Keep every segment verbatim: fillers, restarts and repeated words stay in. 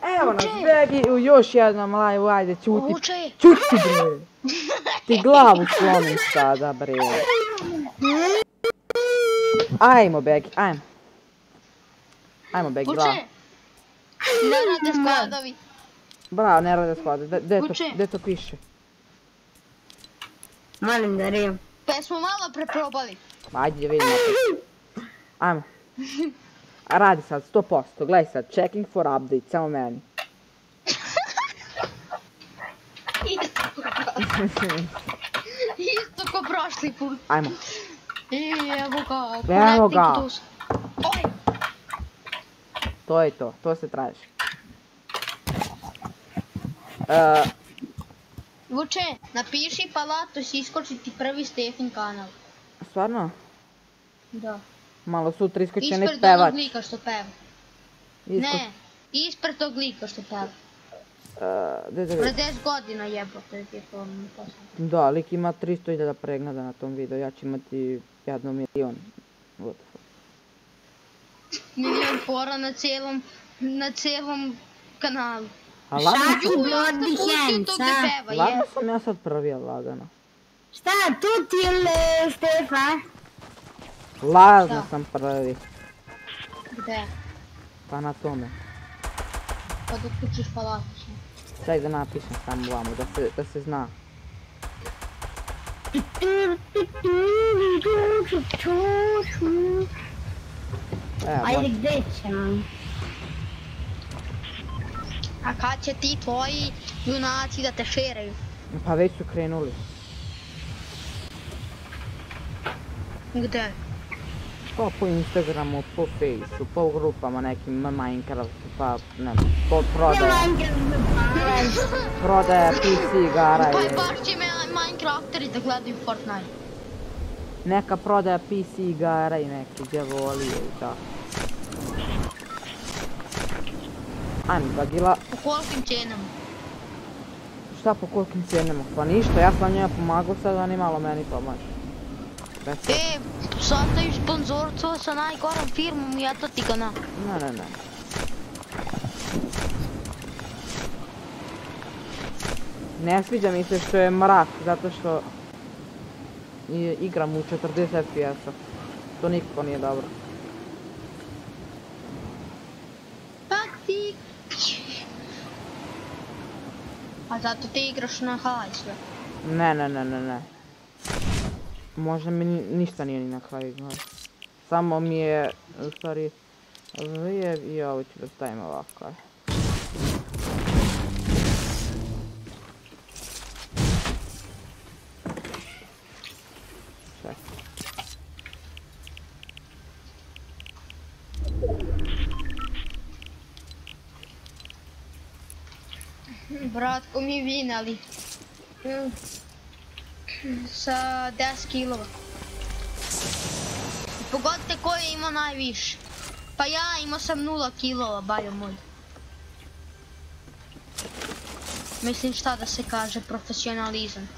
Evo nas, Begi, u još jednom live, ajde, čuti. Vuče. Čuti, bre. Ti glavu slomim sada, bre. Ajmo, Begi, ajmo. Ajmo, Begi, glavu. Vuče. Ne rade skladovi. Bravo, ne rade skladovi. Gdje to piše? Molim da rijem. Pa smo malo preprobali. Ajde, vidimo opet. Ajmo. Radi sad, sto posto. Gledaj sad, checking for update, samo meni. Isto ko prošli put. Ajmo. I evo ga. Evo ga. Oj. To je to, to se traži. Uh, Vuče, napiši Palatos, iskoči ti prvi Stefin kanal. Stvarno? Da. Malo sutra iskoče nek Ispred pevač. onog lika što peva. Isko... Ne, ispred tog lika što peva. Uh, de, de, de. Pre deset godina jebote ti je to mi poslao. Da, lik ima tristo hiljada pregleda na tom videu, ja ću imati jedno milion. What the fuck. Milion fora na cijelom, na cijelom kanalu. A lagano, Šaku Bloody Hands, a? lagano sam ja sad prvi, ali lagano. Šta, tu ti ili Stefa? Lagano sam prvi. Gde? Pa na tome. Kad otkućiš Palatos. Čaj da napišem samo vamo, da se, da se zna. Evo, Ajde, gdje ćemo? A kad će ti tvoji junaci da te šeraju? pa već su krenuli. Gde? Pa po Instagramu, po Faceu, po grupama nekim Minecraftu, pa ne znam, po prodaja. Prodaja P C igara Pa i... i baš će me Minecrafteri da gledaju Fortnite. Neka prodaja P C igara i neke djevolije i tako. Ajme, Bagila. Po kolikim cijenama? Šta po kolikim cijenama? Pa ništa, ja sam njega pomagao, sad oni malo meni pomažu. E, sastaviš sponzorstvo sa najgorom firmom i eto ti ga na. Ne, ne, ne. Ne sviđa mi se što je mrak, zato što igram u četrdeset F P S-a. To nikako nije dobro. Taktik! A zato ti igraš na haj sve. Ne, ne, ne, ne, ne. Možda mi ništa nije ni na kraju igral. Samo mi je, u stvari, lijev i ovo ću da stavim ovako. Čekaj. Bratko mi vinali. Sa deset kilova. Pogodite ko je imao najviše. Pa ja imao sam nula kilova, bajo moj. Mislim šta da se kaže, profesionalizam.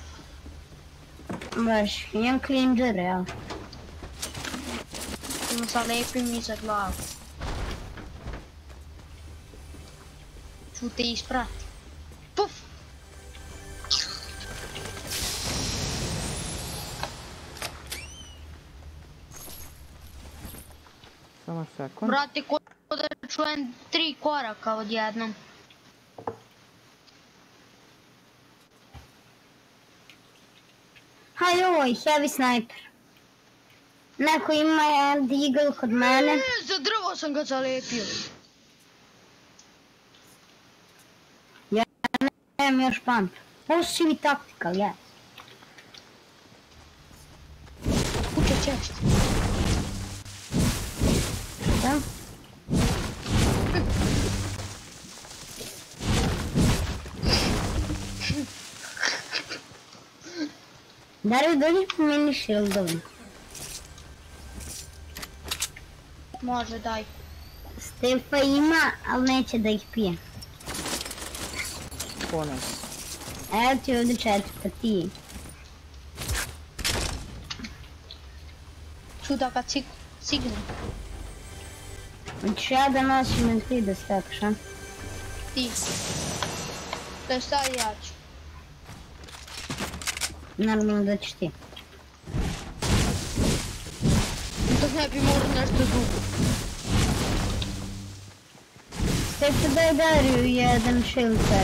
Baš, imam cleanger, ja. Ima zalepim iza glavu. Ću te isprati. Puf! Samo sekund. Brate, ko da čujem tri koraka odjednom. Hajde, ovo je heavy sniper. Neko ima jedan deagle kod mene. E, za drvo sam ga zalepio. Ja nemam još pump. Ovo su svi taktikal, ja. Kuće češće. Da? Dario, dođi po mini shieldovi. Može, daj. Stefa ima, ali neće da ih pije. Ponos. Evo ti ovdje četvrta, ti. Ću da ga cignem. Hoćeš ja da nosim ili ti da stekaš, a? ti. To je sad ja ću. Normalno da ćeš ti. Dok ne bi morao nešto drugo. Tek se daj Dariju jedan shield taj.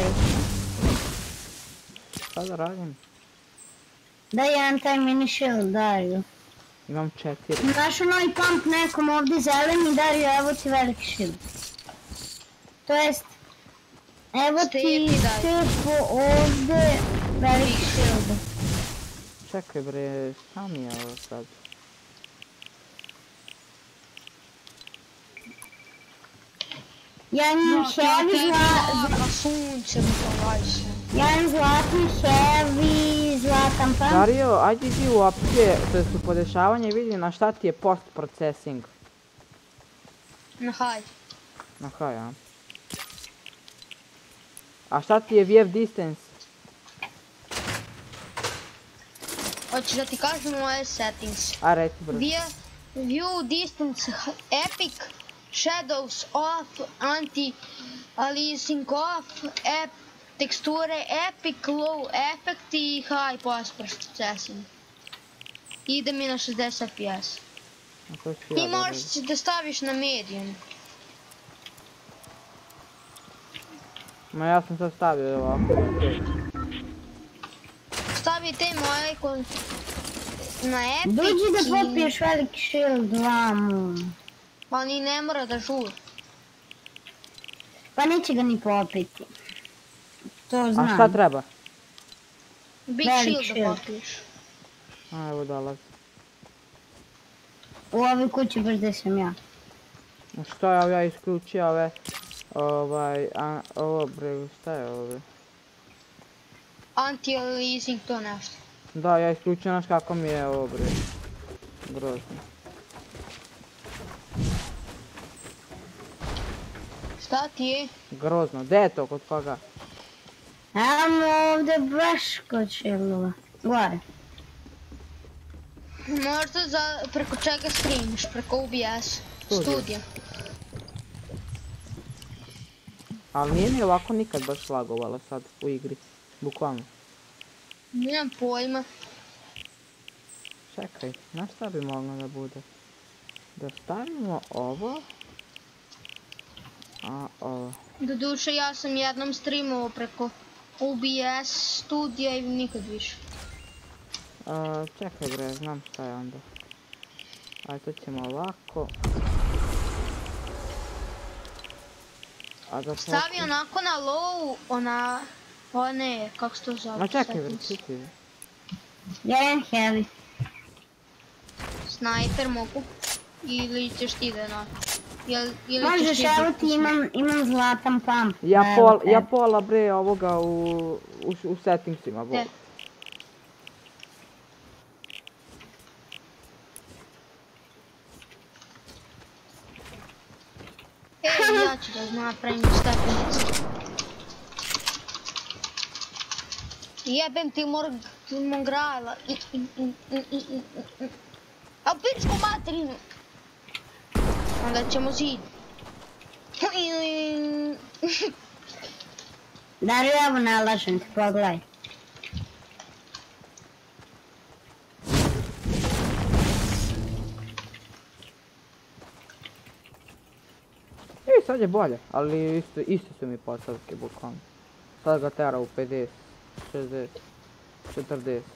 Šta da radim? Daj jedan taj mini shield Dariju. Imam četiri. Znaš onaj pump nekom ovdje zeleni Dariju, evo ti veliki shield. To jest, evo ti Stepo ovdje veliki shield. Čekaj bre, šta mi je ovo sad? Jedan heavy zlatan sunce mi polazi. Jedan zlatni heavy zlatan pump. Dario, ajde ti u opcije, to je u podešavanje, vidi na šta ti je post processing. Na haj. Na haj, a? A šta ti je view distance? Hoćeš da ti kažem moje settings. A reci brzo. View distance epic, shadows off, anti-aliasing off, ep, teksture epic, low effect i high post processing. Ide mi na šezdeset F P S. Ti možeš da staviš na medium. Ma ja sam sad stavio ovako. Stavi te moje kon... na epic. Dođi da popiješ veliki shield vamo. Pa ni ne mora da žuri. Pa neće ga ni popiti. To znam. A šta treba? Big shield da popiješ. A evo dolazi. U ovoj kući baš gdje sam ja. Što je ovo ja isključio ove... Ovaj... Ovo bre, šta je ovo bre? Anti-aliasing to nešto. Da, ja isključio naš kako mi je ovo bre. Grozno. Šta ti je? Grozno, gdje je to kod koga? Amo ovdje baš kod shieldova. Gore. Možda za, preko čega streamiš, preko O B S studija. Ali nije mi ovako nikad baš lagovalo sad u igri, bukvalno. Nemam pojma. Čekaj, na šta bi moglo da bude? Da stavimo ovo. A ovo. Doduše ja sam jednom streamovao preko O B S studija i nikad više. A, čekaj bre, znam šta je onda. Ajde, to ćemo ovako. A da stavi onako na low, ona... one, kako se to zove? Ma čekaj bre, čekaj. Jedan heavy. Snajper mogu. Ili ćeš ti da na... Možeš, evo ti imam, imam zlatan pump. Ja, pol, ja pola bre ovoga u, u, u settingsima. Bo. Ej, ja ću da napravim stepenicu. Jebem ti mongrala. A u pičku materinu. Onda ćemo zid. Dario, evo nalažem ti, pogledaj. I sad je bolje, ali isto, isto su mi postavke bukvalno. Sad ga tera u pedeset, šezdeset, četrdeset.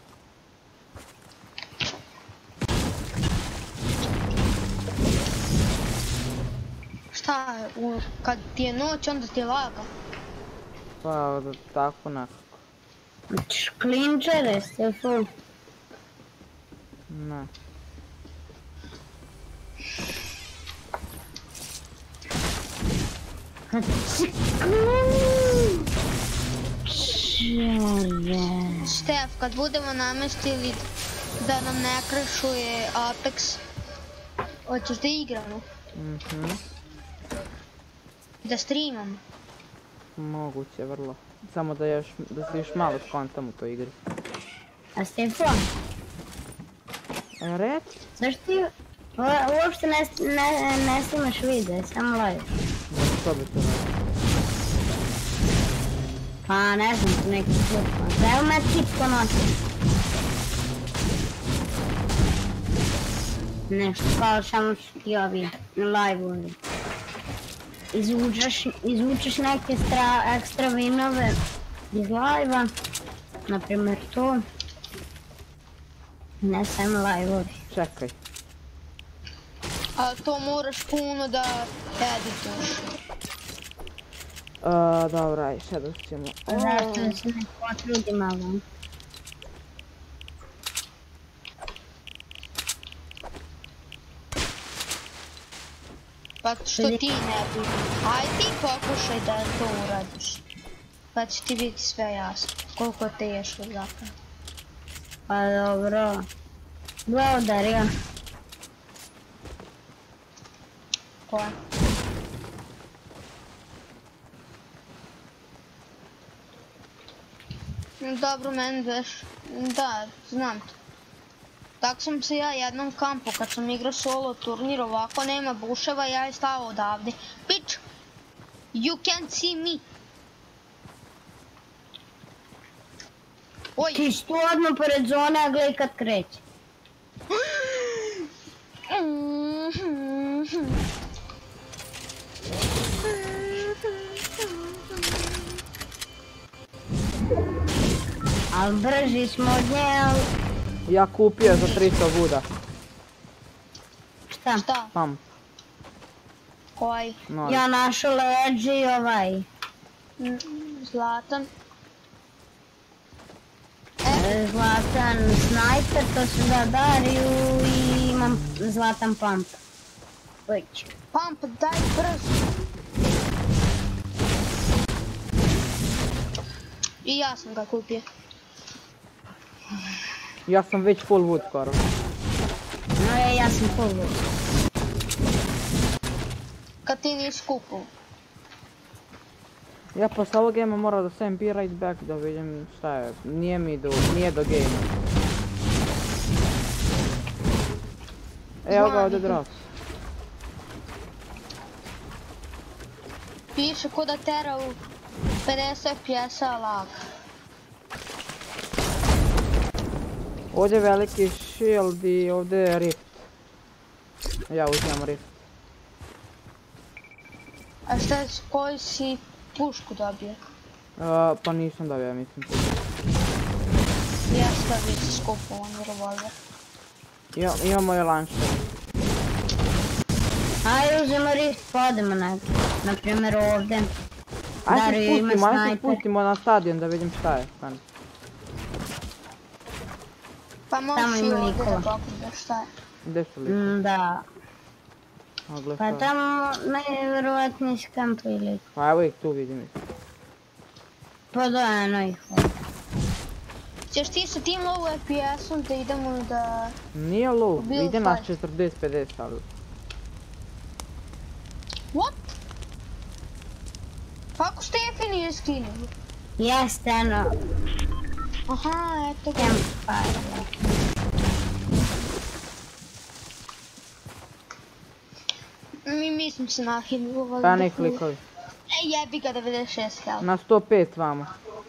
Šta je, kad ti je noć onda ti je laga? Pa tako nekako. Šklinčere ste full. Ne. Stef, kad budemo namestili da nam ne crashuje Apex, hoćeš da igramo? Mhm. Da streamamo? Moguće, vrlo. Samo da, još, da se još malo skontam u toj igri. A Stefan? Reci? Zašto ti uopšte ne, ne, ne snimaš videa, samo live? Što bi to radio? Pa ne znam, tu neki klip. Evo me tipko nosi. Nešto kao samo su ti ovi live-ovi. Izvučeš, izvučeš neke stra, ekstra vinove iz live-a. Naprimjer to. Ne samo live-ovi. Čekaj. A to moraš puno da edituješ. Uh, dobra, aj, sad ćemo. Zašto da se ne potrudi malo? Pa što ti ne bi? Aj ti pokušaj da to uradiš. Pa će ti biti sve jasno. Koliko je teško zapravo. Pa dobro. Благодаря. Koja? Dobro, meni već, da, znam to. Tako sam se ja jednom kampu, kad sam igrao solo turnir, ovako nema buševa, ja je stavio odavde. Bitch, you can't see me. Oj. Ti sto odmah pored zone, a gledaj kad kreće. Al brži smo od nje, al... Ja kupio za tristo vuda. Šta? Šta? Pump. Koji? No. Ja našao leđi i ovaj. Zlatan. Zlatan snajper, to se da Dariju i imam zlatan pump. Već. Pump, daj brzo. I ja sam ga kupio. Ja sam već full wood skoro. No je, ja sam full wood. Kad ti nisi kupio. Ja posle ovog gama morao da stavim be right back da vidim šta je. Nije mi do, nije do gama. Evo ga ovdje drops. Piše ko da tera u pedeset F P S-a lag. Ovdje je veliki shield i ovdje je rift. Ja uzimam rift. A šta, koji si pušku dobio? Uh, pa nisam dobio, ja mislim. Ja sam dobio si skupovan revolver. Ima, imamo je lančer. Ajde uzemo rift, pa odemo neki. Naprimjer ovdje. Ajde se Dariju ima spustimo, ajde se snajper. spustimo na stadion da vidim šta je. Stani. Pa možeš Tamo i ima ovdje da Nikola. pogledaš šta je. Gdje su liko? Mm, da. A, gle Pa šta. tamo najvjerovatnije skampu ili... Pa evo ih tu vidim ih. Podojeno ih ovdje. Ćeš ti sa tim low F P S-om da idemo da... Nije low, Bilo ide na fight. četrdeset pedeset ali. What? Kako Stefi nije skinuo? Jeste ono... Aha, eto ga. Campfire. Mi, mi smo se nahinovali. Pa nek likovi. E, jebi ga devedeset šest health. Na sto pet vamo.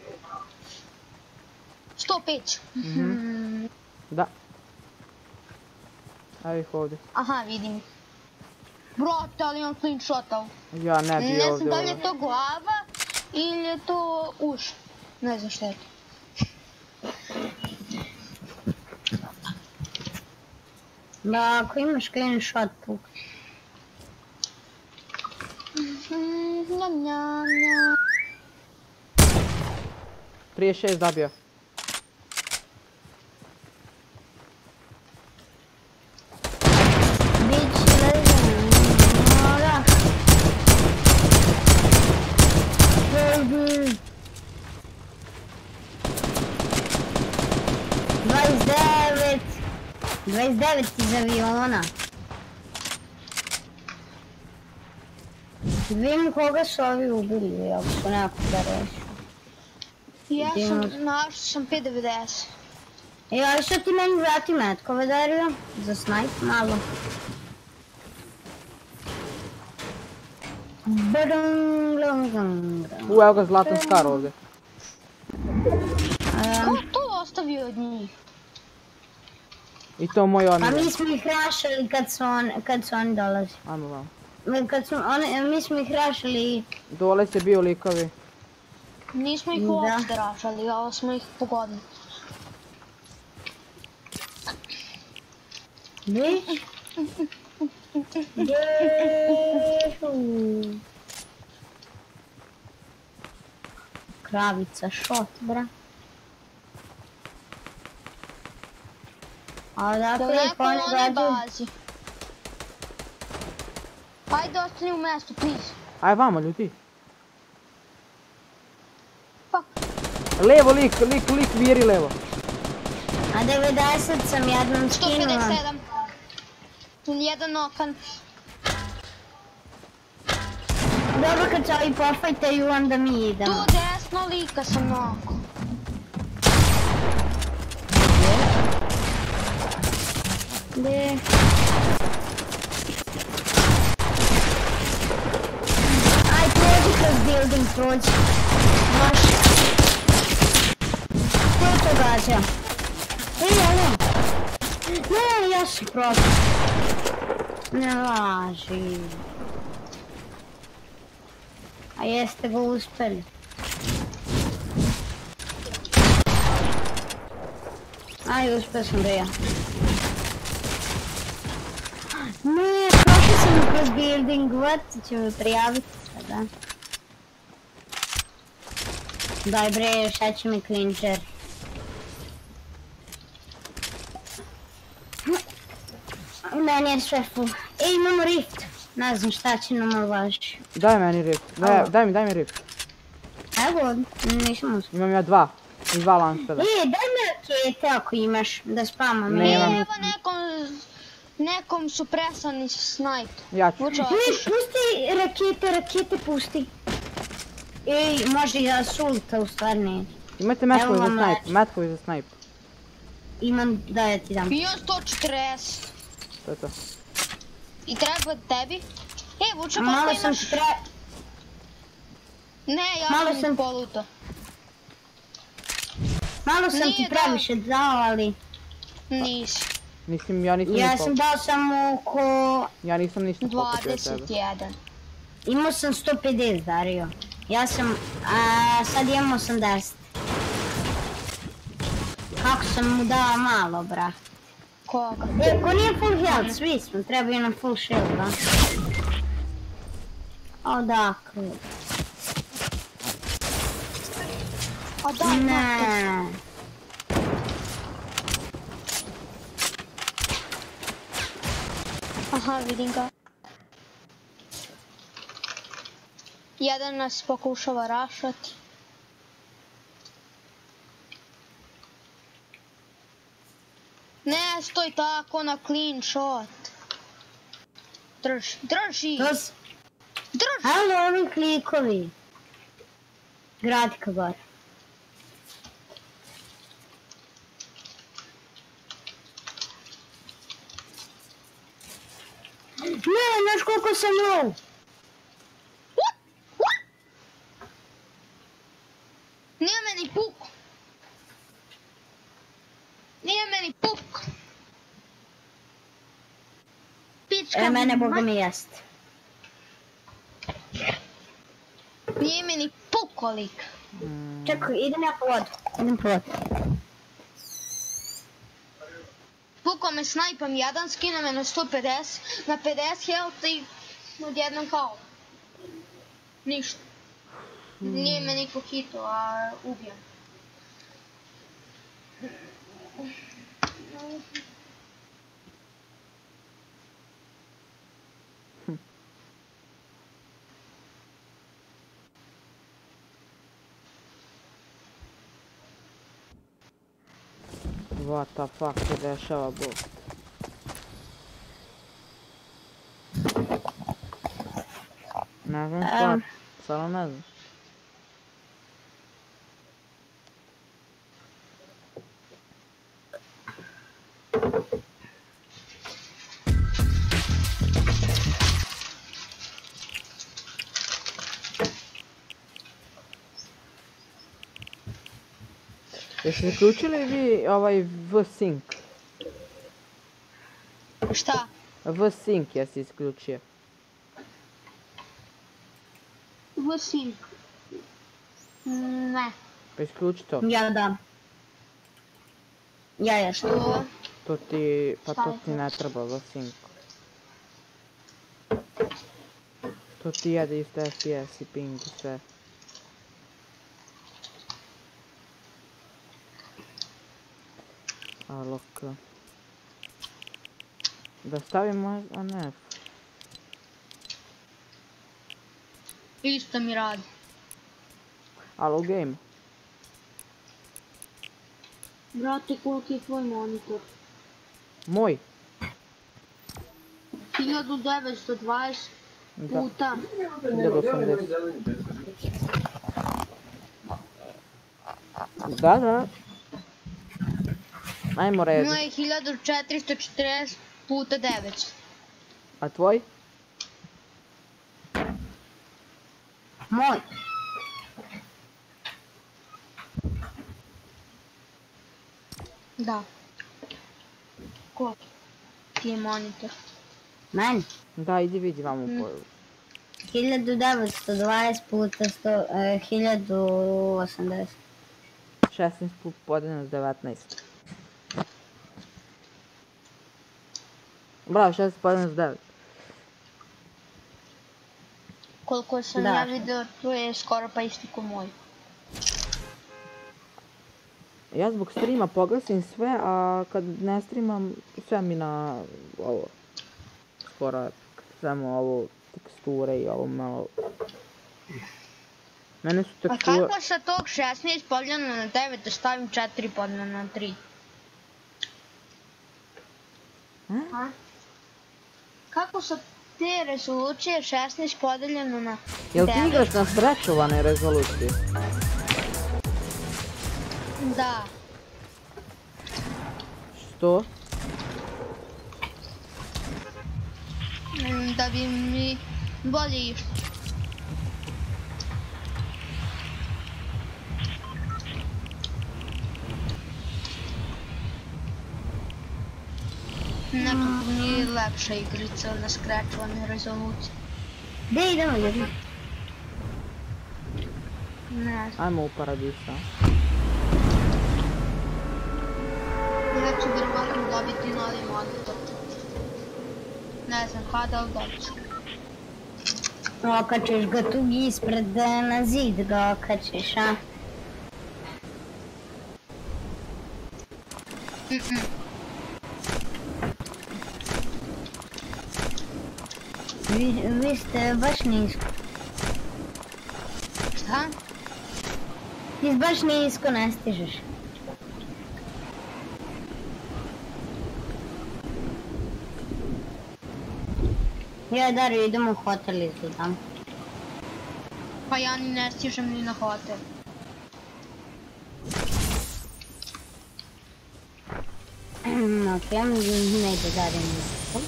sto pet. Mhm. Da. Evo ih ovdje. Aha, vidim. Brate, ali imam clean shotao. Ja ne bi Ne znam ovdje da li je ovo. to glava ili je to uš. Ne znam šta je to. Da, ako imaš clean shot puk. Njam, njam, njam. trideset šest zabio. Bić ležen. Mora. Baby. dvadeset devet. dvadeset devet iz aviona. Vidim koga su ovi ubili, ako su nekako da rešu. Ja Gdje sam, imaš? našao sam P devedeset. E, ali što ti meni vrati metkove, Dario? Za snajp malo. Brum, brum, brum, brum. U, evo ga zlatan skar ovdje. ostavio od njih? I to moj Pa omiljen. mi smo ih rašili kad su, on, kad su oni dolazi. Ajmo vam. Kad su oni, mi smo ih rašili. Dole se bio likovi. Nismo ih Da. uopšte rašali, ali smo ih pogodili. Vi? Jehu. Kravica, šot, bra. A Da odakle je neko pa oni u onoj gađaju? bazi. Ajde, ostani u mjestu, please. Aj vamo ljudi. Fuck. Levo lik, lik, lik, vjeri levo. A devedeset sam jednom sto skinula. pedeset sedam. Jedan okan. Dobro kad se ovi pofajtaju, onda mi Tu idemo. desno lika sam noko. Gdje? Aj, prođi kroz building, prođi. Maš. Ko je to gađa? Ej, alo. Ne, ja sam protiv. Ne laži. A jeste ga uspeli. Aj, uspio sam da ja. Ne, prošao sam kroz building, what? Će me prijaviti sada. Daj bre, šta će mi clincher? Meni je sve full. Ej, imamo rift. Ne znam šta će nam važi. Daj meni rift. Daj, daj mi, daj mi rift. Evo, nisam uspio. Imam ja dva. I dva lancera. Ej, daj mi rakete ako imaš, da spamam. Ne, Evo imam. nekom, nekom su presani snajp. Ja ću. Vuče, Ne, pusti rakete, rakete pusti. Ej, može i za sulta u stvari ne. Imate metkovi Evo za vam snajp, meč. metkovi za snajp. Imam, da ja ti dam. imam sto četrdeset. To je to. I treba tebi? E, Vuče, Malo koliko sam imaš? ti pre... Ne, ja malo sam ih sam- poluto. Malo sam Nije ti dao. previše dao, ali... Nisi. Mislim, ja nisam Ja ni sam pol. dao samo oko... Ja nisam ništa pokupio od tebe. dvadeset jedan. Imao sam sto pedeset dario. Ja sam... A sad imam osamdeset. Kako sam mu dao malo, bra. Koga? E, ko nije full health, svi smo, trebaju nam full shield, da? Odakle? A daj, ne. Ne. Aha, vidim ga. Jedan nas pokušava rašati. Ne, stoj tako na clean shot. Drži, drži, To s... drži. Halo, ovi klikovi. Gratka gore. Ne, znaš koliko sam low. Nije meni puk. Nije meni puk. Pička E, mene mi boga mat- mi jest. Nije meni pukolik. Čekaj, idem ja po vodu. Idem po vodu. Pukao me snajpom jedan, skine me na sto pedeset, na pedeset health i odjednom kao. Ništa. Nije me niko hitao, a ubijem. What the fuck se dešava, bol? Ne znam šta, Em. stvarno ne znam. Jeste uključili vi ovaj V-Sync? Šta? V-Sync jesi isključio. V-Sync. Ne. Pa isključi to. Ja da. Ja ja što? Što? To ti, pa Šta to je ti to? ne treba V-Sync. To ti jede isto F P S i ping i sve. Alok. Da stavimo, a ne. Isto mi radi. Alo game. Brate, koliki je tvoj monitor? Moj. hiljadu devetsto dvadeset Da. puta. hiljadu osamdeset. Da, da. Ajmo redom. Moje je hiljadu četiristo četrdeset puta devetsto. A tvoj? Moj. Da. Koliki ti je monitor? Meni. Da, idi vidi vam u Mm. poju. hiljadu devetsto dvadeset puta sto, e, hiljadu osamdeset. šesnaest put podeljeno s devetnaest. Bravo, šesnaest podeljeno s devet. Koliko sam Da. ja vidio, to je skoro pa isti ko moj. Ja zbog streama pogasim sve, a kad ne streamam, sve mi na ovo. Skoro samo ovo teksture i ovo malo. Mene su A teksture... kako sa tog šesnaest podijeljeno na devet da stavim četiri podijeljeno na tri? A? A? Kako sa te rezolucije šesnaest podijeljeno na Jel ti devet? igraš na srećovanoj rezoluciji? Da. Što? Mm, Da bi mi bolje išlo. Nekako mi je lepša igrica na skraćovanoj rezoluciji. Gdje idemo ljudi? Ne znam. Ajmo u paradisa. Ja ću vjerovatno dobiti novi monitor. Ne znam kada, ali dobit ću. Okačiš ga tu ispred e, na zid ga okačiš, a? Mm-mm. Vi, vi ste baš nisko. Šta? Ti baš nisko ne stižeš. Ja i Dario idemo u hotel izgledam. Pa ja ni ne stižem ni na hotel. Ok, ne ide Dario ni na hotel.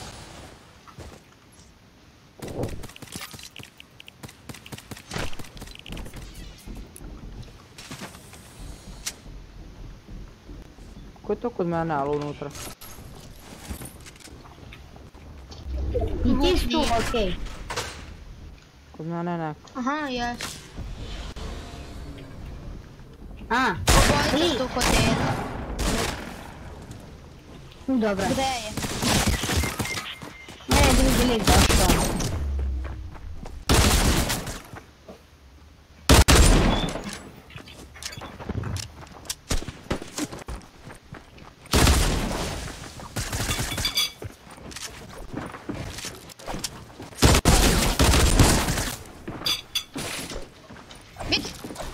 Ko je to kod mene, ali unutra? I ti si tu, okej. Kod mene neko. Aha, jes. A, Obojica su u hotelu. dobro. Gde je? Ne, drugi lik došao. Vidi.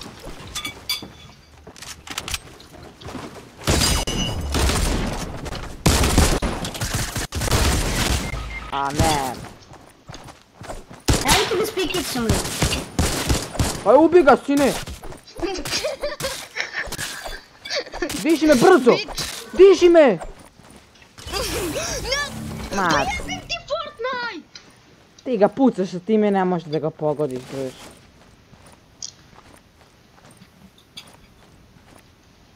A ne. Evo ti ga s pikicom li. Aj, ubi ga, sine! Diši me brzo! Diši me! Ma, Pa jebim ti Fortnite! ti ga pucaš, a ti me ne možeš da ga pogodiš, druž.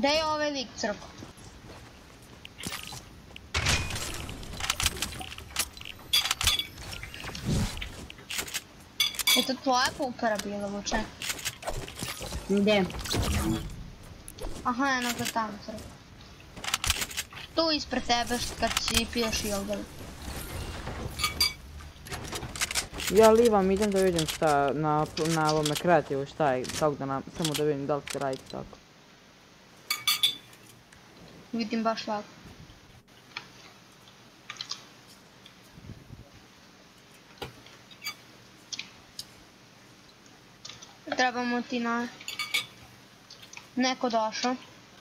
Gde je ovaj lik crko? Je to tvoja pupera bila, Vuče? Gdje? Aha, eno ga tamo crko. Tu ispred tebe kad si pio shieldovi. Ja livam, idem da vidim šta na, na ovome kreativu šta je, kako da nam, samo da vidim da li će raditi tako. Vidim baš lako. Trebamo ti na... Neko došao.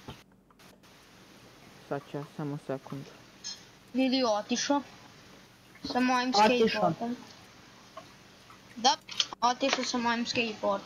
Sad će, samo sekund. Ili otišao. Sa mojim Otišao. skateboardom. Da, otišao sa mojim skateboardom.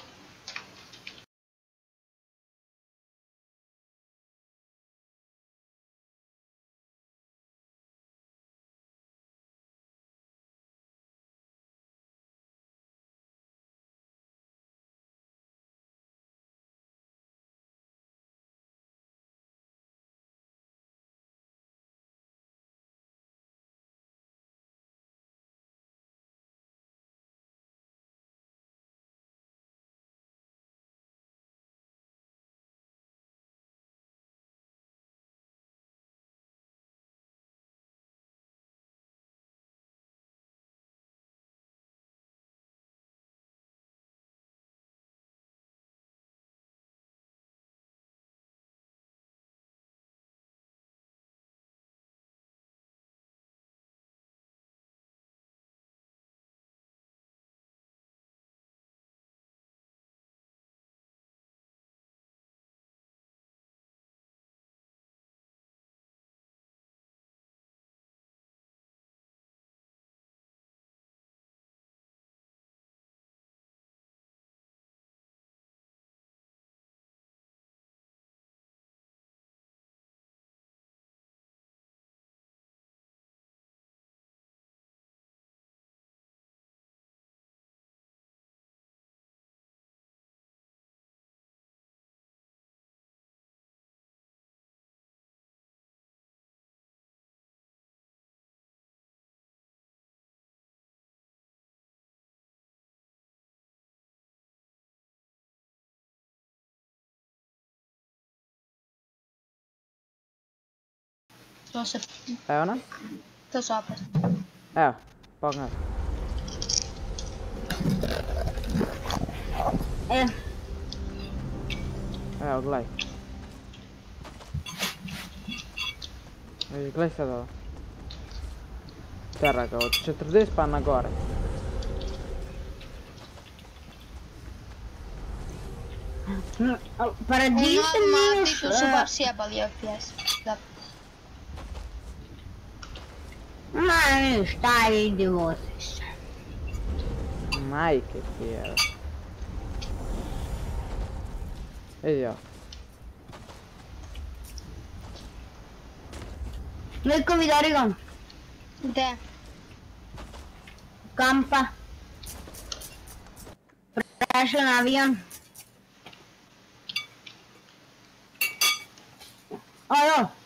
To se... Evo nas? To se opet. Evo, pogledaj. E, Evo, gledaj. Vidi, gledaj sad ovo. Tera ga od četrdeset pa na gore. paradise U novom minus... updateu su baš sjebali F P S. Da. Ma ništa, idi voziš se. Majke ti evo. Vidi ovo. Likovi Dorigon, Gde? kampa. Prešao na avion. Alo.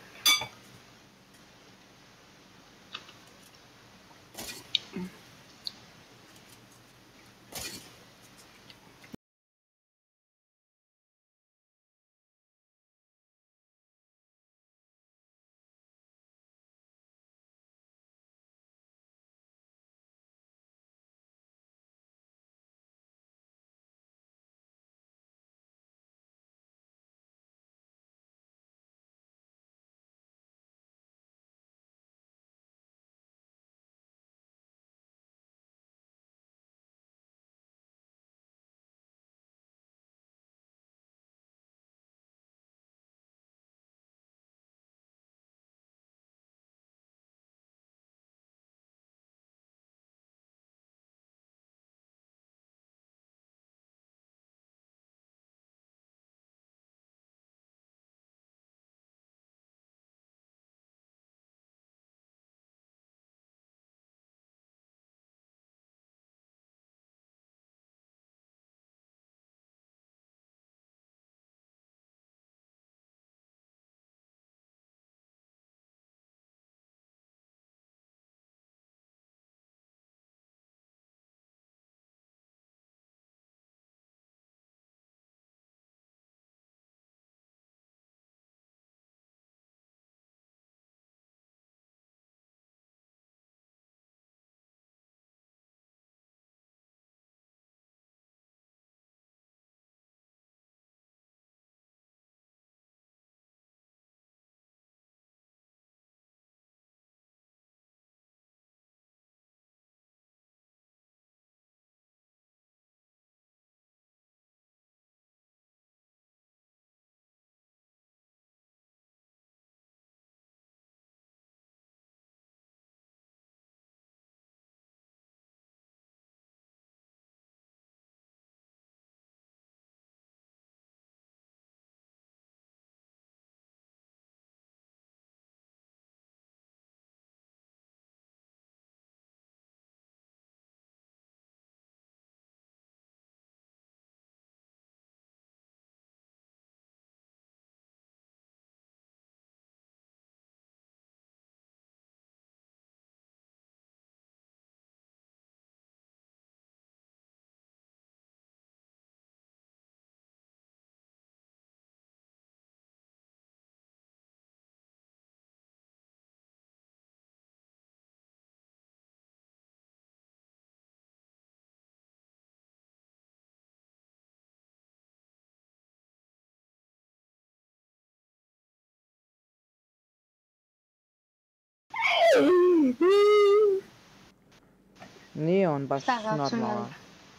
Nije on baš Šta, kako su normalan.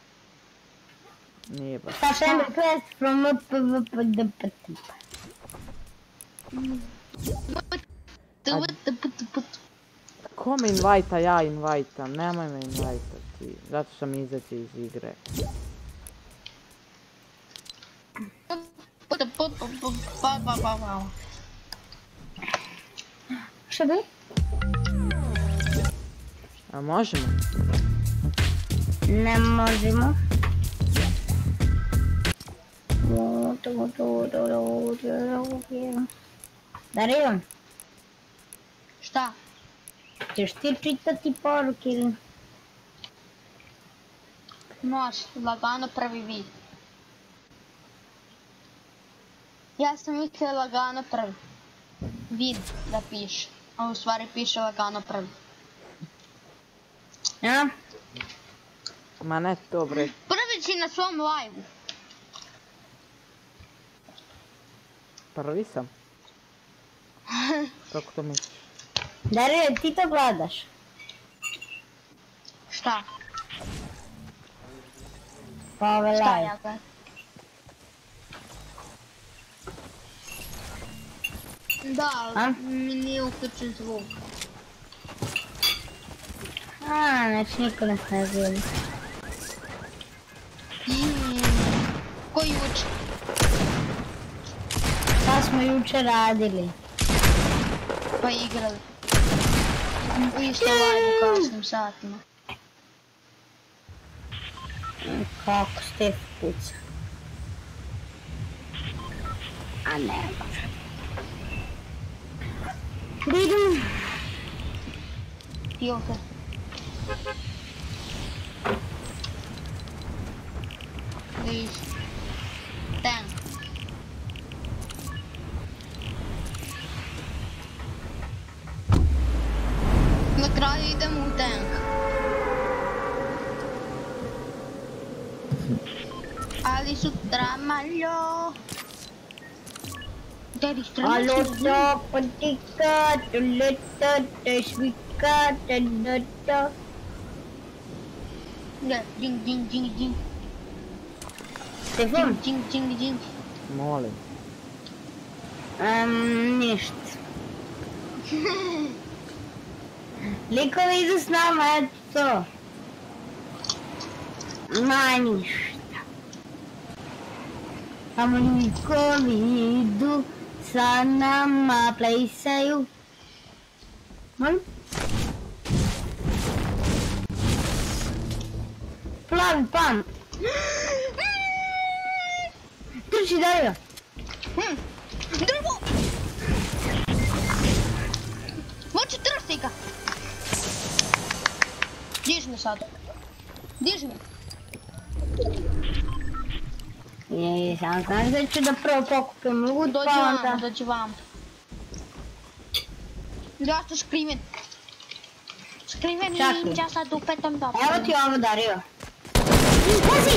Nije baš. Šta friend request from Ko me invajta, ja invajtam, nemoj me invajtati, zato sam izaći iz igre. Šta bi? A možemo? Ne možemo. Dario, Šta? ćeš ti čitati poruke ili? Može, lagano prvi vid. Ja sam mislila lagano prvi vid da piše, a u stvari piše lagano prvi. Ja? Ma ne to bre. Prvi si na svom live-u. Prvi sam. Kako to misliš? Dario, ti to gledaš? Šta? Pa ove Šta live. ja gledam? Da, A? ali mi nije uključen zvuk. A, znači niko nas ne gleda. Mm. Ko juče? Šta smo juče radili? Pa igrali. U isto live u kasnim satima. Kako ste puca. A ne može. Da idem. Filter. Viš. Tank. Na kraju idemo u tank. Ali sutra malo. Daddy, Alo, strana to patika, tulita, tešvika, tadata. Da, ding, ding, ding, ding. Stefan? Ding, ding, ding, ding. Molim. Um, ništa. Likovi idu s nama, eto to. Ma ništa. Samo likovi idu sa nama, plesaju. Molim? Plavi pan. Trči, Dario. Hm. Drvo! Moći trsti ga! Diž me sad. Diž me. Je, sam znaš da ću da prvo pokupim loot, Dođi pa vam, onda... dođi vam. Ja ću škrimen. Škrimen Čakaj. i ja sad upetam da... Evo ti ovo, Dario. Pazi!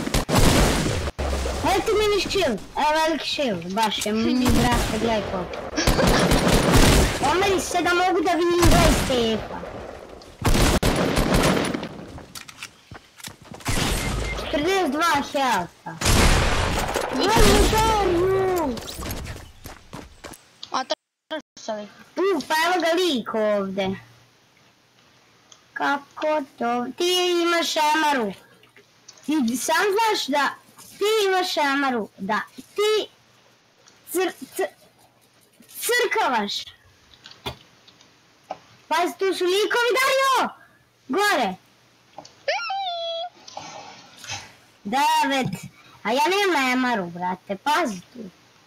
Evo ti mini shield, evo veliki shield, baš je mini brate, gledaj koliko. Omeri se da mogu da vidim dvajest tepa. četrdeset dva healtha. Evo Dario! A trsali. U, pa evo ga lik ovde. Kako to? Ti imaš emaru. Ti sam znaš da ti imaš emaru, da ti cr, cr, crkavaš. Pazi, tu su likovi, Dario! Gore! Devet. A ja nemam emaru, brate, pazi tu.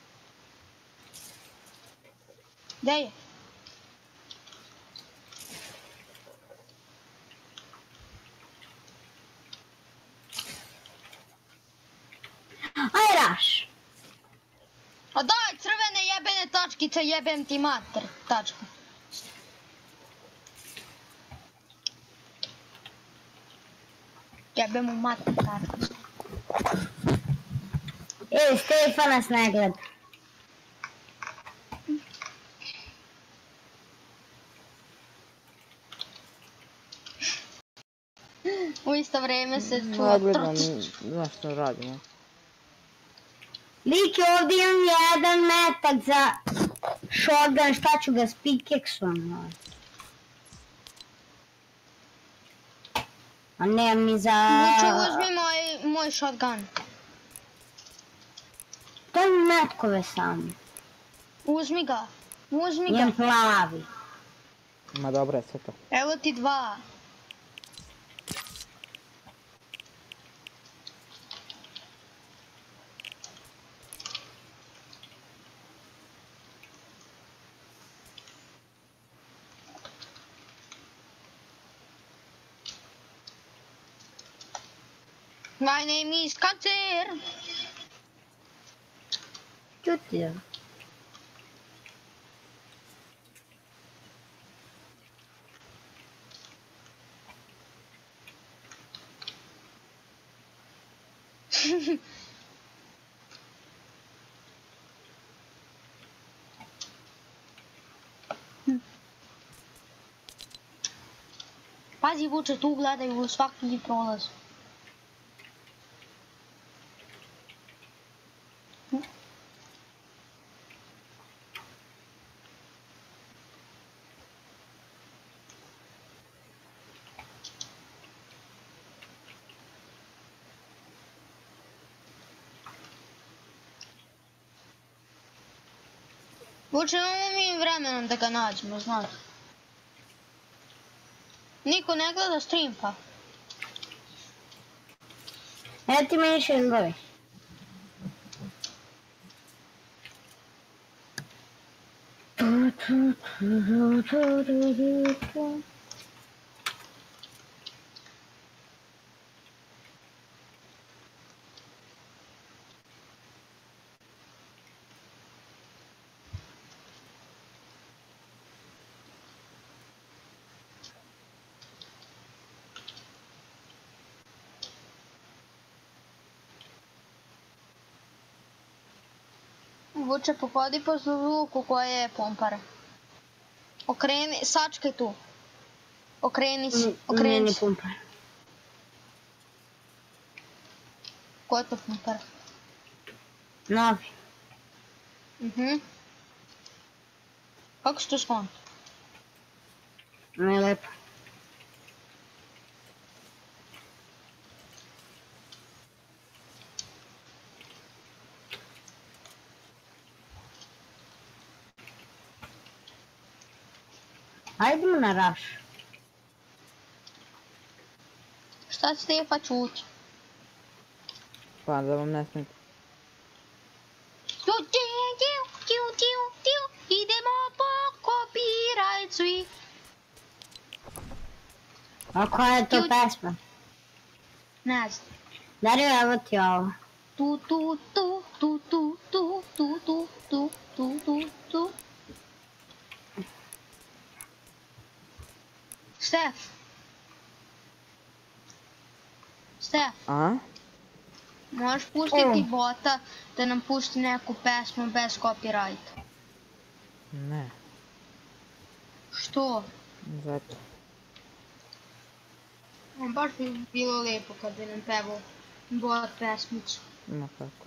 Gdje je? Aj, raš. A daj crvene jebene tačkice, jebem ti mater, tačku. Jebem u mater tačku. Ej, Stefan nas ne gleda. isto vreme se Ja čuva gledam, trč. znaš što radimo. Lik je ovdje imam jedan metak za shotgun, šta ću ga s pikeksom? A ne mi za... Vuče, uzmi moj, moj shotgun. Daj mi metkove samo. Uzmi ga. Uzmi ga. Imam plavi. Ma dobro je sve to. Evo ti dva. My name is Kancer. Čuti. Pazi, Vuče, tu gledaju u svaki prolaz. Vuče, imamo mi vremenom da ga nađemo, znaš. Niko ne gleda stream, pa. Evo ti meni šildovi. Vuče, popodi po zvuku koja je pompara. Okreni, sačkaj tu. Okreni se, okreni Meni se. pumpa. Ko je to pompara? Novi. Mhm. Kako si to sklon? Ne lepo. Hajdemo na raš. Šta Stefa čuti? Pa da vam ne smijete. Tiu, tiu, tiu, tiu, tiu, tiu. Idemo po copyright svi. A koja je to Ju- pesma? Ne znam. Dario, evo ti ovo. Tu, tu, tu, tu, tu, tu, tu, tu, tu, tu, tu, tu. Stef. Stef, A? možeš pustiti Mm. bota da nam pusti neku pesmu bez copyrighta? Ne. Što? Zato. Baš bi bilo lepo kad bi nam pevao bot pesmicu. Ma kako.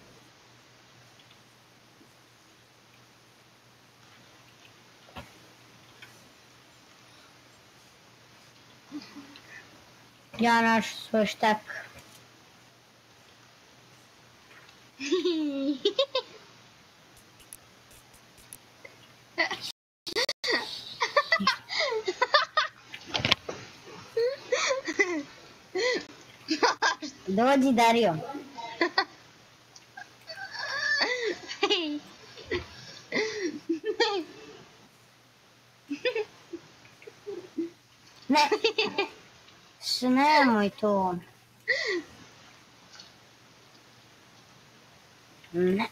Ja naš svoj štek. Dođi, Dario. Ne. S nemoj to. Ne.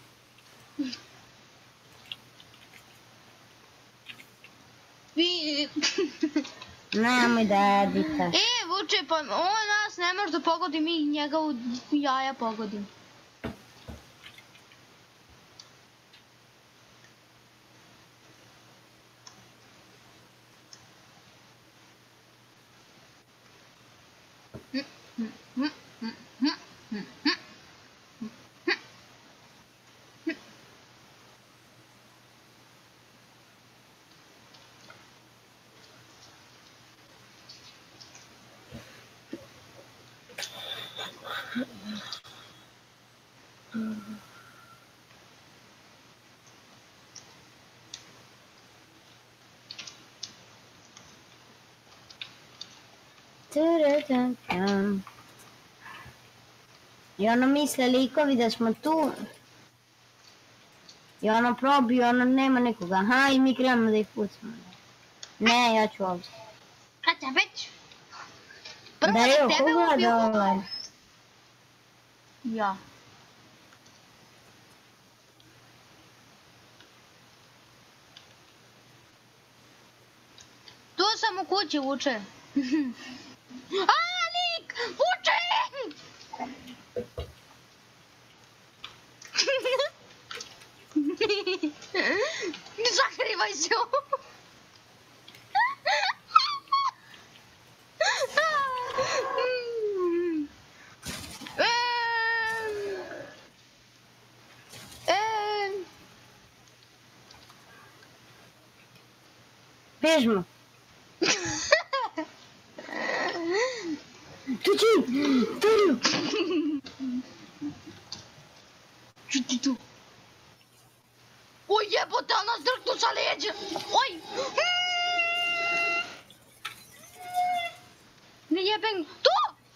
Vi... Nemoj da editaš. E, Vuče, pa on nas ne može da pogodi, mi njega u jaja pogodim. Hm. I ono misle likovi da smo tu. I ono probiju, ono nema nikoga. Aha, i mi krenemo da ih pucamo. Ne, ja ću ovdje. Kad te već? Prvo Da da je, tebe koga ubiju. da ovaj? Ja. Tu sam u kući, vuče. A, lik! Vuče! Zakrivaj se. Bježmo. Tuđi! Turju! Čuti tu. Oj jebote, ona zdrknu sa leđa. Oj! Ne jebem. Tu!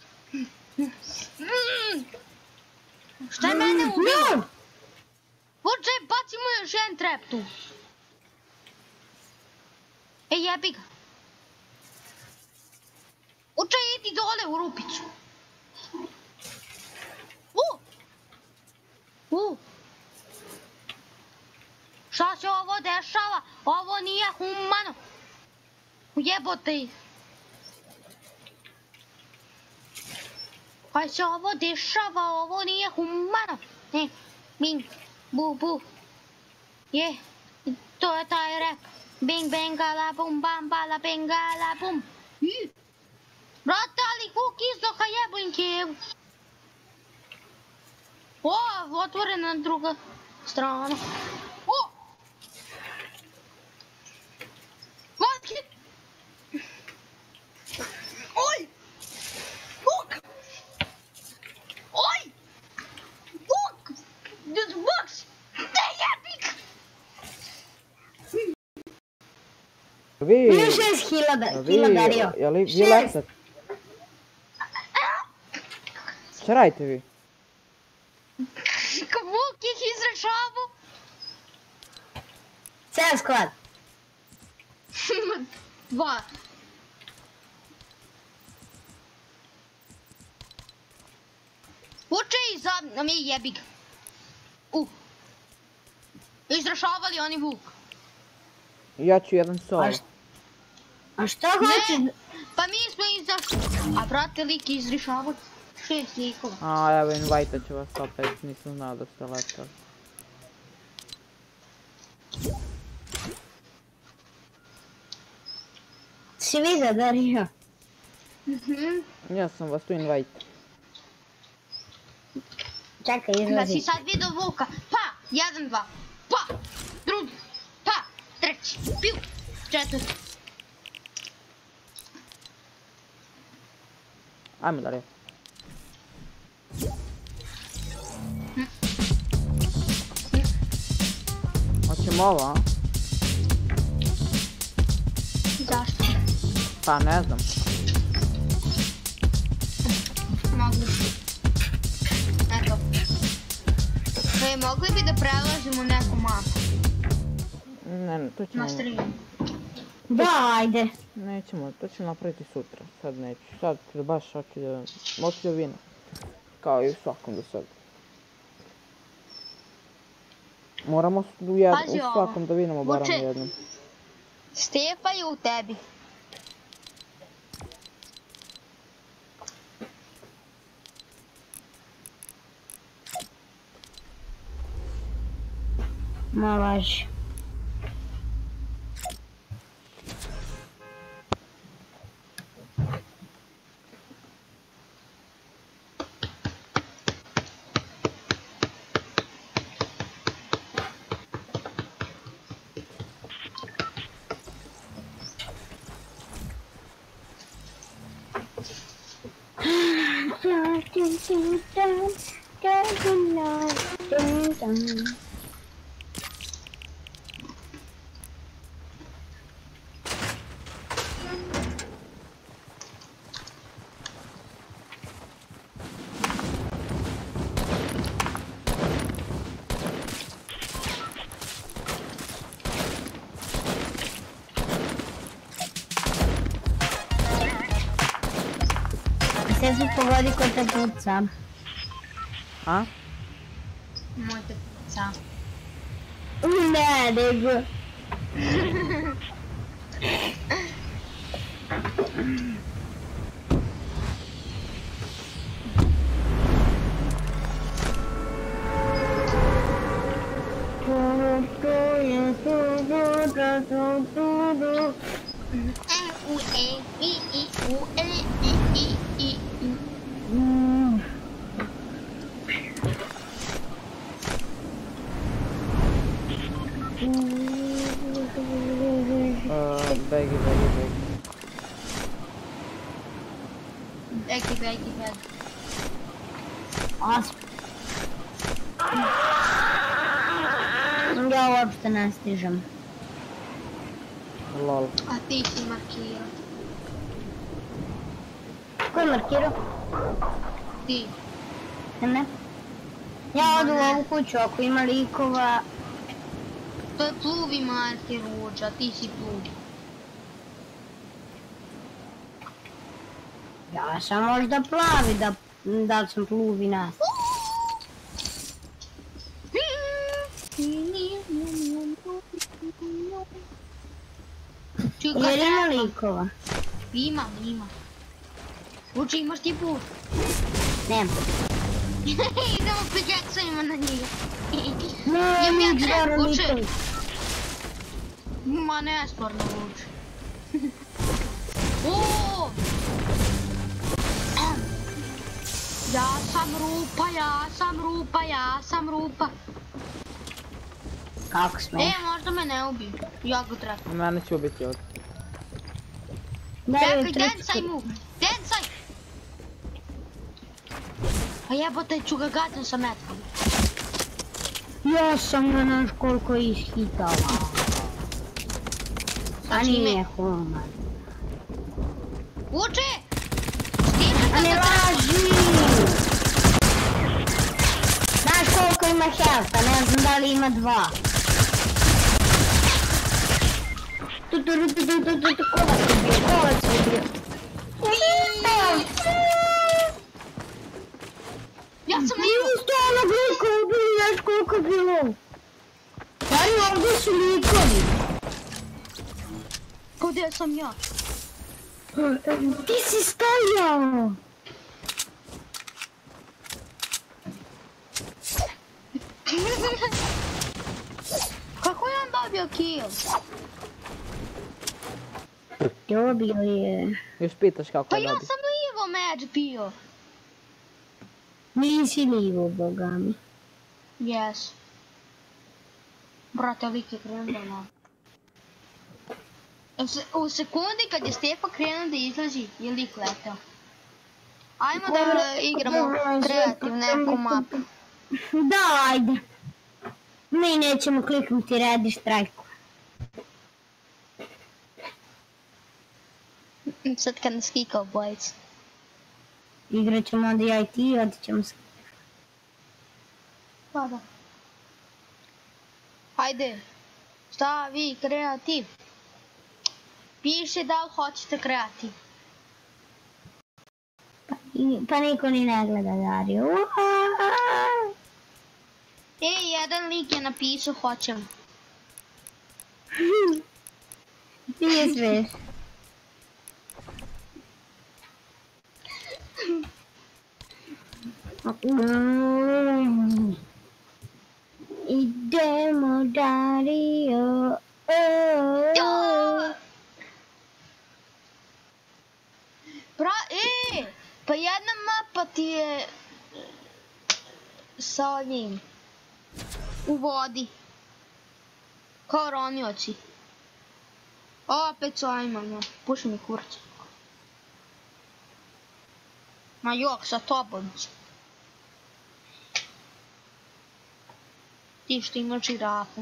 Šta je mene ubilo? Vuče, bacimo još jedan trap tu. E, jebi ga. Vuče, idi dole u rupicu. U! U! Šta se ovo dešava? Ovo nije humano. Ujebote. Kaj se ovo dešava? Ovo nije humano. Ne, bing, bu, bu. Je, to je taj rap. Bing, bengala, bum, bam, bala, bengala, bum. Brate, ali kuk izdoka jebojnke. O, otvorena druga strana. O! Monkey! Oj! Kuk! Oj! Kuk! This works! Ne jebik! Vi... Imam šest kila dario. Je li vi lepsat? Šta radite vi? Vuk ih izrašavao. Cel sklad. Dva. Vuče i za mi jebik. U. Izrašavali oni Vuk. Ja ću jedan solo. A šta hoćeš? Ne, pa mi smo izrašavali. A brate, lik izrašavali. Šest likova. A, evo invajtat ću vas opet, nisam znao da ste letali. Si vi zadario? Ja sam vas tu invajt. Čekaj, izlazi. Da si sad vidio Vuka. Pa, jedan, dva. Pa, drugi. Pa, treći. Piu, četvrti. Ajmo dalje. Hoćemo ovo, a? Zašto? Pa ne znam. Mogli bi. Eto. E, mogli bi da prelazimo neku mapu Ne, ne, to ćemo... na streamu. Da, ajde. Nećemo, to ćemo napraviti sutra. Sad neću. Sad baš hoću da... Hoću da vina. Kao i u svakom do sada. Moramo u, jed... Pazi u ovo. svakom da vinamo barem Vuče. jednom. Stefa je u tebi. Ma važi. Se si pogodi ko te pucam. A? Moj te puca. Ne, nego. U, E, I, I, U, E, I, I, I, I. Uh, baggy, baggy, baggy. Baggy, baggy, baggy. Awesome. Ja uopšte ne stižem. Lol. A ti si markirao. Ko je markirao? Ti. Ne. Ja odu u ovu kuću ako ima likova. To je pluvi marker uoča, ti si pluvi. Ja sam možda plavi da, da li sam pluvi nas. Jer ima likova. Ima, ima. Uči, imaš ti put. Nema. Idemo pikaksajima na njega. Ne, Imam ja mi trep, dvora uči. likovi. Ma nesporno uči. Oooo! Ja sam rupa, ja sam rupa, ja sam rupa. Kako smiješ? E, možda me ne ubiju. Ja ga trepam. Mene će ubiti ovdje. Daj Čekaj, dencaj mu! Dencaj! A jebote, ću ga gađam sa metkom. Ja sam ga naš koliko ishitala. A nije human. Uče! Stiže A ne da ga laži! Znaš koliko ima health-a, ne znam da li ima dva. Tu tu tu tu tu tu tu kovac je bio, kovac je bio. Ja sam lijevo! Isto onog lika ubili, znaš koliko je bilo. Stari, ovdje su likovi. Gdje sam ja? Ti si stajao. Kako je on dobio kill? Dobio je. Još pitaš kako Pa je ja dobio. sam lijevo meč bio. Nisi livo, boga mi. Jes. Brate, lik je krenuo da nam. U sekundi kad je Stefa krenuo da izlazi, je lik letao. Ajmo da igramo kreativ neku mapu. Da, ajde. Mi nećemo kliknuti ready strike. Sad kad nas kika obojica. Igrat ćemo onda ja i ti i odit ćemo se. Pa da. Hajde. Stavi kreativ. Piše da li hoćete kreativ. I- Pa niko ni ne gleda Dario. Uaaaa. E, jedan lik je napisao hoćem. Ti je sveš. Mm. Idemo Dario. Ja! Pra, e, pa jedna mapa ti je sa ovim u vodi. Kao ronioci. Opet su ajmo, no. Puši mi kurcu. Ma jok, sa tobom ću. Ti što imaš žirafe.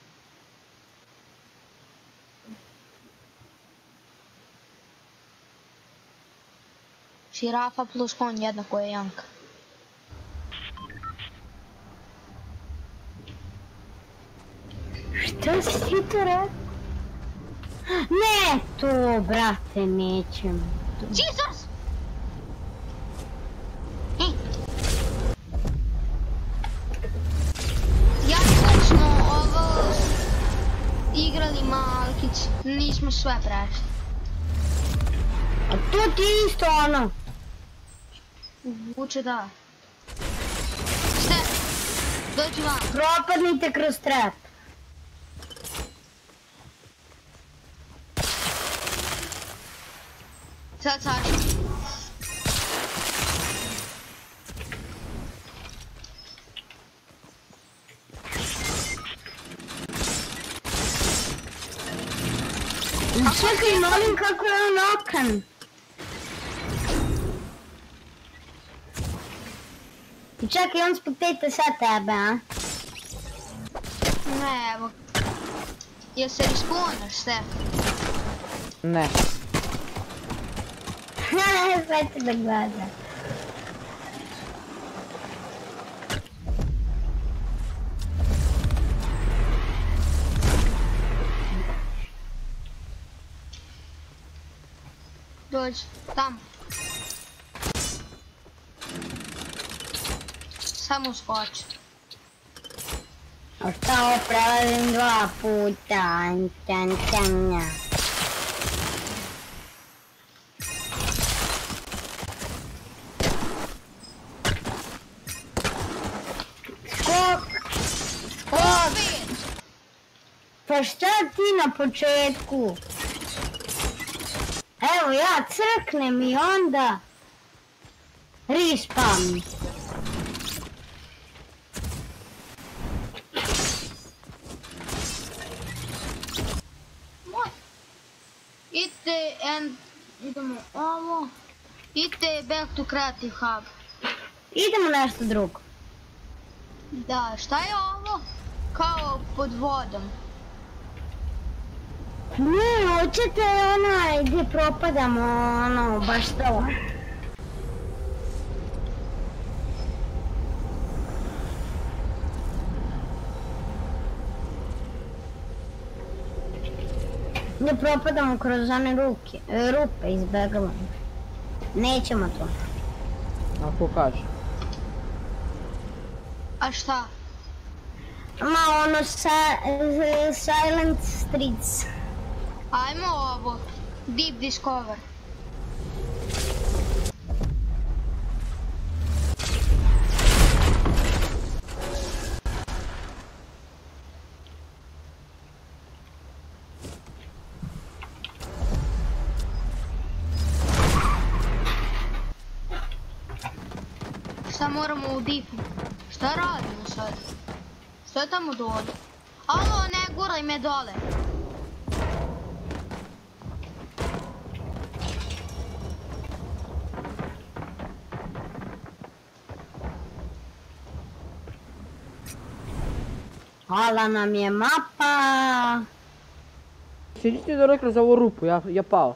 Žirafa plus konj jednako je Janka. Što si ti to rekao? Ne to, brate, nećem. Jesus! Hej! Ja smo ovo igrali Malkić, nismo sve prešli. A to ti isto ono. Uče da. Step! Dođi vam. Propadnite kroz trap. Sad sad. Čekaj, molim kako je on okan. I čekaj, on spotete sad tebe, a? Ne, evo. Jel se respawnaš, Stef? Ne. Sve te da gleda. Dođi, tamo. Samo skoči. A šta ovo prelazim dva puta? Tan, tan, ja. Skok! Skok! Pa šta ti na početku? Evo ja crknem i onda respawn. Idite and idemo ovo. Idite back to creative hub. Idemo nešto drugo. Da, šta je ovo? Kao pod vodom. Ne, hoćete onaj gdje propadamo, ono, baš to. Gdje propadamo kroz one ruke, rupe izbjegavamo. Nećemo to. Ako kaže. A šta? Ma ono sa, Silent Streets. Ajmo ovo. Deep Discover. Šta moramo u Deepu? Šta radimo sad? Šta je tamo dole? Alo, ne guraj me dole. Hala nam je mapa. Siđite dole kroz ovu rupu, ja, ja pao.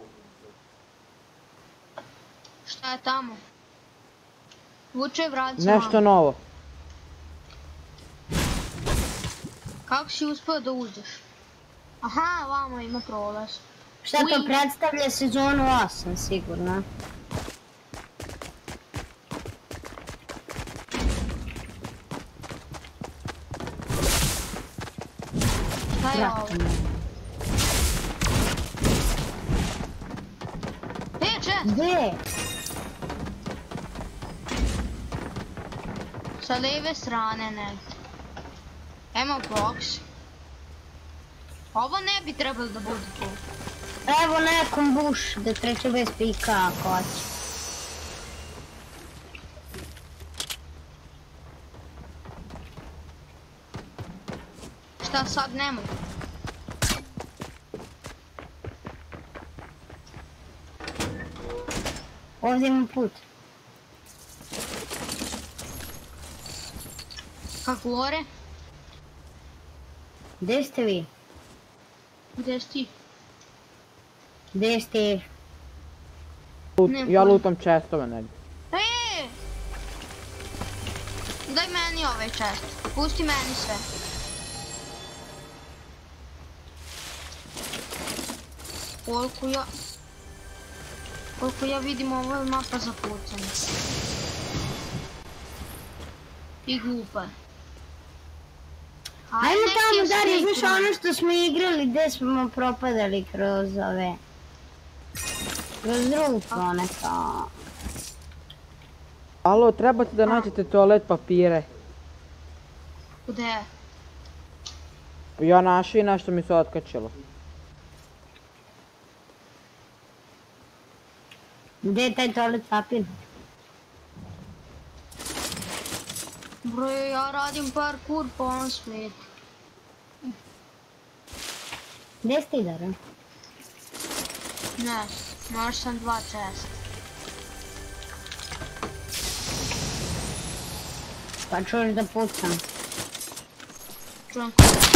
Šta je tamo? Vuče vraća Nešto novo. Kako si uspio da uđeš? Aha, vamo ima prolaz. Šta to Ui. predstavlja sezonu osam sigurno. Šta je ovo? E, čest! Gdje? Sa lijeve strane negdje. Emo box. Ovo ne bi trebalo da bude tu. Evo nekom buš da treće bez pika ako hoće. Šta sad nemoj? Ovdje ima put. Kako gore? Gdje ste vi? Gdje si ti? Gdje ste? Lut- Ja lutam chestove negdje. Eee! Daj meni ovaj chest. Pusti meni sve. Koliko ja... Koliko ja vidim, ovo je mapa za pucanje. I glupa. Ajmo tamo, Darija, znaš ono što smo igrali, gdje smo propadali kroz ove... Kroz rupa, neka... Alo, trebate da nađete toalet papire. Gdje? Ja našao i nešto mi se otkačilo. Gdje je taj toalet papir? Bro, ja radim parkour po ovom svijetu. Gdje ste, Darija? Ne, našao sam dva chesta. Pa čuješ da pucam. Čujem kod je.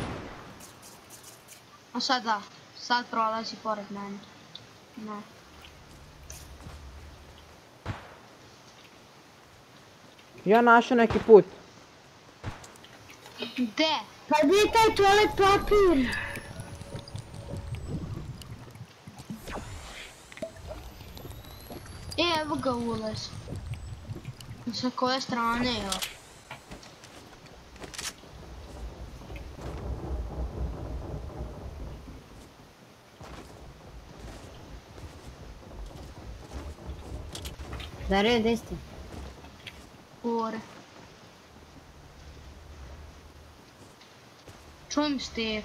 A sad da, sad prolazi pored mene. Ne. Ja našao neki put. Gde? Pa gdje je taj toalet papir? E, evo ga ulaz. Sa koje strane je? Darija, gdje ste? Gore. Čujem Steve.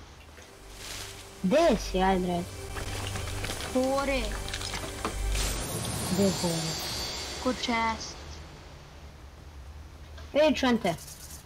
Gdje si, ajde reći? Gore. Gdje je gore? Kod chest. Ej, čujem te.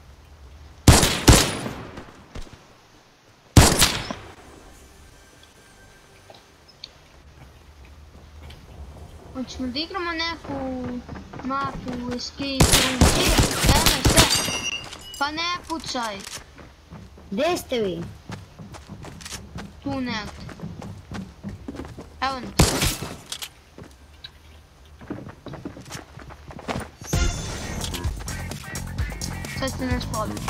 Hoćemo da igramo neku mapu escape room. E, evo je sve. Pa ne pucaj. Gdje ste vi? Tu negdje. Evo ne. Sad ste nas pobili.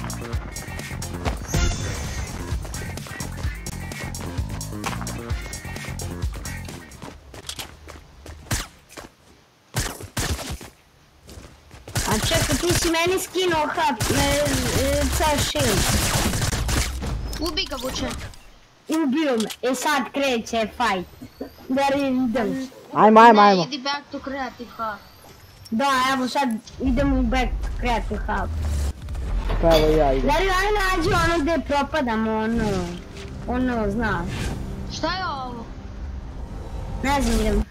A čekaj, ti si meni skinuo hap, ceo shield. Ubij ga, Vuče. I ubio me. E sad kreće fight. Darija, idem. Ajmo, ajmo, ajmo. Ne, idi back to creative hub. Da, evo sad idemo u back creative hub. Pa evo ja idem. Darija, aj nađi ono gdje propadamo, ono... Ono, znaš. Šta je ovo? Ne znam, idem.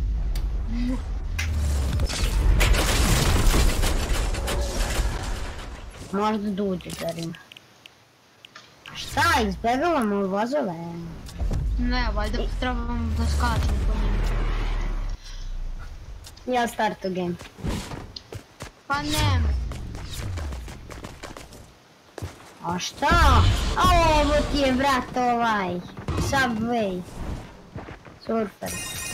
Možda duđe, Darija. Šta, izbjegavamo vozove? Ne, valjda trebamo da skačemo po njima. Ja startu game. Pa nema. A šta? A ovo ti je, brat, ovaj. Subway. Surfer.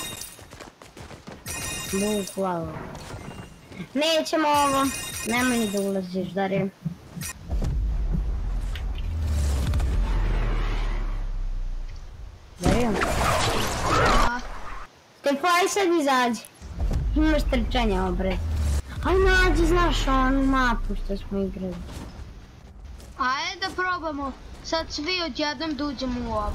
Bukvalno. Nećemo ovo. Nemoj ni da ulaziš, Darija. Darija? A, Stefo, aj sad izađi. Imaš trčanja, obred. Aj nađi, znaš, onu mapu što smo igrali. ajde da probamo. Sad svi odjednom da uđemo u ovo.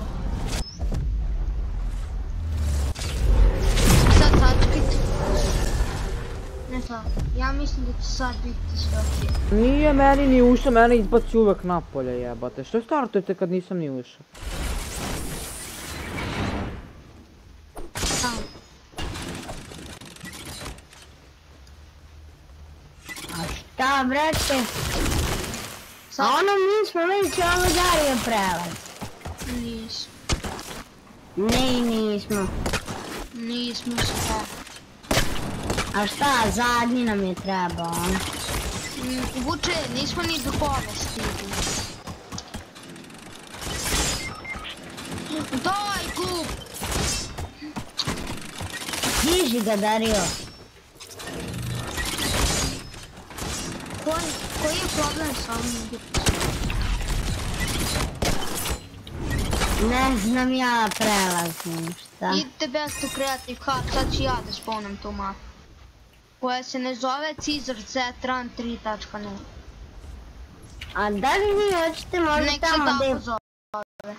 Sad tačkite. Ne sad. Ja mislim da će sad biti sve okej. Nije meni ni ušao, mene izbaci uvek napolje jebate. Što startujete kad nisam ni ušao? Samo. A šta, brate? A Sad ono mi smo već ovo Darija prelaz. nismo. Ne, nismo. Nismo sve. A šta, zadnji nam je trebao, ono? Vuče, nismo ni do pola stigli. Daj, glup! Diži ga, Dario. Koji, koji je problem sa ovim? Ne znam ja prelazim, šta? Idite back to Creative Hub, sad ću ja da spawnem tu mapu. Koja se ne zove Caesar Zetran tri tačka nula. A da li vi hoćete možda Nek se tamo tako gdje zove.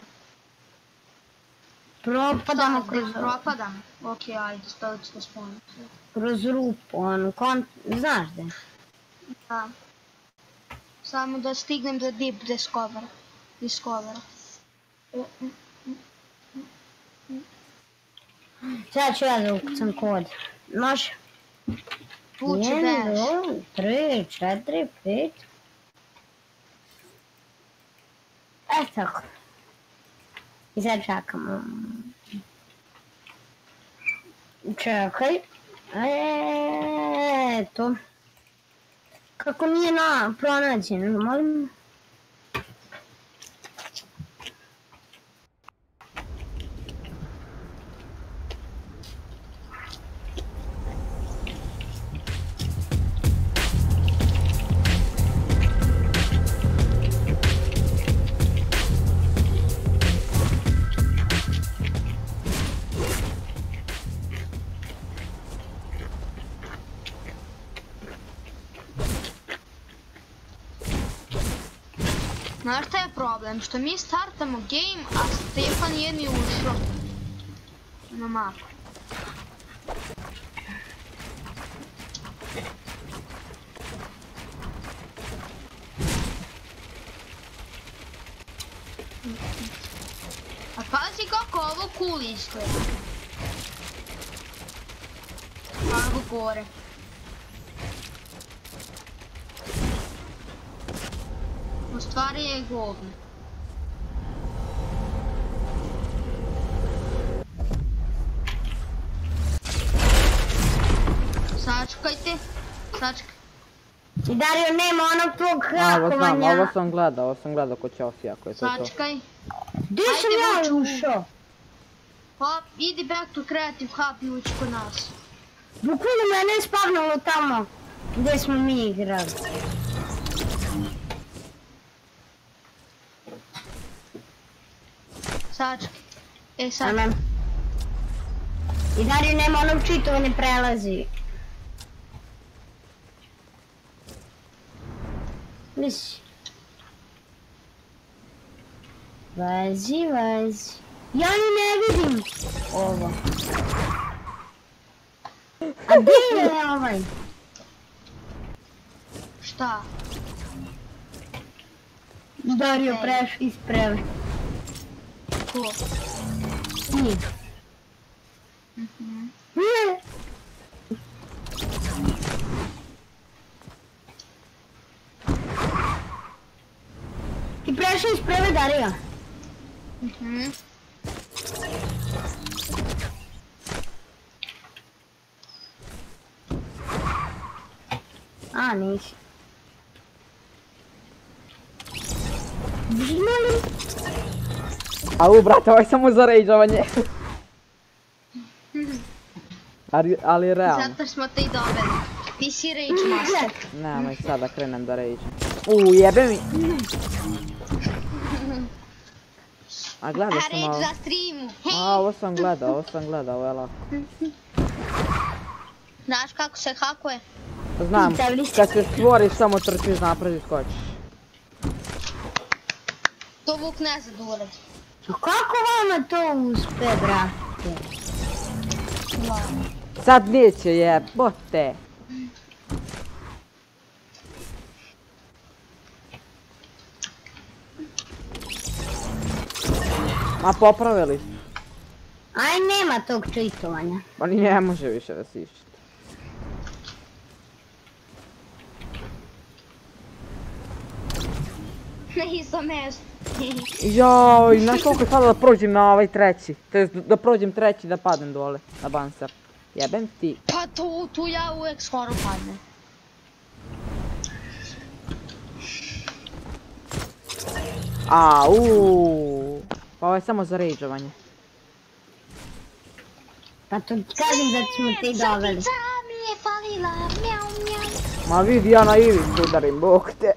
propadamo Šta, kroz, gdje propadam? Okej, ajde, stavit ću da spawnem. kroz rupu, ono, kon... znaš gdje? Da. Samo da stignem do Deep Discover. Discover. Sad ću ja da ukucam kod. Može? Vuče, Jedan, beš. dva, tri, četiri, pet. E tako. I sad čekamo. Čekaj. Eto. Kako nije na pronađeno, molim? Znaš šta je problem? Što mi startamo game, a Stefan je ni ušao na mapu. A pazi kako ovo cool izgleda. Ovo gore. U stvari je govno. Sačekajte, sačekaj. I Dario nema onog tvog Ovo znam, hakovanja. ovo sam gledao, ovo sam gledao kod Ćosi, ako je to to. Sačekaj. Gdje sam Ajde, ja Vuče. ušao? Pa, idi back to Creative Hub i ući kod nas. Bukvalno mene je spavnalo tamo gdje smo mi igrali. Sačekaj. E sad. Amen. I Dario nema onog čitova, ne prelazi. Visi. Vazi, vazi. Ja ni ne vidim ovo. A gdje je ovaj? Šta? Dario preš isprave. Ko? Ti. Mhm. Ne. Ti prešao isprave, Dario. Mhm. A, nisi. Molim. Au, brate, ovo je samo za rejdžovanje. Ali, ali realno. Zato smo te i doveli. Ti si rage master. Nemoj sad da krenem da rejdžem. Uuu, jebe mi. A gledao A sam rage ovo. za streamu. A, ovo sam gledao, ovo sam gledao, ovo je lako. Znaš kako se hakuje? Znam, kad se stvoriš samo trčiš napred i skočiš. To Vuk ne zna da uradi. A kako vama to uspe, brate? Sad neće jebote. Ma popravili su. Aj, nema tog čitovanja. Pa ni ne može više da se iščita. Na isto mesto. Joj, znaš koliko je sada da prođem na ovaj treći. To jest da prođem treći da padnem dole na Bansar. Jebem ti. Pa tu, tu ja uvijek skoro padnem. Au. Pa ovo je samo za ređovanje. Pa to kažem da smo te doveli. Šapica mi je falila, mjau, mjau. Ma vidi, ja na ivicu udarim, bok te.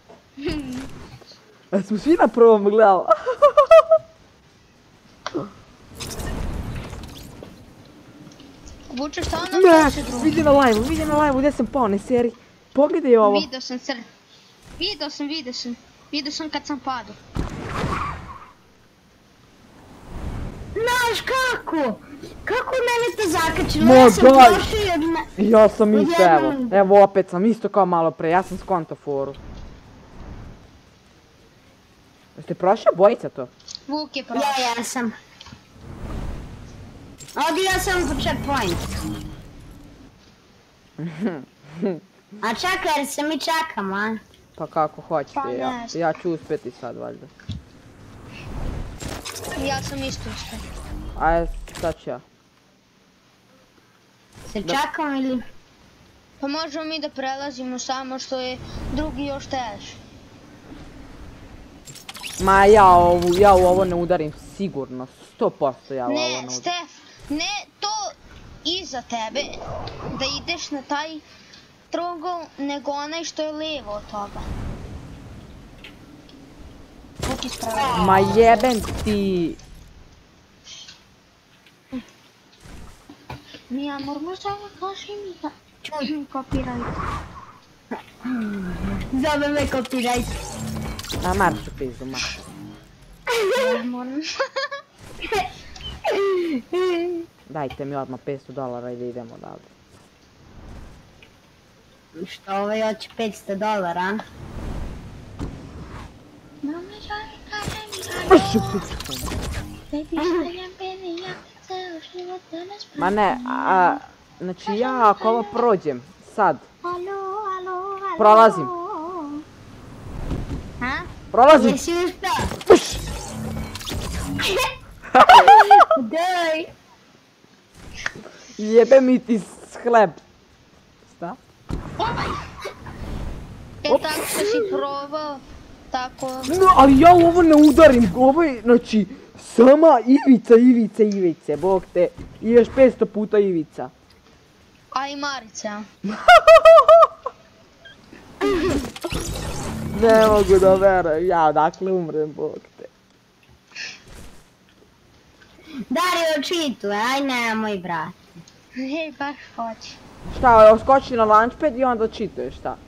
A smo svi na prvom gledali. Vučeš šta ono Ne, više drugo? vidi na live-u, vidi na live-u gdje sam pao, ne seri. Pogledaj ovo. Vidio sam crn. Vidio sam, vidio sam. Vidio sam kad sam padao. Znaš kako? Kako mene to zakačilo? Ma Ja sam daj. prošao i od me... Ja sam isto, evo. Odjednom. Evo opet sam isto kao malo pre, ja sam skonto foru. Jeste prošao bojica to? Vuk je prošao. Ja, ja sam. Ovdje ja sam po checkpoint. A čekaj, jer se mi čekamo, a? Pa kako hoćete, Pa ja, ne znam. ja ću uspjeti sad valjda. Ja sam isto uspio. Ajde, sad ću ja. Se čekamo ili... Pa možemo mi da prelazimo, samo što je drugi još teži. Ma ja ovu, ja u ovo ne udarim sigurno, sto posto ja u ovo ne Ne, udarim. Stef, ne to iza tebe, da ideš na taj trogol, nego onaj što je lijevo od toga. Vuk ispravio. Ma jeben ti. Mi amor, možda ovo kaži mi da... Čuj, kopiraj. Zove me copyright. A marš u pizdu, marš. Moram. Dajte mi odmah petsto dolara i da idemo odavde. Što ovaj hoće petsto dolara? Mama žali kaže mi halo. Baby stavljam pene, ja ceo život danas pravim. Ma ne, a, znači ja ako ovo prođem, sad, Alo, alo, alo. Prolazim. Ha? prolazim. Jesi uspio? Puš! Daj! Jebe mi ti s hleb. Sta? E tako što si probao, tako... No, ali ja u ovo ne udarim, ovo je, znači, sama ivica, ivica, ivice, bog te. I još petsto puta ivica. A i Marica. Ne mogu da verujem, ja odakle umrem, bog te. Dario čitu, aj nemoj brat. Hej, baš hoće. Šta, skoči na launchpad i onda čituješ, šta?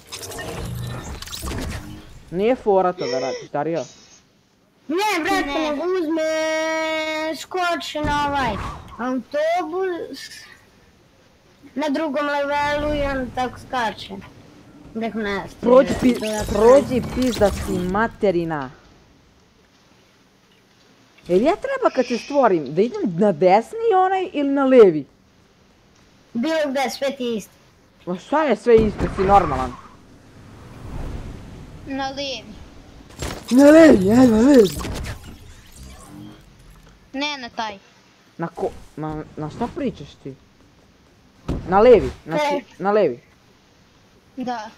Nije fora to da radiš, Dario. Ne brate, Ne. nego uzme, skoči na ovaj autobus na drugom levelu i onda tako skače. Dek ne stiže. Prođi, pi, To ja prođi pizda si materina. Jel ja treba kad se stvorim, da idem na desni onaj ili na levi? Bilo gde, sve ti isto. Ma šta je sve isto, si normalan? Na lijevi. Na levi, aj na levi. Ne na taj. Na ko, na, na šta pričaš ti? Na levi, znači, Ne. na levi. Da.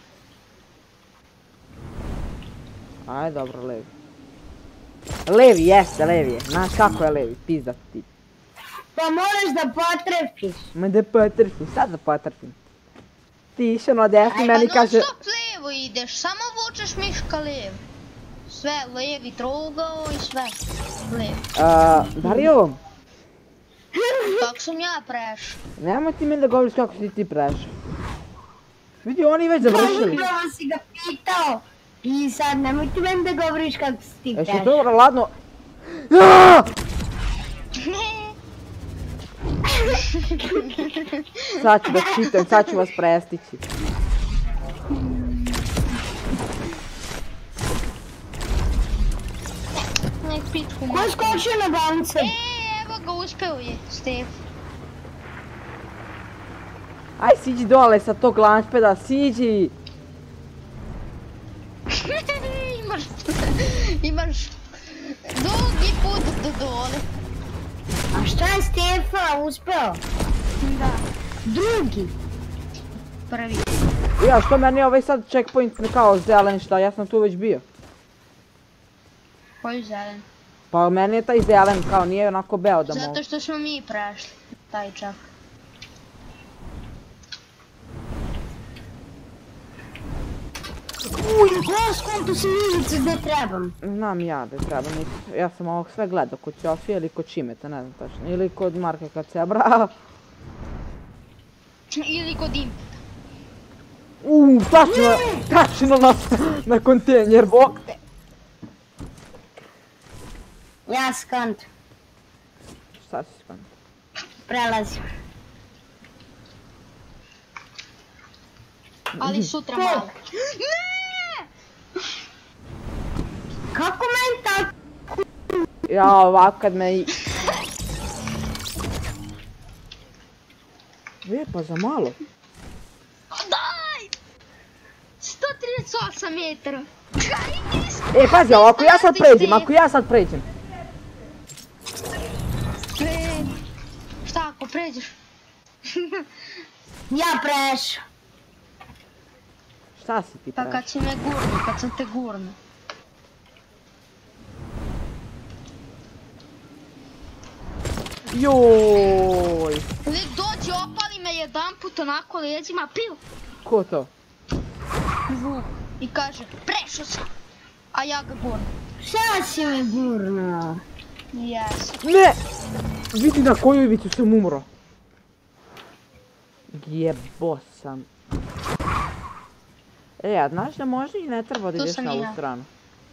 Aj dobro, levi. Levi, jeste, levi je. Znaš kako je levi, pizda ti. Pa moraš da potrefiš. Ma da potrfim, sad da potrfim. Ti išao na desni, meni Pa kaže... non stop lijevo ideš, samo vučeš miška lijevo. Sve lijevi trogao i sve lijevo. A, Dario, Tako sam ja prešao. nemoj ti meni da govoriš kako si ti prešao. Vidi, oni već završili. Upravo si ga pitao. I sad nemoj ti meni da govoriš kako si ti Jesi prešao. dobro, ladno? Aaaa! Sad ću da čitam, sad ću vas prestići. Nek pičku Ko ma. je skočio na bance? E, evo ga, uspeo je, Stef. Aj, siđi dole sa tog launchpada, siđi! imaš, imaš dugi put do dole. A šta je Stefa uspeo? Da, Drugi. prvi. Ja, što meni ovaj sad checkpoint kao zelen šta, ja sam tu već bio. Koji zelen? Pa meni je taj zelen, kao nije onako beo da mogu. Zato što smo mi prešli, taj čak. Uj, ja skonto sam ivice gdje trebam. Znam ja da trebam, ja sam ovog sve gledao kod Ćofija ili kod Čimeta, ne znam tačno. Ili kod Marka kad se brao. Ili kod Impeta. Uuu, tačno, tačno na, na kontejner, bok te. Ja skonto. Šta si skonto? Prelazim. Ali sutra malo. Ne! Kako meni tako? Ja ovako kad me i... E, pa za malo. Daj! sto trideset osam metara. E, pazi, ako ja sad pređem, ako ja sad pređem. Pre... Šta ako pređeš? Ja prešao. Šta si ti Pa prešao? kad si me gurno, kad sam te gurno. Joj. Lik dođe, opali me jedan put onako leđima, pil. Ko to? Vuk. I kaže, prešao sam. A ja ga gurno. Šta si me gurno? Jes. Ne! Vidi na koju ivicu sam umro. Jebo sam. E, a znaš da možda i ne treba da Tu ideš sam na i ovu ja. stranu.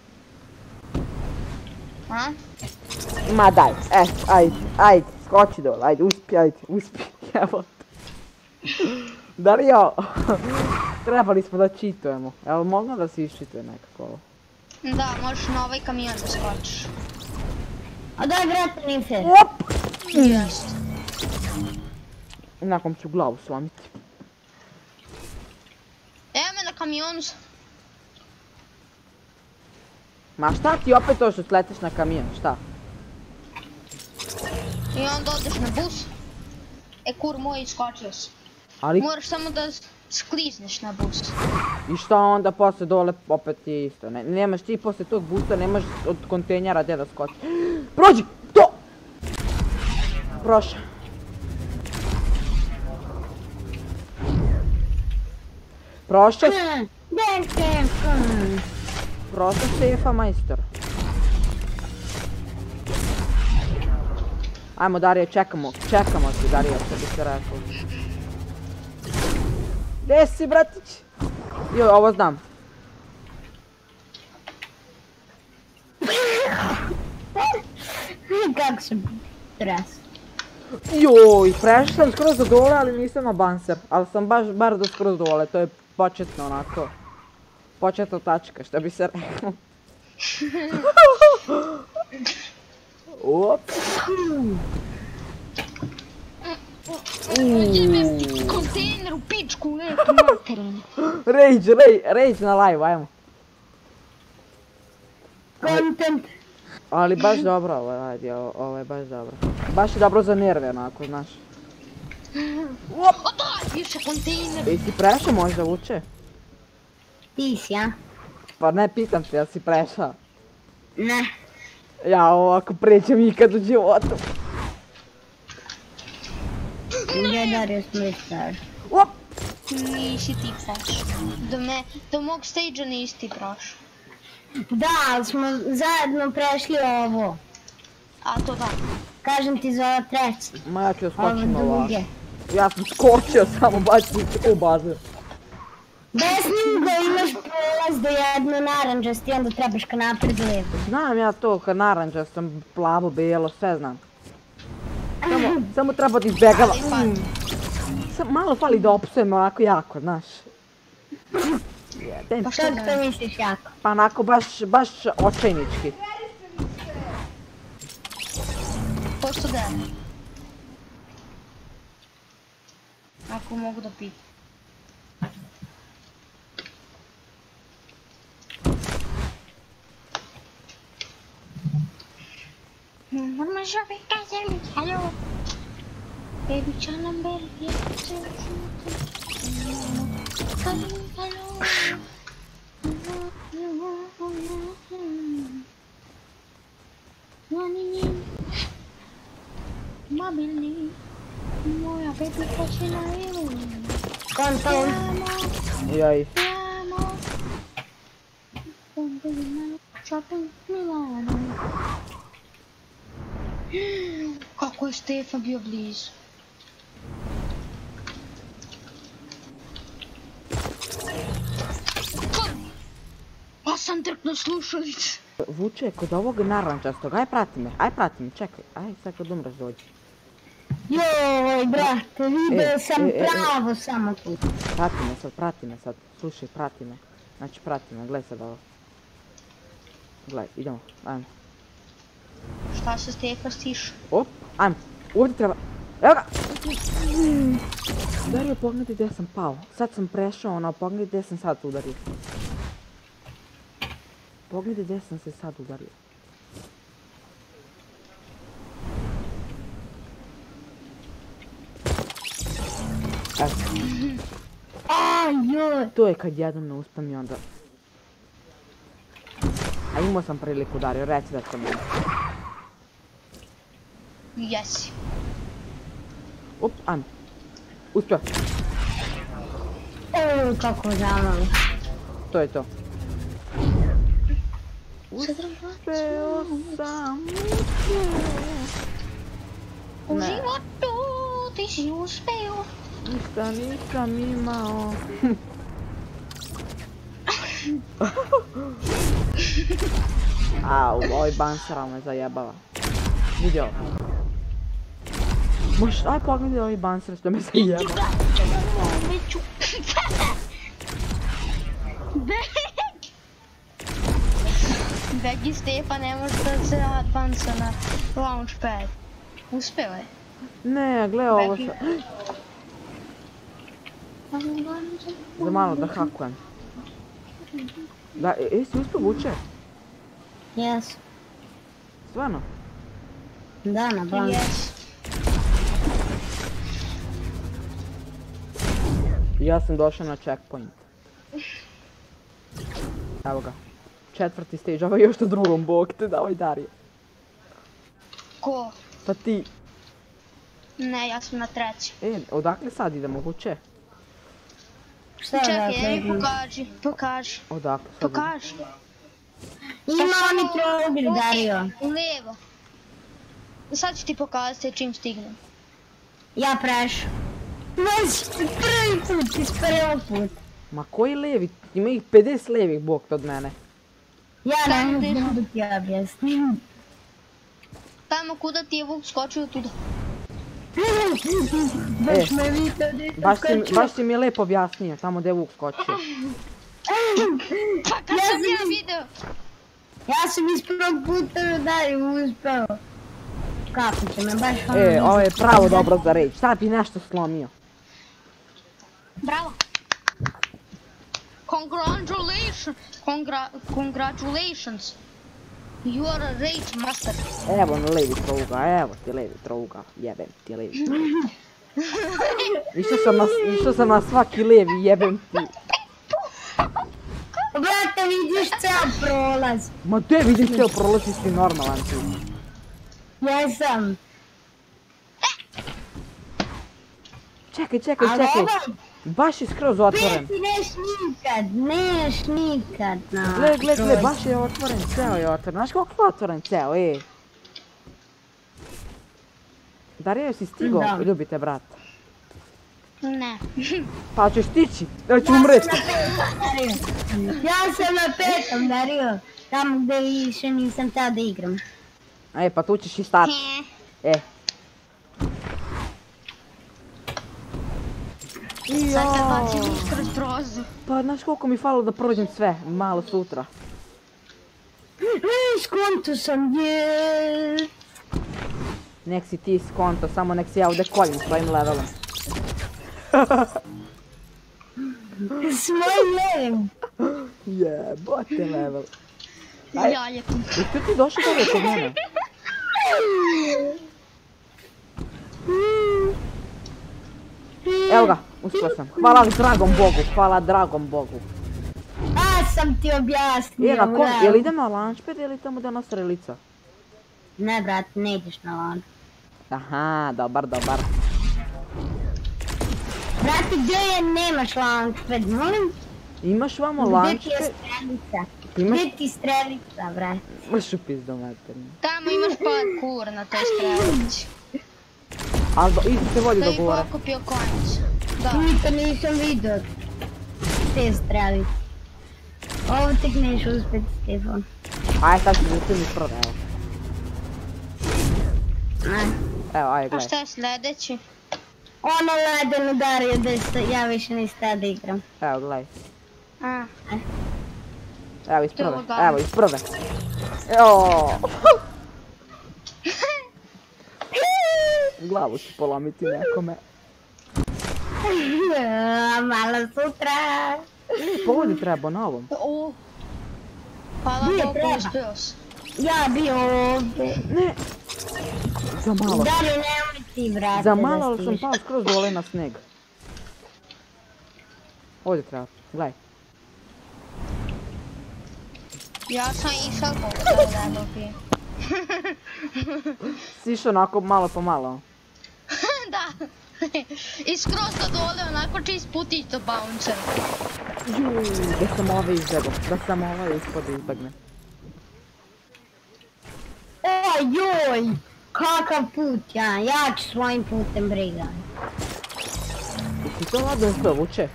A? Ma daj, e, ajde, ajde, skoči dole, ajde, uspi, ajde, uspi, evo te. Dario, trebali smo da čitujemo, evo mogla da se iščituje nekako ovo. Da, možeš na ovaj kamion da skočiš. A daj vratan infer. Op! Jest. Nakon ću glavu slomiti. Evo me na kamionu. Ma šta ti opet to što sletiš na kamion, šta? I onda odeš na bus. E kur moj, iskočio si. Ali, Moraš samo da sklizneš na bus. i šta onda posle dole opet je isto, ne, nemaš ti posle tog busa, nemaš od kontejnera gdje da skoči. Prođi, to! Prošao. Prošao, prošao sefa majstor. Ajmo Dario, čekamo, čekamo ti Dario, što bi se rekao. Gdje si bratić? Joj, ovo znam. Kako sam tras. Joj, prešao sam skroz do dole, ali nisam na banser. Ali sam baš bar do skroz dole, to je početno onako. Početna tačka, što bi se rekao. Op. Uđe me kontejner u pičku, lepo materinu. Rage, rage, rage na live, ajmo. Content. Ali baš dobro ovo radi, ovo, ovo je baš dobro. Baš je dobro za nerve onako, znaš. O da, više kontejner. I si prešao možda uče? Ti si, a? Pa ne pitam te, jel si prešao? Ne. Ja ovako pređem ikad u životu. Gdje Dario smrštar? Op! Nisi ti prošao. Do me, do mog stage-a nisi ti prošao. Da, ali smo zajedno prešli ovo. A to da. Kažem ti za ovo treći. Ma ja ću da Ovo skočim ovako. druge. Ja sam skočio samo baš u bazu. Desnim da imaš prolaz do jedno naranđasti, onda trebaš ka napred lijevo. Znam ja to, kad naranđa sam, plavo, bijelo, sve znam. Samo, samo treba da izbjegava. Ali fali. Mm. Sam, malo fali da opsujem onako jako, znaš. Jebem. Pa što Kako ne? to misliš jako? Pa onako baš, baš očajnički. Pošto da? Ako mogu da pitam. Moramo žabe kažem, halo. Baby čalam beri, halo, halo. stabilni. Moja baby počina ilu. Konton. Jaj. Idemo. Idemo. Shopping Milano. Kako je Stefan bio blizu. Pa sam trknuo slušalicu. Vuče kod ovog narančastog, aj prati me, aj prati me, čekaj, aj sad kad umreš dođi. Joj, brate, vidio E, sam e, e, e. pravo samo tu. Prati me sad, prati me sad, slušaj, prati me. Znači prati me, gledaj sad ovo. Gledaj, idemo, ajmo. Šta se Stefan stiša? Op, ajmo, ovdje treba, evo ga! Dario, pogledaj gdje sam pao, sad sam prešao, ono, pogledaj gdje sam sad udario. Pogledaj gdje sam se sad udario. Eto, Aj, joj. to je kad jedan ne uspem i onda... A imao sam priliku, Dario, reci da sam imao. Jesi. Op, ajmo. Uspio. Oj, kako zamalo. To je to. Uspeo sam. U Ne. životu ti si uspeo. Ništa nisam imao. Au, ovaj bansera me zajebava. Vidi ovo. Možeš, aj pogledaj ovaj banser što me zajebava. Neću. Beg! Beg i Stefan ne može da se advansa na launchpad. Uspeo je. Ne, gle ovo Begi. sad. Za malo da hakujem. Da, e, jesi uspio Vuče? Jes. Stvarno? Da, na banku. Yes. Ja sam došao na checkpoint. Evo ga. Četvrti stage, ovo je još na drugom, bog te, davaj Darije. Ko? Pa ti. Ne, ja sam na treći. E, odakle sad idemo, Vuče? Šta je Čekaj, dakle? ej, pokaži, pokaži, Odakle sad idemo? pokaži. Ima oni trogli, Dario. Lijevo. Sad ću ti pokazati čim stignem. Ja prešao. Već prvi put, iz prvog put. Ma koji levi? Ima ih pedeset levih, bog te od mene. Ja Tamo ne gdje- znam da ti objasnim. Tamo kuda ti je Vuk skočio tuda. Baš me vidite gdje sam Baš si, skočio. baš si mi je lepo objasnio, tamo gdje je Vuk skočio. Pa kad Ja sam ja sam- video. Ja sam iz prvog puta da Dario uspeo. Kako će me baš ono... E, ovo je pravo dobro za reći. Sad bi nešto slomio. Bravo. Congratulations. Congra congratulations. You are a rage master. Evo na levi trouga, evo ti levi trouga. Jebem ti levi trouga. Išao sam na, išao sam na svaki levi, jebem ti. Brate, vidiš ceo prolaz. Ma te vidim cijel prolaz, ti si normalan ti. Jesam. Čekaj, čekaj, Ali čekaj. ovo, Baš je skroz otvoren. ti neš nikad, neš nikad na... Gle, gle, gle, baš je otvoren, ceo je otvoren. Znaš koliko je otvoren ceo, ej? Darija, si stigao? Da. Ljubite, brat. Ne. Pa ćeš stići, da ću umreti. Ja sam na petom, Dario. Tamo gdje više nisam teo da igram. E, pa tu ćeš i stati. He. E. Sad kad bacim iskroz prozor. Pa znaš koliko mi falilo da prođem sve, malo sutra. Ej, skonto sam, je. Nek si ti skonto, samo nek si ja ovdje koljim svojim levelom. S mojim levim. Jebote level. Aj. Ja ljepim. Jesi ti došao dobro kod mene? Evo ga, uspio sam. Hvala dragom bogu, hvala dragom bogu. A, sam ti objasnio. E, na kom, bravo. jel idem na launchpad ili tamo da nas strelica? Ne, brate, ne ideš na lan. Aha, dobar, dobar. Brate, gdje je, nemaš launchpad, molim? Imaš vamo Gdje ti je launchpad? strelica? Imaš... Gdje ti strelica, brate? Maš u pizdu materinu. Tamo imaš parkour na toj strelici. Ali idi se vodi Da do bi gore. pokupio konjicu. Da. Nikad nisam vidio te strelice. Ovo tek neš uspjeti, Stefan. Aj, sad ću da se mi prve, evo. Ne. Evo, aj, A gledaj. šta je sljedeći? Ono ledeno Dario, da se- ja više nisam tada igram. Evo, gledaj. A, Evo, iz To je prve. lagano. Evo, iz prve. Evo. Glavu ću polomiti nekome. Malo sutra. Pa ovdje treba na ovom. o. Hvala Gdje Bogu, treba? uspio sam. Ja bi ovdje. Ne. Za malo. Dario, nemoj ti, brate, Za da malo, ali sam stiš. pao skroz dole na sneg. Ovdje treba. Gledaj. Ja sam išao kako da dobijem. Si išao onako malo po malo. Da. I skroz do dole, onako čist putić do bouncer. Juuu, da sam ove izbjegao. Da sam ove ispod izbjegne. Ojoj, kakav put ja, ja ću svojim putem brigam. Jesi to ladno sve vuče?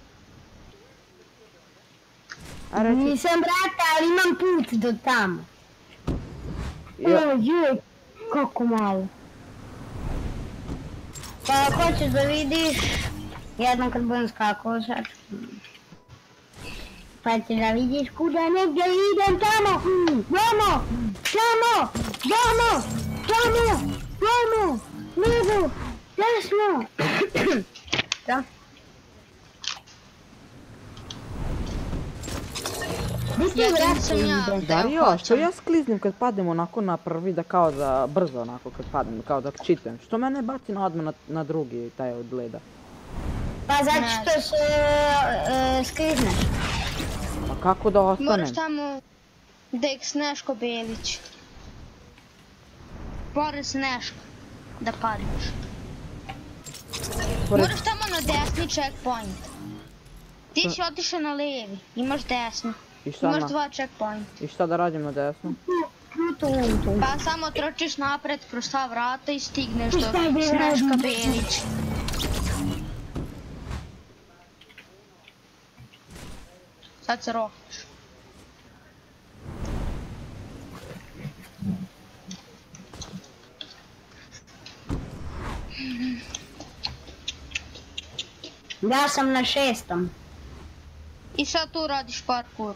A reći, Nisam, brate, ali imam put do tamo. ja, Ojoj, kako malo. Pa ako hoćeš da vidiš, jednom kad budem skakao sad. Pa ćeš da vidiš kuda negdje idem tamo, vamo, tamo, vamo, tamo, vamo, lijevo, desno. Da. Gdje ti, Ja brate, nisam ja. ideš? Dario, što ja skliznem kad padnem onako na prvi, da kao za brzo onako kad padnem, kao da čitam. Što mene baci na odmah na, na drugi, taj od leda? Pa zato što se e, sklizneš. Pa kako da ostanem? Moraš tamo dek Sneško Belić. Pored Sneška da padneš. Pored- Moraš tamo na desni checkpoint. Ti si otišao na levi, imaš desni. I šta, Imaš na, dva checkpoint. I šta da radim na desno? Tu, tu. Pa samo trčiš napred kroz ta vrata i stigneš do Šta bi Sneška radio? Belić. Sad se rohniš. Ja sam na šestom. I sad tu radiš parkour.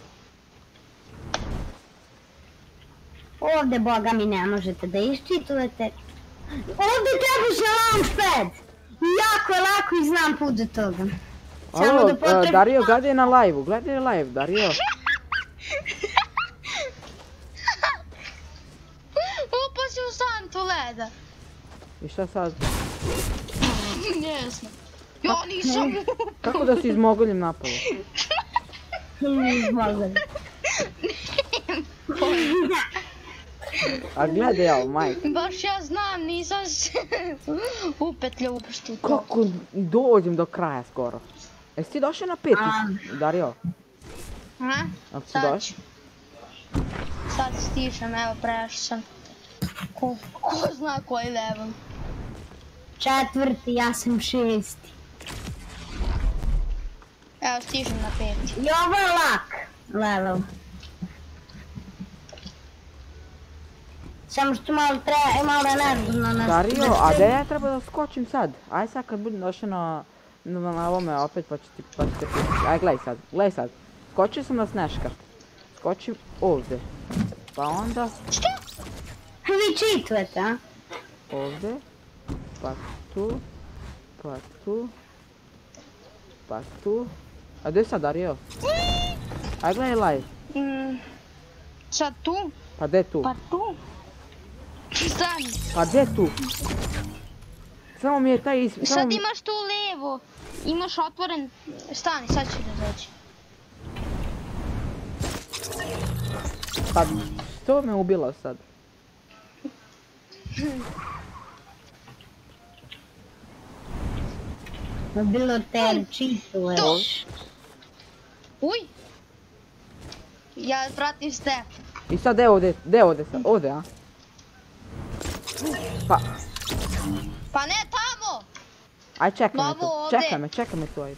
Ovdje, boga mi, ne možete da iščitujete. Ovdje trebaš na launchpad. Jako je lako i znam put do toga. Samo Alo, da e, potrebno... Dario, gledaj na live-u, gledaj live, Dario. Upao si u santu leda. I šta sad? Ne znam. Ja nisam upao. Kako da si izmogoljem napalo? Mogu. A gledaj ovo, majke. Baš ja znam, nisam se upetljao uopšte u to. Kako dođem do kraja skoro? Jesi ti došao na peti, Dario? A? Ako si Sad došao? ću. Sad stišem, evo prešao sam. Ko, ko zna koji level. Četvrti, ja sam šesti. Evo stižem na peti. I ovo je lak level. Samo što malo treba, malo je nezgodno nas... Dario, a gdje ja treba da skočim sad? Aj sad kad budem došao na, na, na ovome opet pa ću ti, pa ću te pitati. Aj gledaj sad, gledaj sad. Skočio sam na Sneška. Skočim ovdje. Pa onda Što? Vi čitujete, a? ovdje. Pa tu. Pa tu. Pa tu. A gdje je sad Dario? Aj gledaj live. Mm, sad tu? Pa gdje je tu? Pa tu? Stani. Pa gdje je tu? Samo mi je taj is... Samo Sad mi... imaš tu levo. Imaš otvoren... Stani, sad ću da dođi. Pa što me ubilo sad? Bilo te čituješ. Uj! Ja pratim Step. I sad gdje ovdje, gdje ovdje sad, ovdje, a? Pa, Pa ne tamo! aj čekaj me Novo tu, ovdje. čekaj me, čekaj me tu, ajde.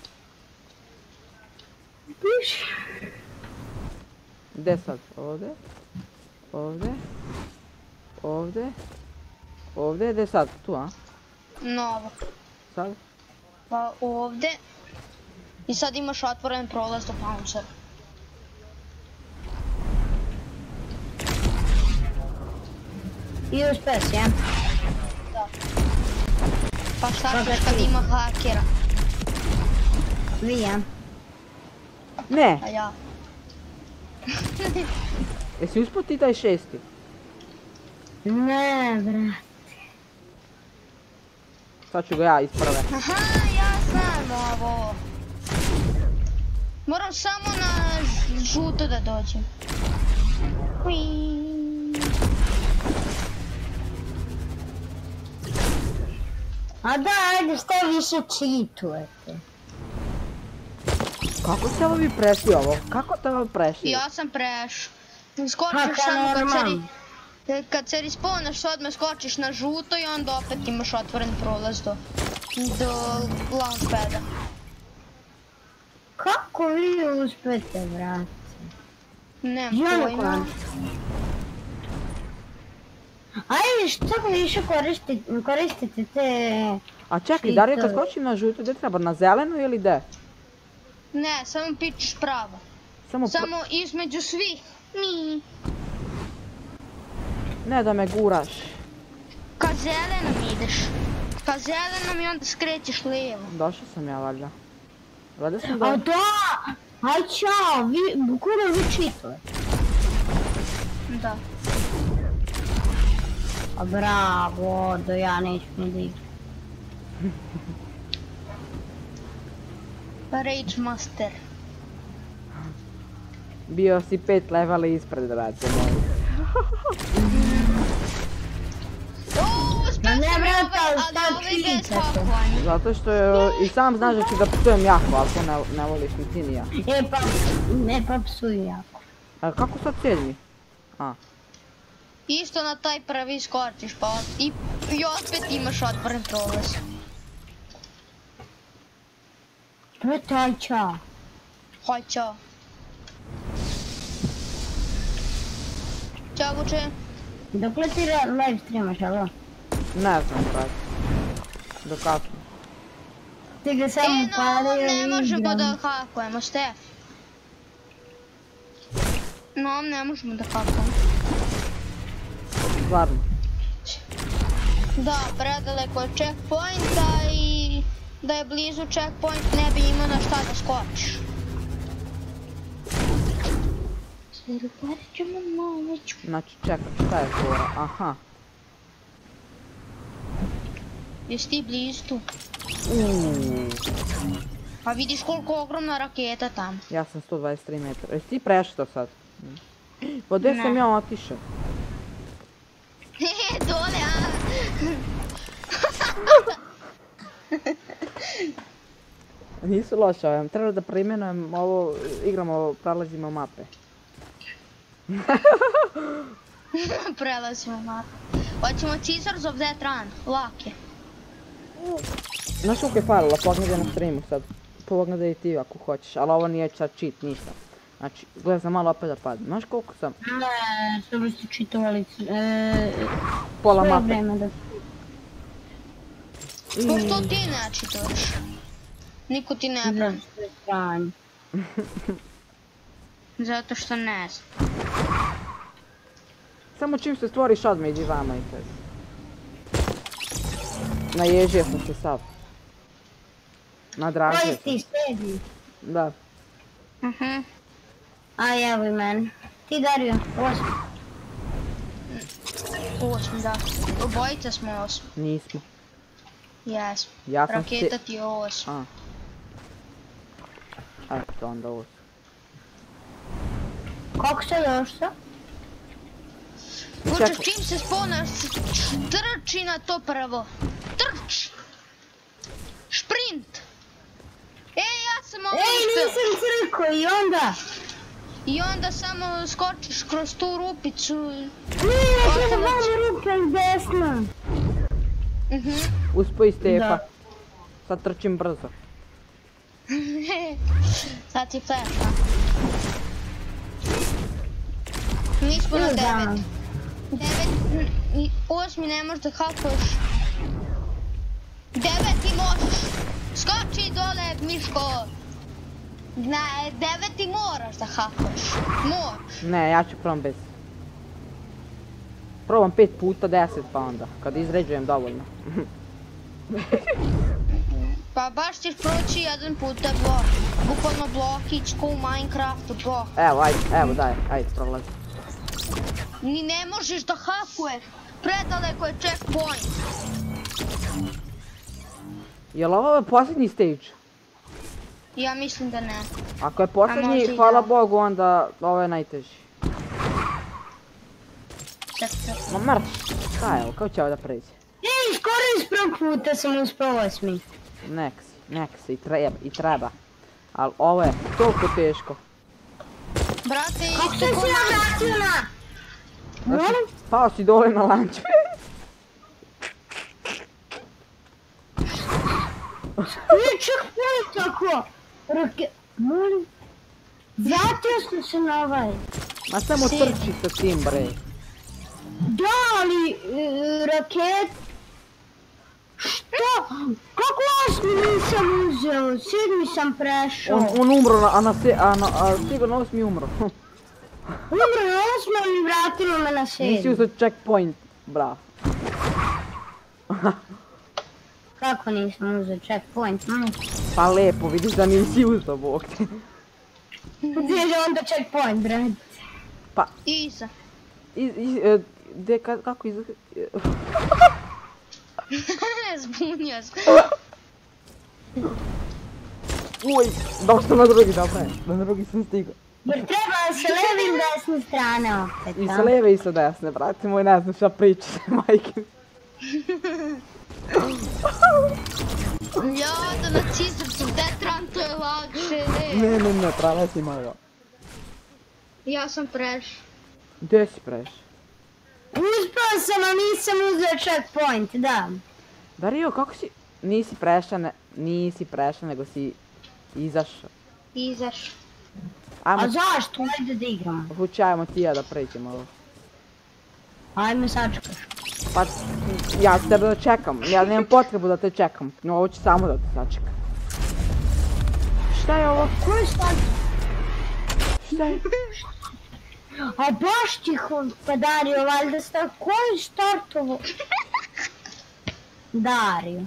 Gdje sad, ovdje, ovdje, ovdje, ovdje, gdje sad, tu, a? Novo. Sad? Pa ovdje. I sad imaš otvoren prolaz do Pouncera. I uspes, ja? Da. Pa šta ćeš kad ima hakera? Vi, ja? Ne, A ja. jesi uspio ti taj šesti? Ne, brat. Sad ću ga ja isprave. Aha, ja znam ovo. Moram samo na žuto da dođem. Hui. A da, ajde, što više čitujete? Kako ste ovo vi prešli ovo? Kako ste ovo prešli? Ja sam prešao. Ha, Skočiš to samo kad se, normalno. ri- kad se respawnaš, odmah skočiš na žuto i onda opet imaš otvoren prolaz do, do launchpada. Kako vi uspete, brat? Nemam Ja ne pojma. znam. Ajde, što više koristite, koristite te... A čekaj, Šito. Dario, kad skočim na žuto, gdje treba? Na zelenu ili gdje? Ne, samo pičeš pravo. Samo, pr- Samo između svih. Mi. ne da me guraš. Ka zelenom ideš. Ka zelenom i onda skrećeš lijevo. Došao sam ja, valjda. Valjda sam A da... da! Aj čao, vi, kuda vi čitujete? Da. A bravo, da ja neću ni da igram. Rage Master. Bio si pet levela ispred, brate moj. Uuu, uspio Ma ne, sam brate, ovaj, ali ali šta ovaj bez čitate? hakovanja. Zato što je, i sam znaš da ću ga psujem jako, ali to ne, ne voliš ni ti ni ja. E pa, ne pa psuj jako. A kako sad sedmi? A, Isto na taj prvi skočiš pa od- i, i opet imaš otvoren prolaz. Brate, aj čao. Hoj, čao. Ćao, Vuče. Dokle ti ra- live streamaš, alo? ne znam, brate. Do kako? Ti ga E, samo na ovom palio ne i možemo igram. da hakujemo, Stef. Na ovom ne možemo da hakujemo. Stvarno. Da, predaleko je checkpointa i da je blizu checkpoint ne bi imao na šta da skočiš. Znači, čekaj, šta je fora? Aha. Jesi ti blizu tu? Uuu, Pa vidiš koliko ogromna raketa tamo. ja sam sto dvadeset tri metra. Jesi ti prešao sad? Pa gdje sam Ne. ja otišao? Hehe, dole, a? Nisu loše ove, treba da preimenujem ovo, igramo, prelazimo mape. Prelazimo mapu. Hoćemo Scissors of Death Run, lake. Znaš koliko je falilo, pogledaj na streamu sad. Pogledaj i ti ako hoćeš, ali ovo nije sad cheat, ništa. Znači, gledaj sam malo opet da padne. Znaš koliko sam? Ne, samo ste čitovali e, Pola sve mape. vreme da... Pa što ti ne čitaš? Niko ti ne Zato brani. što je sranje. Zato što ne znam. Samo čim se stvoriš odmah iđi vama i kaj. Naježio sam se sav. Nadražio Koji sam. ti sedi? Da. Mhm. A evo i meni. Ti Dario, osmi. Osmi, da. Obojica smo osmi. Nismo. Jesmo. Ja sam Raketa sti- ti je osmi. A. Eto onda ovo. Kako se došao? Vuče, Čekaj. čim se spawnaš, trči na to prvo. Trč! Šprint! Ej, ja sam ovo Ej, uspio. nisam crko i onda? I onda samo skočiš kroz tu rupicu. Nije, ja sam vam rupe desna. Uspoji Stefa. Da. Sad trčim brzo. Sad ti flash, a? Mi smo na devet. Devet, i osmi ne možeš da hakuješ. Devet ti možeš. Skoči dole, Miško. Na devet ti moraš da hakuješ. Moraš. Ne, ja ću probam bez. Probam pet puta deset pa onda, kad izređujem dovoljno. Pa baš ćeš proći jedan puta blok. Bukvalno blokić ko u Minecraftu blok. Evo, ajde, evo daj, ajde, prolazi. Ni ne možeš da hakuješ. Predaleko je checkpoint. Jel ovo je posljednji stage? Ja mislim da ne. Ako je A posljednji, možda i hvala da. Bogu, onda ovo je najteži. Čekaj. Ma mrš, šta je ovo, kako će ovo da pređe? Ej, skoro iz prvog puta sam uspio osmi. Nek si, nek si, i treba, i treba. Ali ovo je toliko teško. Brate, Kako isto sam ko se ja mene. vratio na... Znači, Molim? pao si dole na lanč. Nije checkpoint tako. Rake... Molim? Vratio sam se na ovaj. Ma samo Si. trči sa tim, bre. Da, ali e, raket... Što? Kako osmi nisam uzeo? Sedmi sam prešao. On, on umro, na- a, na se, a, na, a sigurno osmi umro. Umro je osmi, ali vratilo me na Nisi sedmi. uzeo checkpoint, bra. Kako nisam uzeo checkpoint? Mm. Pa lepo, vidiš da nisi uzeo, bog te. Gdje je onda checkpoint, brat? Pa, Iza. iz, iz, e, de, ka, kako iz... Zbunio se. Uj, došao sam na drugi, dobro je. Na drugi sam stigao. Jer treba sa levim desne strane opet, I a? sa lijeve i sa desne, brate moj, ne znam šta priča, majke. Ja, da na Cizarcu Detran, to je lakše. Ne, ne, ne, prava si malo. Ja sam preš. Gdje si preš? Uspio sam, a nisam uzeo checkpoint, da. Dario, kako si... Nisi prešao, ne, nisi prešao, nego si izašao. Izaš. Ajmo, A zašto? Ajde da igramo. Vučajmo ti ja da pređemo ovo. Ajme sačekaš. Pa, ja ću tebe da čekam, ja nemam potrebu da te čekam, no ovo ću samo da te sačekam. Šta je ovo? Koji start? Šta je? A baš tiho, pa Dario, valjda sta... Koji startovo? Dario.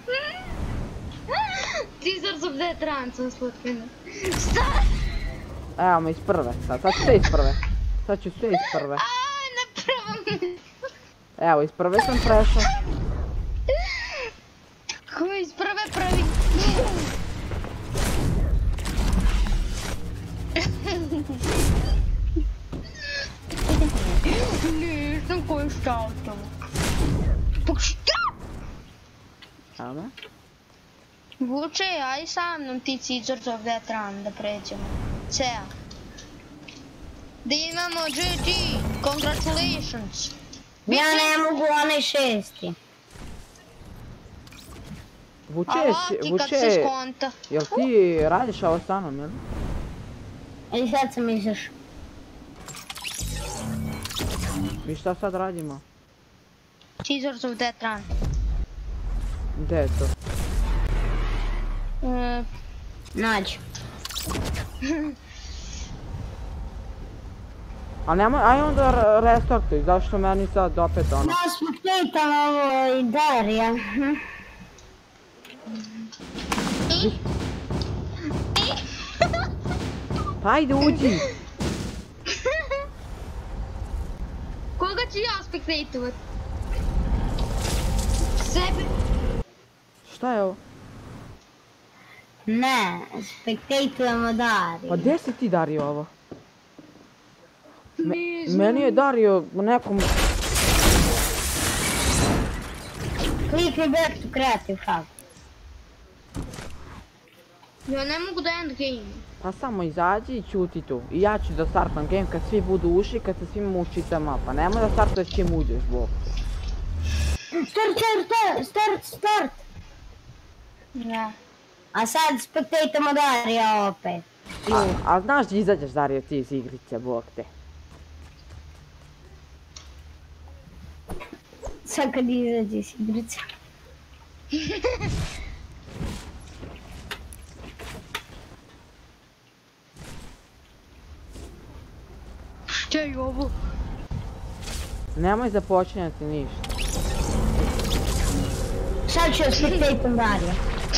Cizarcu Detran sam slučajno. Šta? Evo me iz prve, sad, sad ću sve iz prve. Sad ću sve iz prve. Aj, ne prvom. Evo, iz prve sam prešao. Ko iz prve pravi? Nisam koji šaltamo. Pa šta? Evo me. Vuče, aj sa mnom ti Cizarcov Detran da pređemo. Cea. Da imamo G G. Congratulations. Ja ne mogu onaj šesti. Vuče, A laki kad se Vuče, skonta. jel ti radiš ovo sa mnom, jel? I sad sam izašao. Mi šta sad radimo? Cizarcov Detran. Gdje je to? E, Nađi. A nemoj, aj onda re- restartuj, zašto meni sad opet ono? Da spektatam ovo i Darija. Pa ajde uđi! Koga ću ja spektatovat? Sebe. Šta je ovo? Ne, spektatujemo Darija. Pa gdje si ti Dario ovo? Me- Ne znam. meni je Dario u nekom... Klikni back to creative hub. Ja ne mogu da end game. Pa samo izađi i ćuti tu. I ja ću da startam game kad svi budu ušli, kad se svima učica mapa. Nemoj da startuješ čim uđeš, bok. Start, start, start, start. Ne. A sad spektatamo Darija opet. A, a znaš da izađeš, Dario, ti iz igrice, bok te. Sad kad izađe iz igrice. Šta je ovo? Nemoj započinjati ništa. Sad ću spektatam Darija.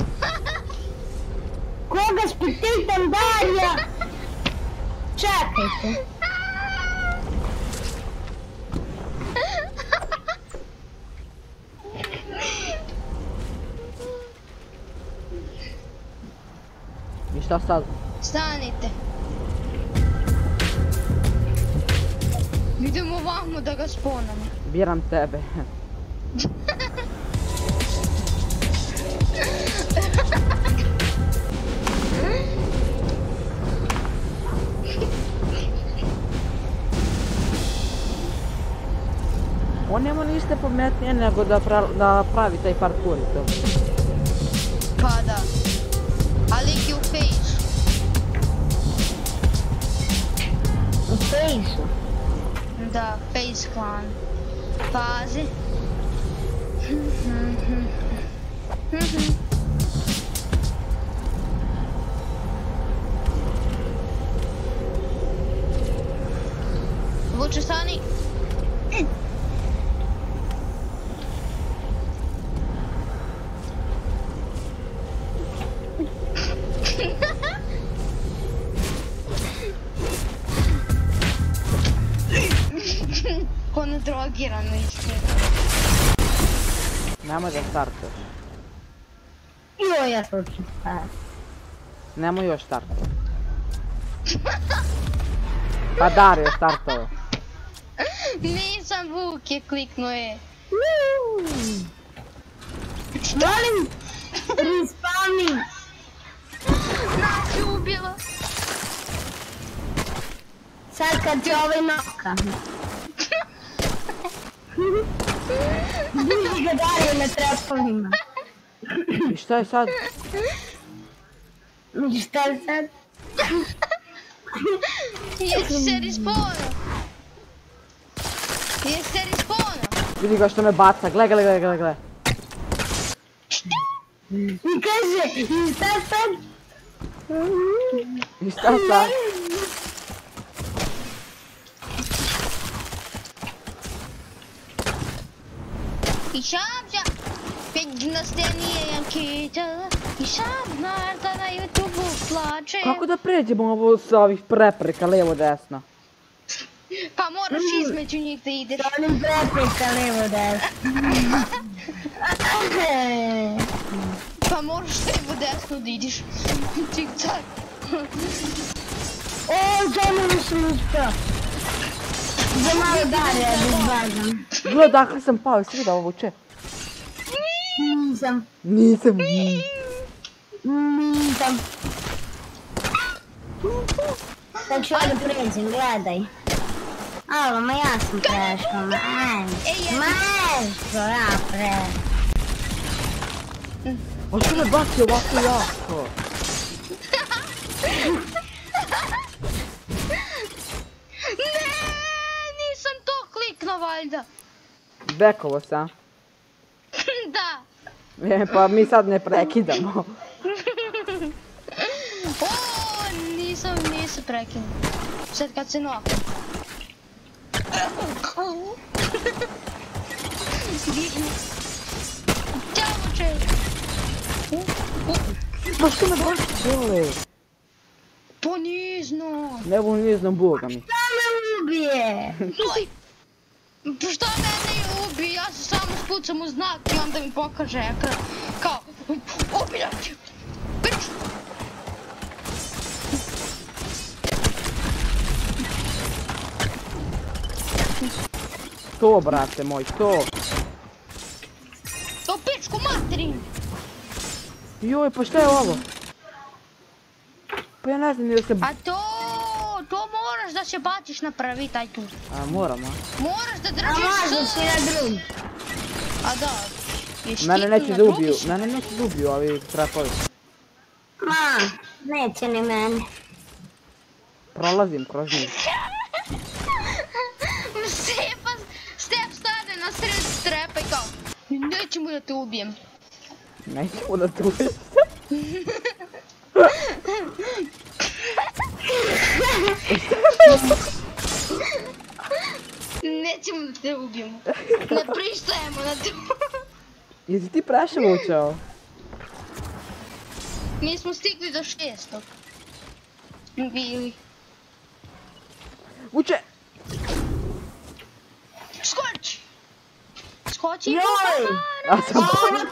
Koga spektatam Darija? Čekajte. I šta sad? Stanite. Idemo vamo da ga sponamo. Biram tebe. On nema ništa pametnije nego da, pra, da pravi taj parkour i to. Pa da. A lik je u face. U fejsu. Da, face clan. Pazi. Vuče, stani. Ono drogirano istina. Nemoj da startuješ. Joj, ja to ću stati. Nemoj još startuješ. Pa Dario je startovao. Nisam, Vuk je kliknuo je. Molim, respawning. Nas je ubila. Sad kad će ovaj noka. Diži ga Darija na trepovima. I šta je sad? I šta je sad? Jesi se respawnao? Jesi se respawnao? Vidi ga što me baca, gle, gle, gle, gle, gle. I kaže, i šta sad? I šta sad? I šapća, pegna stenije jankita. I šap narta na YouTube-u plače. Kako da pređemo ovo sa ovih prepreka, levo, desno? Pa moraš između njih da ideš. Onim prepreka levo desno. Pa moraš levo desno da ideš. Tik tak. O, samo nisam uspio. Za malo Darija da zbagam. Gle, dakle sam pao, jesi vidio ovo vuče? Nisam. Nisam. Nisam. Sad ću ovdje pređem, gledaj. Alo, ma ja sam prešla, maestro. Maestro, ja prešla. A što me baci ovako jako? Ne, nisam to kliknuo valjda. Bekovo sam. Da. E, pa mi sad ne prekidamo. O, nisam, nisam prekinuo. Sad kad se nokne. Digni. Ćao, vuče. Ma što me baci dole? Ponizno. Ne bu ne znam boga mi. Šta me ubije? Oj. Šta mene ubi? Ja se samo spucam u znak i onda mi pokaže ekran. Kao, ubijat ću. Bić. To, brate moj, to. O pičku materin. Joj, pa šta je ovo? Pa ja ne znam ni da se... A to, to moraš da se baciš na prvi taj tu. A moram, a? Moraš da A držiš možeš s... i na drugi. A da. Jesi Mene kliknuo neće na da drugi ubiju, si? mene neće da ubiju ovi trapovi. Ma, neće ni mene. Prolazim kroz njih. Stepa, Step stane na sred strepa i kao, nećemo da te ubijem. Nećemo da te ubiju. Nećemo da te ubijemo. Ne pristajemo na to. Jesi ti prešavućao? Mi smo stigli do šestog. Bili. Vuče! Skoči! Skoči! Joj! Ja sam...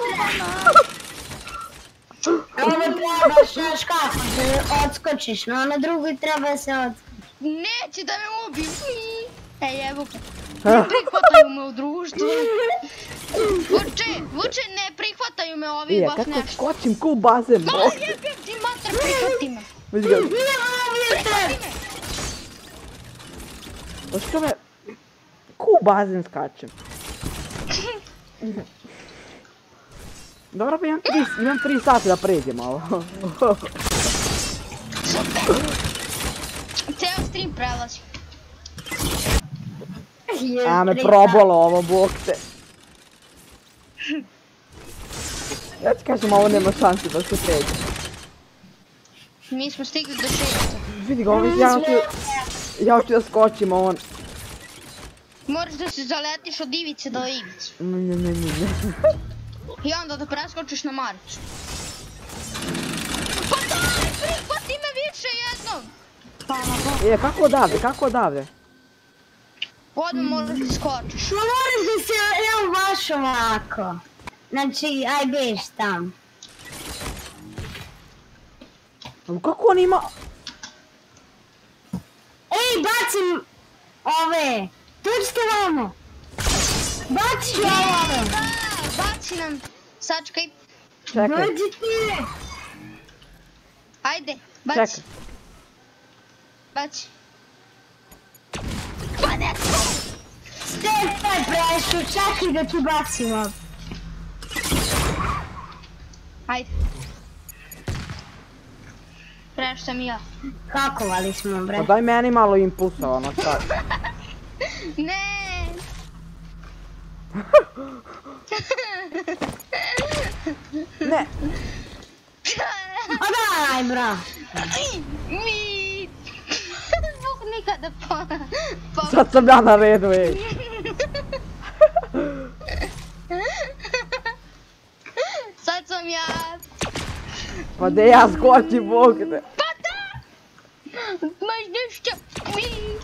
Ovo trebaš, znaš kako, da odskočiš, no na drugoj treba se odskočiš. Neće da me ubiju. Ej, evo ga. Ne prihvataju me u društvu. Vuče, Vuče, ne prihvataju me ovi Ije, baš kako nešto. skočim ko u bazen, Ma, bok. jebim ti mater, prihvati me. Vidi ga. Prihvati me. Pa što me... Ko u bazen skačem? Dobro, pa imam tri, imam tri sata da pređem malo. Ceo stream prelazi. A me probalo ovo, bok te. Ja ti kažem, ovo nema šanse da se pređe. Mi smo stigli do šestog. Vidi ga, ovo ja hoću... Ja hoću da skočim, a on... Moraš da se zaletiš od ivice do ivice. Ne, ne, ne, ne. I onda da preskočiš na Maricu. Pa daj, prihvati me više jednom! Pa na Bogu. E, kako odavde, kako odavde? Odmah moraš da skočiš. No moraš da se, evo baš ovako. Znači, aj beš tam. Ali kako on ima... Ej, bacim ove. Tuđite vamo. Baci ovo. Da, baci nam. Sačkaj. Čekaj, Dođite. Ajde, baci. čekaj. Baci. Pa ne! Stefan prešu, čekaj da ti bacim ovo. Ajde. Preš sam i ja. Hakovali smo, bre. Pa daj meni malo impulsa, ono sad. Ne! Ne, A daj, bra. Mi! Bog nikada pa... pa... sad sam ja na redu, ej. Sad sam ja... Pa da ja skočim, bok te. Pa da! Maš nešto... Mi!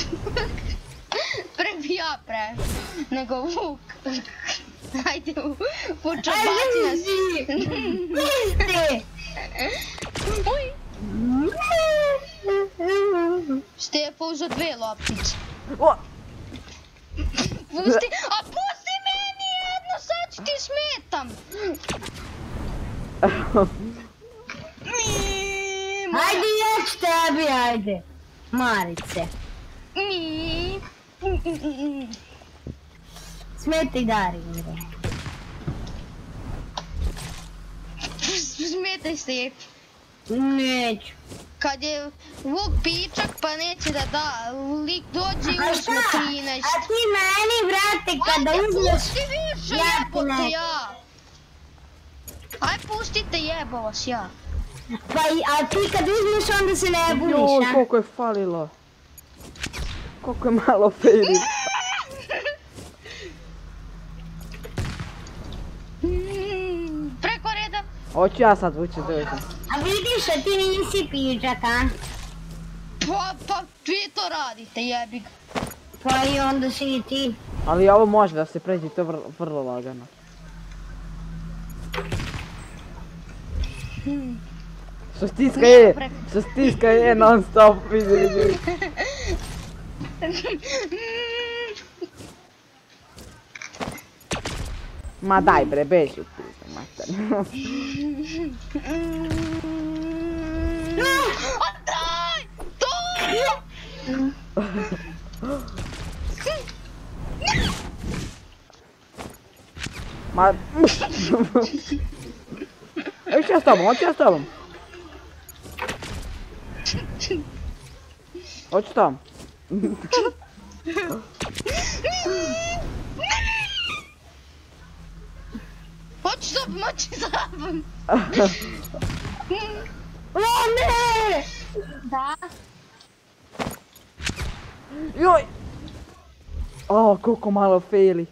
Prvi ja pre... nego Vuk. Ajde, Vuča, baci nas. Pusti. Uj! Stefa uzo dve loptice. O, Pusti, a pusti meni jedno, sad ću ti smetam. Mi, moja- Ajde, ja ću tebi, ajde. Marice. Mi. Smetaj Dari, bre. Smetaj se. Neću. Kad je Vuk pičak pa neće da da, lik dođe i A uzme šta? trinaest. A ti meni, brate, kada Ajde, uzmeš... pusti više, Ja ti jebote neću. ja. Aj pustite, jebo vas ja. Pa, i- a ti kad uzmeš, onda se ne buniš, joj, a? koliko je falilo. Koliko je malo fejli. Mm, Preko reda. Hoću ja sad vući dođem. A vidiš, a ti nisi pičak, a? Pa, pa, vi to radite, jebi ga. Pa i onda si i ti. Ali ovo može da se pređe, to je vrlo, vrlo lagano. Što stiska je, što stiska je non stop, vidi, vidi. Ma daj bre, beži u pizdu, mater. A daj! To! Ma... Hoću ja s tobom, hoću ja s tobom. Hoću s tobom. Hoću s tobom, hoću s tobom. O ne! Da. Joj! O, koliko malo faili.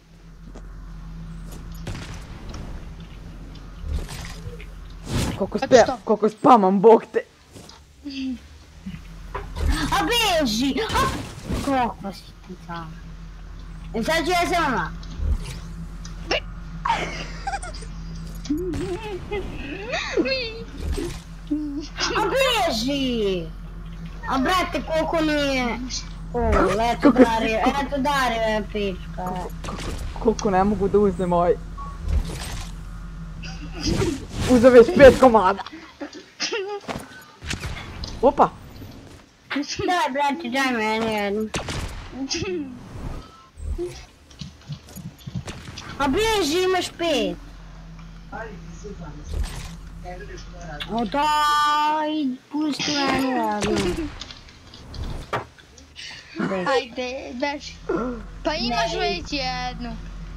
Koliko spe... koliko spamam, bog te. A beži! Kako si ti tamo? E sad ću ja sama. A beži! A brate, koliko nije... O, eto Dario, eto Dario je pička. Koliko ne mogu da uzmem ovaj. Uzeo već pet komada. Opa! Daj brate, daj meni jednu. A beži, imaš pet. O daj, pusti meni jednu. Ajde, beži. Pa imaš već jednu.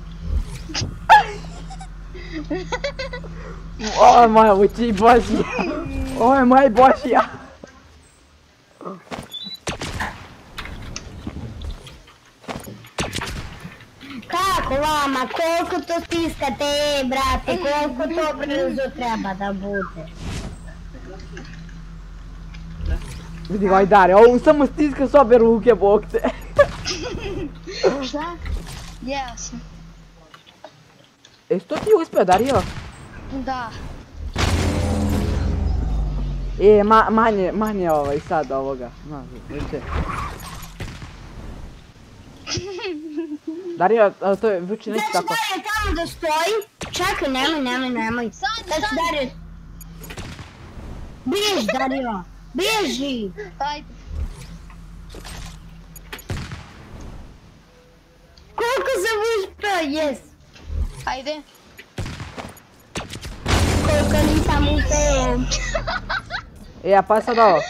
Ovo je moja uči božija. Ovo je moja božija. Kako vama, koliko to stiskate, brate, koliko to brzo treba da bude? Vidi ga, Dario, ovo samo stiska s obe ruke, bog te. Šta? Jesam. E, što ti uspio, Dario? Da. E, ma, manje, manje ovaj sad ovoga. Znaš, vidite. Dario, ali to je vuči neći Znači tako. Dario tamo da stoji, čekaj, nemoj, nemoj, nemoj. Sad, Znači sad. Dario... Bježi Dario, bježi! Ajde. Koliko sam uspio, jes! Ajde. Koliko nisam uspio. E, a pa sad ovo.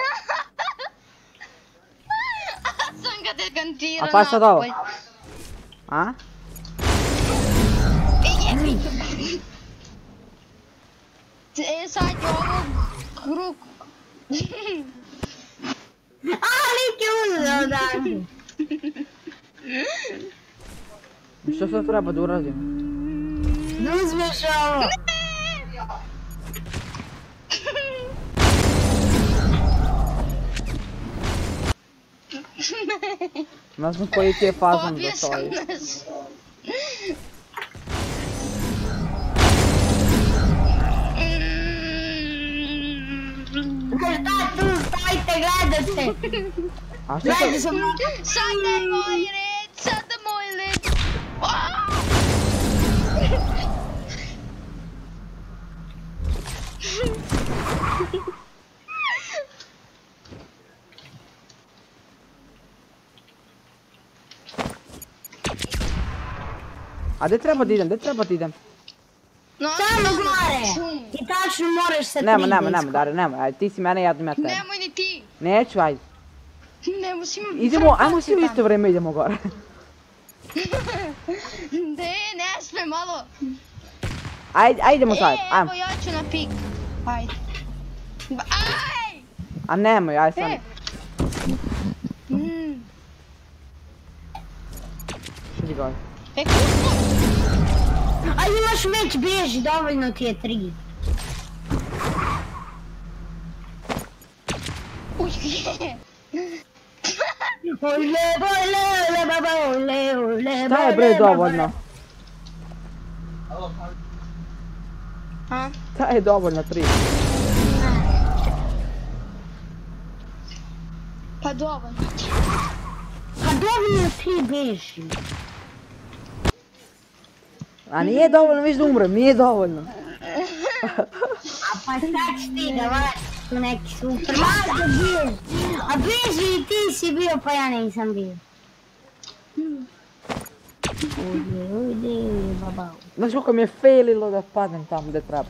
Sam ga dekantirao A pa sad ovo. napolj. A? E sad je ovo krug. Ali ti uzeo dan. Što sad treba da uradim? Da uzmeš ovo. Ne znam koji ti je fazon Pobio da sam stoji. nas. Da, tu stajte, gledate. A što Gledajte to? sam... Sada je moj red, sada moj red. A gdje treba da idem, gdje treba da idem? No, Samo no, gore. šum. I tačno moraš sa tri Nema, nema, diska. nema, Dario, nema, ajde, ti si mene, ja me tebe. Nemoj ni ti. Neću, ajde. Nemo si mi... Idemo, ajmo svi u isto vrijeme idemo gore. Ne, ne sme malo. Ajde, ajdemo sad, E, ajmo. evo ja ću na pik. Ajde. Aj! A nemoj, ajde sad. E! Mm. Idi gore. E, kućno! A imaš već, bježi, dovoljno ti je tri. Uj, je! Ole, ole, ole, baba, ole, ole, Šta je bre dovoljno? A? Šta je dovoljno, tri? Pa dovoljno. Pa dovoljno ti bježi. A nije dovoljno, viš da umrem, nije dovoljno. A pa sad ćeš ti da vadiš. tu neki super, malo bio. A beži i ti si bio, pa ja nisam bio. Ujde, ujde, babao. Znaš koliko mi je faililo da padnem tamo gdje treba.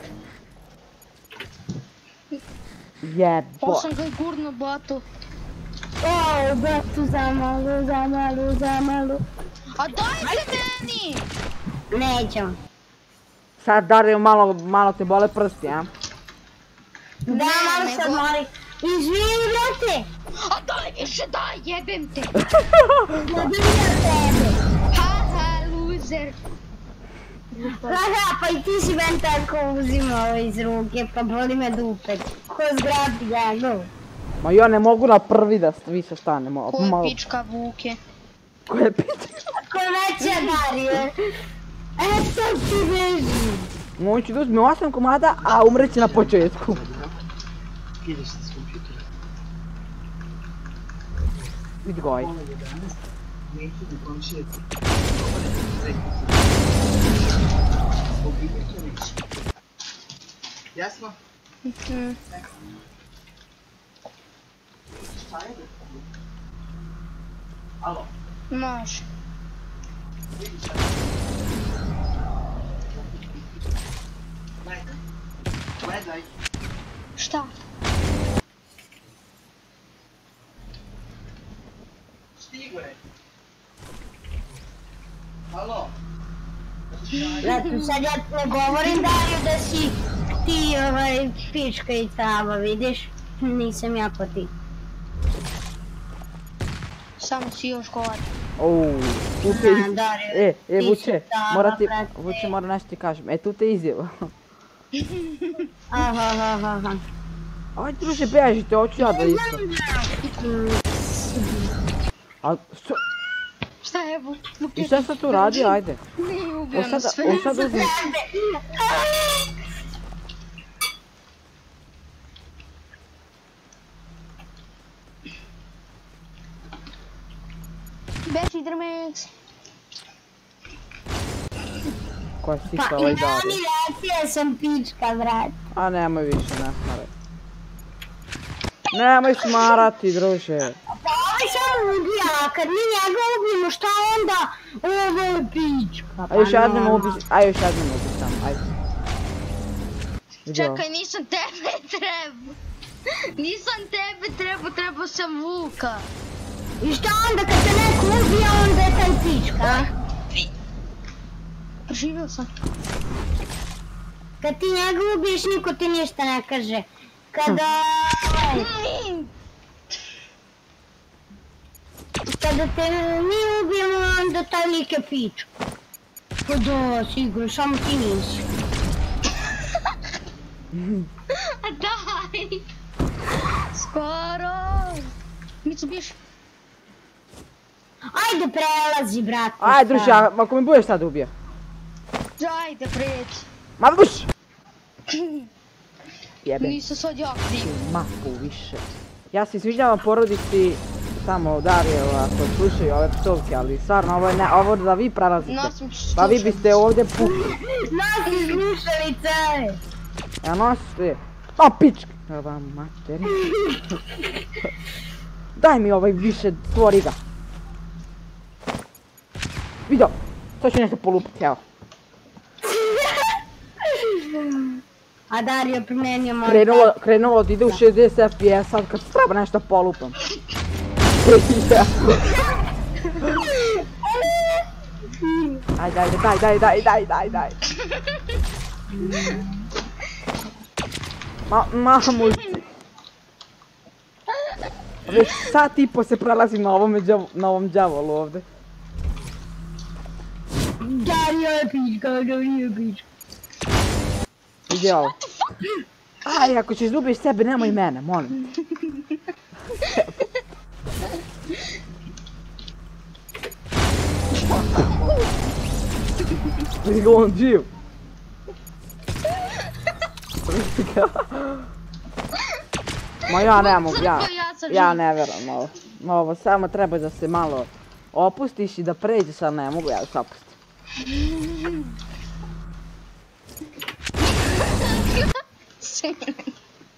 Jebo. Ovo sam ga gurno botu. O, bratu, zamalo, zamalo, zamalo. A dajte meni! Nećem. Sad Dario malo, malo te bole prsti, a? Da, malo se mori. Izvini, brate. A daj više, daj, jebem te! Ja bi vidio tebe. Haha, loser. Haha, pa i ti si meni tako uzimao iz ruke, pa boli me dupe. Ko zgrabi ga, go. Ma ja ne mogu na prvi da više stanemo. Ko je pička Vuke? Ko je pička? Ko neće Dario? Eto ti beži. On će da uzme osam komada, a umreće na početku. Ideš sa kompjutora. Vidi ga ovaj. Neću da komšije. Jasno? Mhm. Šta je? Alo? Može. Vidiš? Gledaj. Gledaj. Šta? Stigo je. Alo? Zato sad ja ne govorim Dario da si ti ovaj pička i trava, vidiš? Nisam ja ko ti. Samo si još gore. Ouu, tu te Da, izjeva. Dario, E, e, ti Vuče, si tava, mora ti, brate. Vuče mora nešto ti kažem. E, tu te izjeva. Aha, aha, aha. Ajde druže, bežite, hoću ja da isto. A, što? Šta je Vuke? I šta sad tu radi, ajde. Ne, O ubio sad, nas sve. o sad uzmi. Beži drmec. Koja si Pa pa i ovaj meni Dario. reći sam pička, brat. A nemoj više, ne smaraj. Nemoj smarati, druže. Pa ovaj sam ubija, a kad mi njega ubijemo, šta onda? Ovo je pička. A još pa jednom nema. ubi, a još jednom ubi sam, ajde. Vidi ovo. Čekaj, nisam tebe trebao. Nisam tebe trebao, trebao sam Vuka. I šta onda kad te neko ubija, onda je taj pička, a? Preživio sam. Kad ti njega ubiješ, niko ti ništa ne kaže. Kada... Kada te mi ubijemo, onda taj lik je pička. Pa da, sigurno, samo ti nisi. A daj. Skoro. Mi se biješ. Ajde prelazi, brate. Ajde, druže, a- ako mi budeš sad ubio. Ajde, preći. Ma buš! Jebe. Nisam sad ja kriv. Mapu više. Ja se izvinjavam porodici tamo Dario ako slušaju ove psovke, ali stvarno ovo je ne, ovo da vi prelazite. Nas sam Pa vi slušao. biste ovdje pukli. Nas je slušalice. Ja nosite. Pa pička. Ova materi. Daj mi ovaj više, stvori ga. Vidio. Sad ću nešto polupiti, evo. A Dario primenio moj... Krenulo, krenulo da ide u šezdeset F P S, sad kad treba nešto polupam. Ajde, ajde, daj, daj, daj, daj, daj, daj. Ma, mamući. Već sat i po se prelazim na ovome đavo, na ovom đavolu ovdje. Dario je pička, Dario je pička. Vidi ovo. Aj, ako ćeš da ubiješ sebe, nemoj mene, molim. Vidi ga, on živ. Vidi ga. Ma ja ne mogu, ja, ja ne vjerujem ovo. Ovo samo treba da se malo opustiš i da pređeš, ali ne mogu ja da se opustim.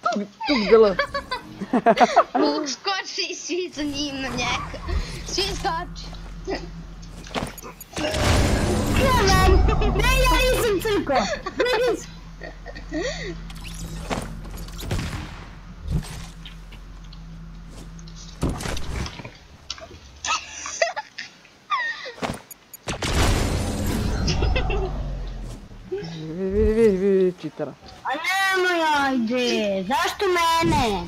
Tuk, tuk, delo. Vuk skoči i svi za njim na njega. Svi skoči. Ne, ja nisam crko. Ne, nisam. Vidi, vidi, vidi, vidi, čitara. A nemoj, ajde. Zašto mene?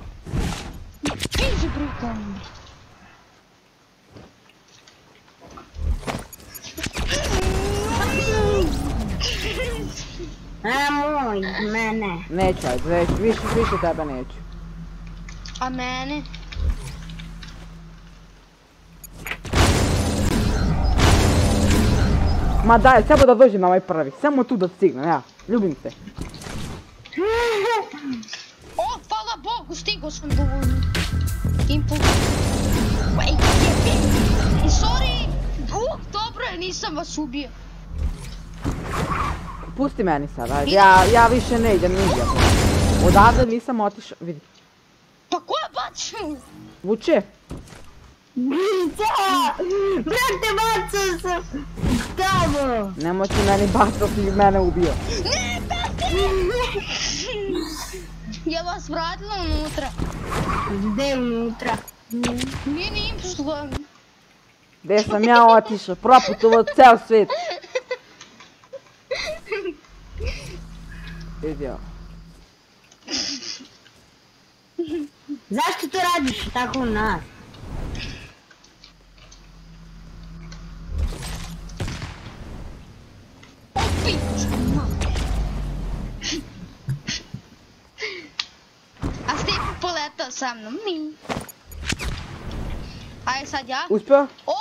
Piži brutalno. Nemoj, mene. Neću, ajde, neću, više, više tebe neću. A mene? Ma daj, samo da dođem na ovaj prvi, samo tu da stignem, ja, ljubim te. O, hvala Bogu, stigao sam do impuls. Ej, jebim. I sorry, Vuk, dobro je, nisam vas ubio. Pusti meni sad, ajde, ja, ja više ne idem nigdje. Odavde nisam otišao, vidi. Pa ko je bacio? Vuče? Da, brate, bacao sam tamo. Nemoj ti meni bacati, mene ubio. Ne, brate! Je vas vratila unutra? Gde unutra? Nije ni impušla. Gdje sam ja otišao, proputovo ceo svijet. Vidi ovo. Zašto to radiš tako u nas? O, pička, mater. A Stipe poletao sa mnom. Mi. Ajde sad ja. Uspio? O!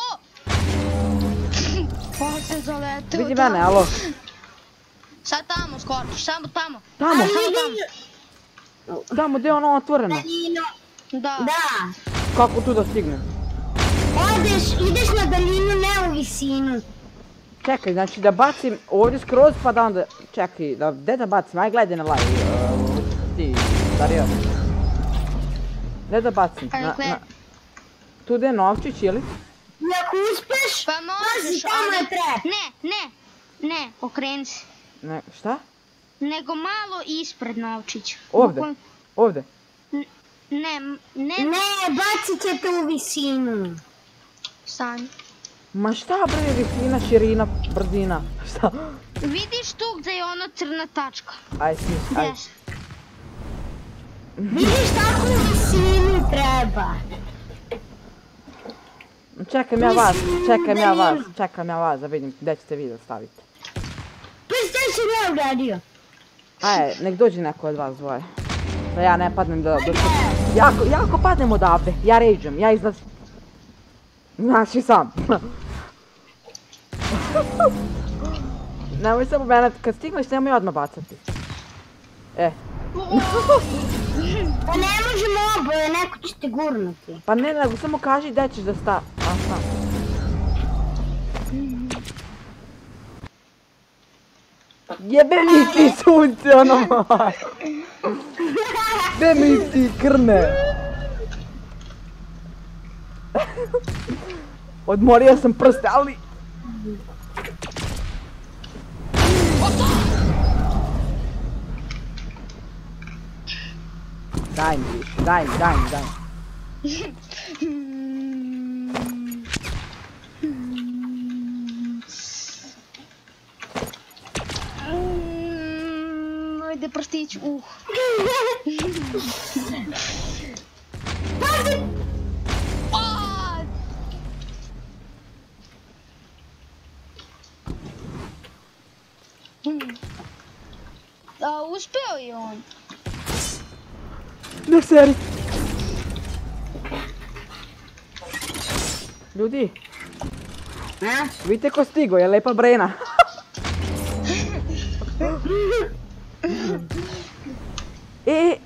Pa se zaletao. Vidi mene, alo. Sad tamo skočiš, samo tamo. Tamo, Ali tamo. tamo gdje je ono otvoreno. daljinu. Da. Da. Kako tu da stignem? Odeš, ideš na daljinu, ne u visinu. Čekaj, znači da bacim ovdje skroz pa da onda... Čekaj, da, gdje da bacim? Aj gledaj na live. Uh, ti, Dario. Gdje da bacim? Ajde, Na, gledaj. na... Tu gdje je novčić ili? I ako uspeš, Pa možeš, pazi, tamo je trep. Ne, ne, ne, okreni se. Ne, šta? Nego malo ispred novčića. Ovdje? Bukvalno- Ovdje? Ne, m- ne, Ne, bacit ćete u visinu. Sanj. Ma šta bre, visina, širina, brzina? Šta? Vidiš tu gdje je ona crna tačka? Aj, smis, aj. Gdje? Vidiš tako u visinu treba. Čekam ja vas, čekam ja vas, čekam ja vas da vidim gdje ćete vi da stavite. Pa šta si ja uradio? Aj, nek dođe neko od vas dvoje. Da ja ne padnem da... da jako, jako padnem odavde, ja ređem, ja izlazim. Znači sam. Nemoj samo mene, kad stigneš nemoj odmah bacati. E, Pa ne možemo oboje, neko će te gurnuti. pa ne, nego samo kaži gdje ćeš da sta... Aha. Jebe mi ti sunce, ono moj. Gdje mi ti krne? Odmorio sam prste, ali... Daj mi više, daj mi, daj mi, daj mi. Mm, Ajde prstić, uh. A! Hmm. A, uspeo je on. Ne seri. Ljudi, A? vidite ko stigo, je lepa brena. E,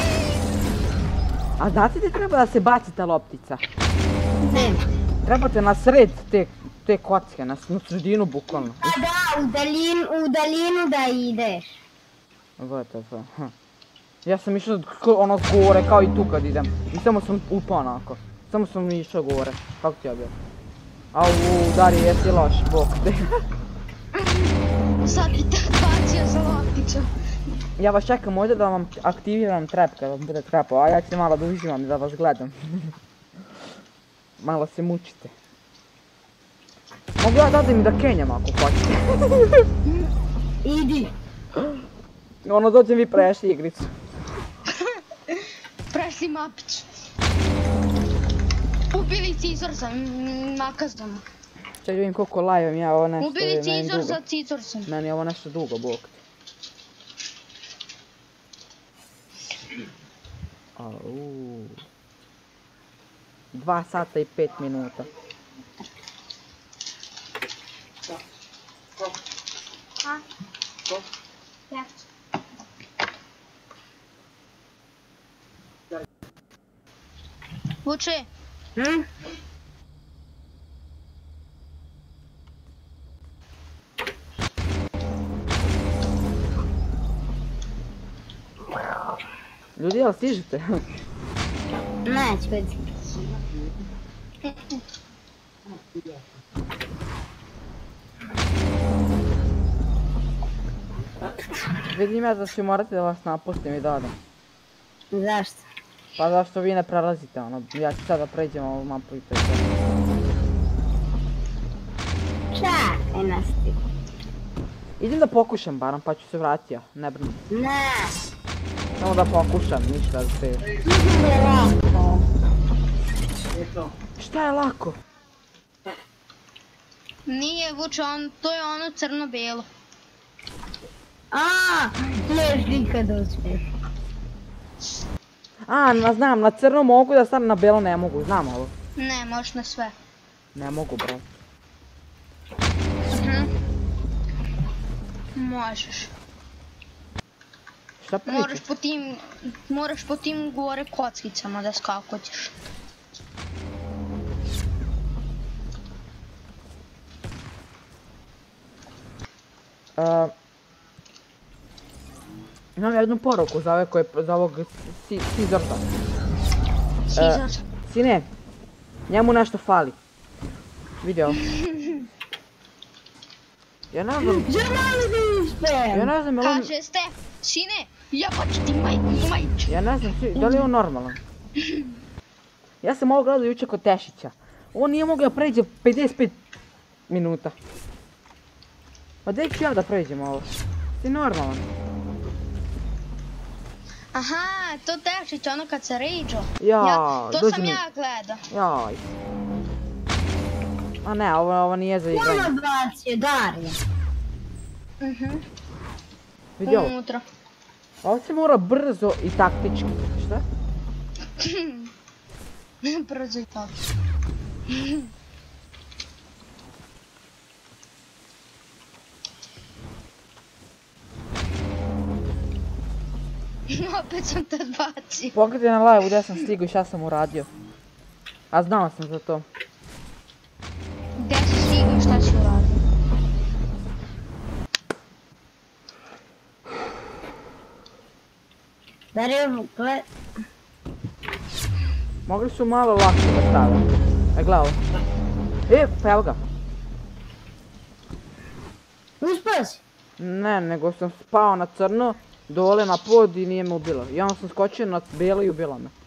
a znate gdje treba da se baci ta loptica? Ne. Trebate na sred te, te kocke, na, na sredinu bukvalno. Pa da, u daljinu, u daljinu da ideš. Gotovo. Hm. Ja sam išao ono gore kao i tu kad idem. I samo sam upao onako. Samo sam išao gore. Kako ti ja bio? Au, Dari, jesi loš, bok te. Sad bi te bacio za lopticu. Ja vas čekam ovdje da vam aktiviram trap kad vam bude trapao, a ja ću malo da uživam i da vas gledam. Malo se mučite. Mogu ja da odem i da kenjam ako hoćete. Idi. Ono, dođem vi prešli igricu. Prešli mapić. Ubili Cizorsa, nakazdamo. Čekaj vidim koliko live ja ovo nešto Ubili je meni dugo. Cizorsa Cizorsom. Meni je ovo nešto dugo, bok. Au. Dva sata i pet minuta. A? Ko? Ja. Vuče, Hm? Ljudi, jel stižete? Neće biti. Vidim ja da ću morati da vas napustim i da odem. Zašto? Pa zašto vi ne prelazite ono, ja ću sada pređem ovu mapu i to je to. Čekaj nas ti. Idem da pokušam barem pa ću se vratiti ja, ne brini. Ne. Samo da pokušam, ništa da se... Mislim da je lako. Eto. Šta je lako? nije Vuče, on, to je ono crno-bijelo. A, neš nikad uspjeh. A, na, znam, na crno mogu da stanem, na belo ne mogu, znam ovo. Ne, možeš na sve. Ne mogu, bro. Mhm. Možeš. Šta pričaš? Moraš po tim, moraš po tim gore kockicama da skakoćeš. Uh, imam jednu poruku za ove koje, za ovog si, Sizorta. Sizor. Sine, njemu nešto fali. Vidio? Ja ne znam, Želim da uspjem. ja ne znam, jel on, Kaže ste, sine, jabaću ti majku, majču. ja ne znam, si- da li je on normalan? Ja sam ovo gledao jučer kod Tešića. On nije mogao pređe pedeset pet minuta. Pa gdje ću ja da pređem ovo? Ti normalan. Aha, to Tešić, ono kad se ređo. Ja, to dođi sam mi. ja gledao. Jaj. A ne, ovo, ovo nije za igranje. Ono bacio, Darija. Mhm, Vidio? unutra. Ovo se mora brzo i taktički. Šta? Brzo i tako. Opet sam te odbacio. Pogledaj na live gdje sam stigao i šta sam uradio. A znao sam za to. Gdje si stigao i šta si uradio? Darija, gled... Mogli su malo lakše da stave. E, gledaj. E, pa evo ga. Uspio si? Ne, nego sam spao na crno, dole na pod i nije me ubilo. I onda sam skočio na bijelo i ubilo me.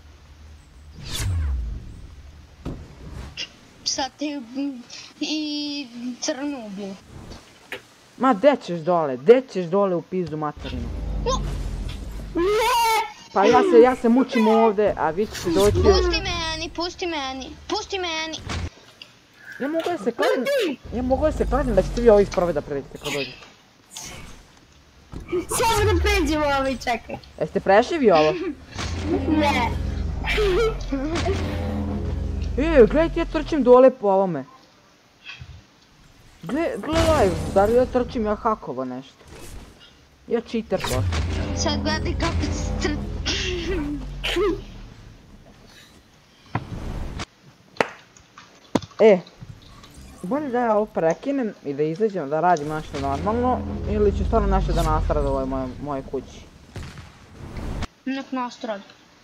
Sad te i crno ubio. Ma, de ćeš dole, de ćeš dole u pizdu materinu. Ne! Pa ja se, ja se mučim ovdje, a vi ćete doći... Pusti meni, pusti meni, pusti meni. Ja mogu da se kladim, ja mogu da se kladim da ćete vi ovo isprave da pređete kad dođete. Samo da pređemo ovaj, čekaj. Jeste prešli vi ovo? Ne. E, gledajte, ja trčim dole po ovome. Gle, gledaj, da li ja trčim, ja hakovo nešto. Ja cheater pošto. Sad gledaj kako se tr... E, bolje da ja ovo prekinem i da izađem da radim nešto normalno ili ću stvarno nešto da nastrada u ovoj moje, moje kući. Nek nastradi.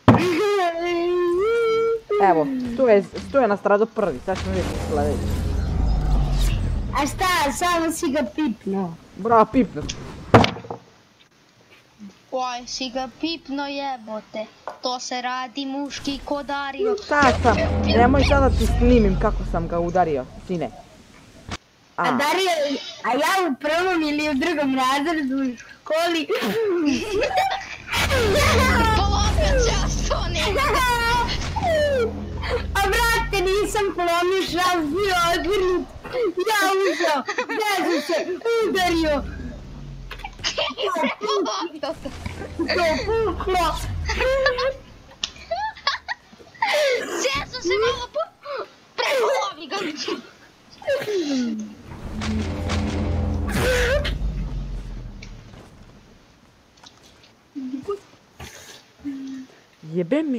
Evo, tu je nastradao prvi, sad ćemo vidjeti sljedeći. A šta, samo si ga pipnuo. Bravo, pipnuo. Oj, si ga pipno jebote. To se radi muški ko Dario. Šta sam? Nemoj sada ti snimim kako sam ga udario, sine. A Dario, a ja u prvom ili u drugom razredu u školi... Polomio často nema. A brate, nisam polomio šraf, bio odvrnut. Ja uzao, vezu se, udario. Polomio se. To puklo. Sjesu se malo po... Prepolomi ga. Jebe mi...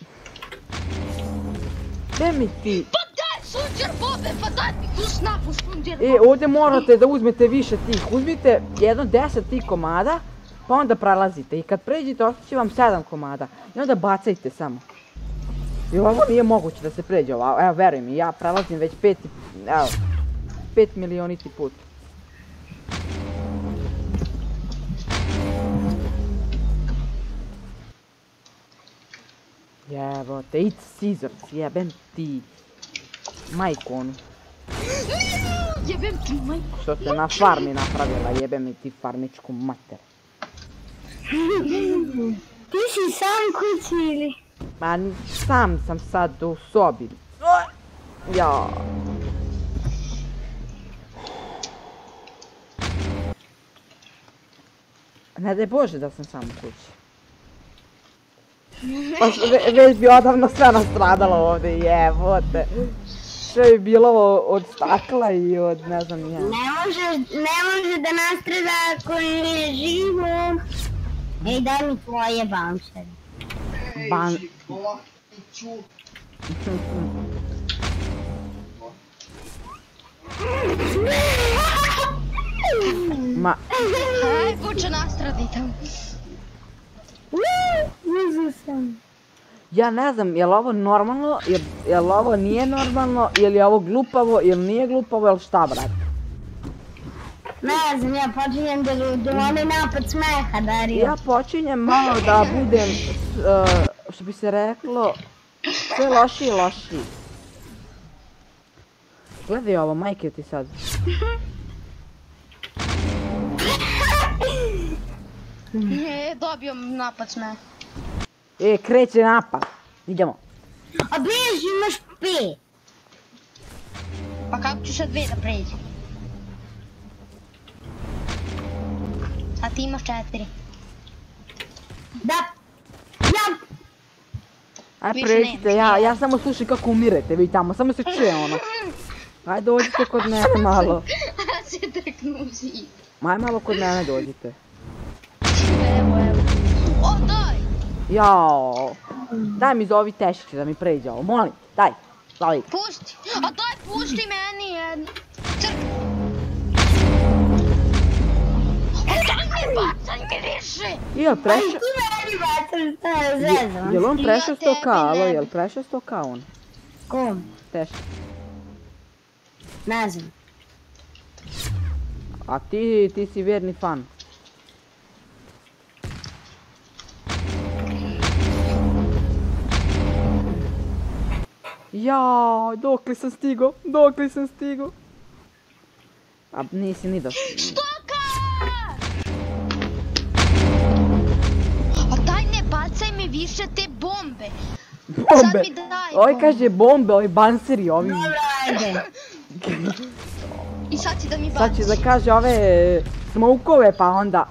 Jebe mi ti... Pa daj sunđer bobe, pa daj mi tu snapu sunđer bobe. E, ovdje morate da uzmete više tih. Uzmite jedno deset tih komada, pa onda prelazite. I kad pređete, ostaće vam sedam komada. I onda bacajte samo. I ovo nije moguće da se pređe ovo. Evo, veruj mi, ja prelazim već pet... Evo, pet milioniti put. Jebote, it's scissors, jebem ti majku onu. Jebem ti majku. Što se na farmi napravila, jebem mi ti farmičku mater. Ti si sam kući ili? Ma sam sam sad u sobi. Ja. Ne daj Bože da sam sam u kući. Pa već bi odavno sve nastradalo ovdje, jebote. Sve bi bilo od stakla i od ne znam ja. Ne može, ne može da nastrada ako je živo. Ej, daj mi tvoje bouncer. Ban... Ma... Aj, buče nastradi tamo. Uzu sam. Ja ne znam, je li ovo normalno, je li ovo nije normalno, je li ovo glupavo, je li nije glupavo, je li šta, brat? Ne znam, ja počinjem da ludim, onaj napad smeha, Dario. Ja počinjem malo da budem, što bi se reklo, sve lošiji i lošiji. Gledaj ovo, majke ti sad. E, dobio napad sme. E, kreće napad. Idemo. A beži, imaš pet. Pa kako ću sad dve da pređem? A ti imaš četiri. Da. Ja. Aj Više pređite, nemaš, ja, nije. ja samo slušam kako umirete vi tamo, samo se čuje ono. Aj dođite kod mene malo. A se drknu u zid. Aj malo kod mene dođite. Evo, evo. O, daj! Jao. Daj mi zovi tešiće da mi pređe ovo, molim, daj. Slavi. Pusti! A daj, pusti meni jedno. Crk! A daj mi, bacaj mi više! Jel Aj, prešao? ti meni bacaš, šta je zezam? Jel on Ja prešao sto tebi ka, alo, ne. jel prešao sto ka on? Kom? Tešić. Ne znam. A ti, ti si vjerni fan. Jao, dok li sam stigo, dok li sam stigo. A nisi ni došao. Stoka! A daj ne bacaj mi više te bombe. Sad Bombe! mi daj Ovaj bombe. kaže bombe, ovaj banseri, ovi. Dobro, ajde. I sad će da mi Sad će baci. da kaže ove smokove, pa onda...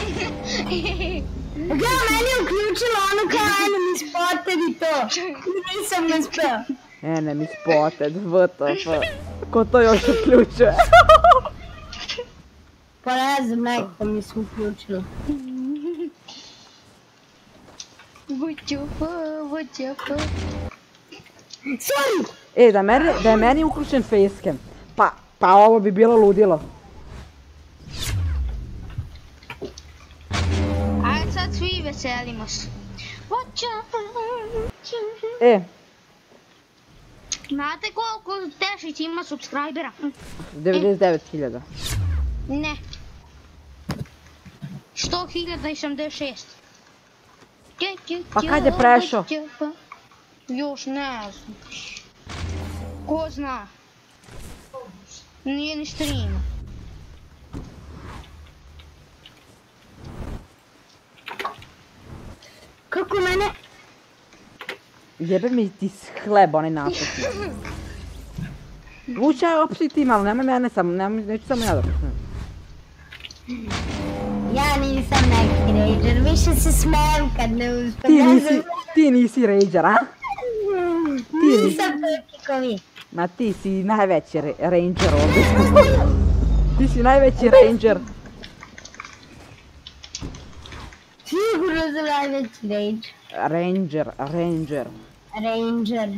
Ja, meni je uključila ono kao ajde mi spotted i to. Nisam ne speo. Enemy spotted, W T F. Ko to još uključuje? Pa ne znam, neko mi se uključilo. Vućufu, vućufu. Sorry! E, da, meni, da je meni uključen facecam, pa, pa ovo bi bilo ludilo. Ajde sad svi veselimo se. E. Znate koliko Tešić ima subscribera? devedeset devet hiljada. Ne. sto hiljada i sedamdeset šest. Pa kad je prešao? Još ne znam. Ko zna? Nije ni stream. Kako mene? Jebe mi ti s hleba, onaj napad. Vučaj, opsi ti malo, nemoj mene samo, neću samo ja da pustim. Ja nisam neki rager, više se smijem kad ne uspem. Ti nisi, ti nisi rager, a? Ti nisi. Nisam toliki ko vi. Ma ti si najveći ranger ovdje. Ti si najveći ranger. Sigurno sam najveći rager. Ranger, ranger. Ranger.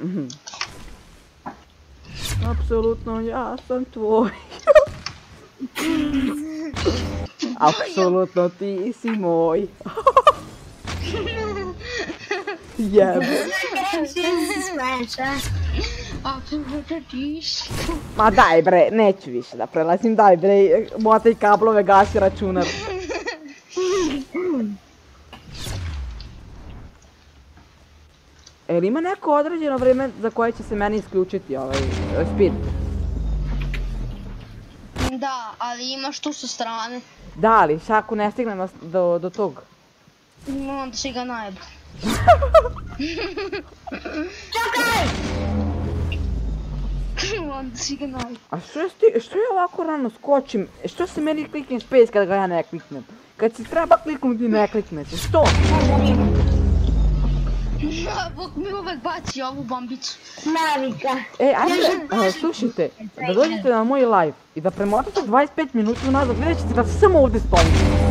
Apsolutno ja sam tvoj. Apsolutno ti si moj. Jebe. Što se smiješ, a? Apsolutno ti si. Ma daj bre, neću više da prelazim, daj bre, motaj kablove, gasi računar. Jel ima neko određeno vrijeme za koje će se meni isključiti ovaj speed? Da, ali imaš tu sa strane. Da, ali šta ako ne stignem do, do tog? Onda si ga najbolj. Čekaj! Onda si ga najbolj. A što je, sti, što je ovako rano skočim? Što se meni klikne space kada ga ja ne kliknem? Kad se treba kliknuti ne klikne se, što? Bog mi uvek baci ovu bombicu. Navika. E, ajde, slušajte, da dođete na moj live i da premotate dvadeset pet minuta unazad, vidjet ćete da se samo ovdje stojim.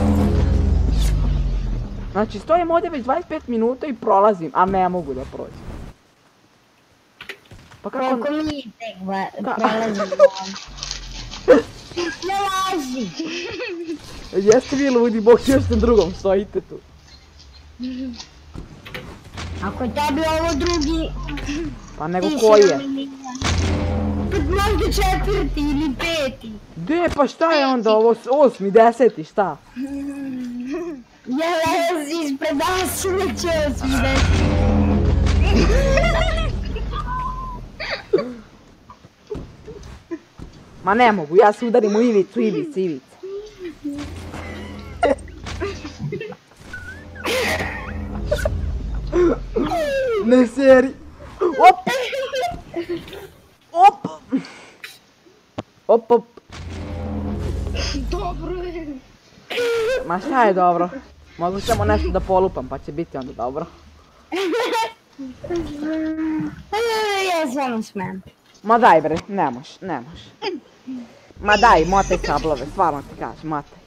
Znači, stojim ovdje već dvadeset pet minuta i prolazim, a ne mogu da prođem. Pa kako... Kako mi tek prolazim ne laži. Jeste vi ludi, bok još na drugom, stojite tu. Ako je tebi ovo drugi... Pa nego koji je? Kad možda četvrti ili peti. De, pa šta je onda ovo, osmi, deseti, šta? Ja lezi ispred nas neće osmi, deseti. Ma ne mogu, ja se udarim u ivicu, ivicu, ivicu. Ne seri. Op! Op! Op, op. Dobro je. Ma šta je dobro? Mogu samo nešto da polupam pa će biti onda dobro. Ja samo smem. Ma daj bre, ne moš, ne moš. Ma daj, motaj kablove, stvarno ti kažem, motaj.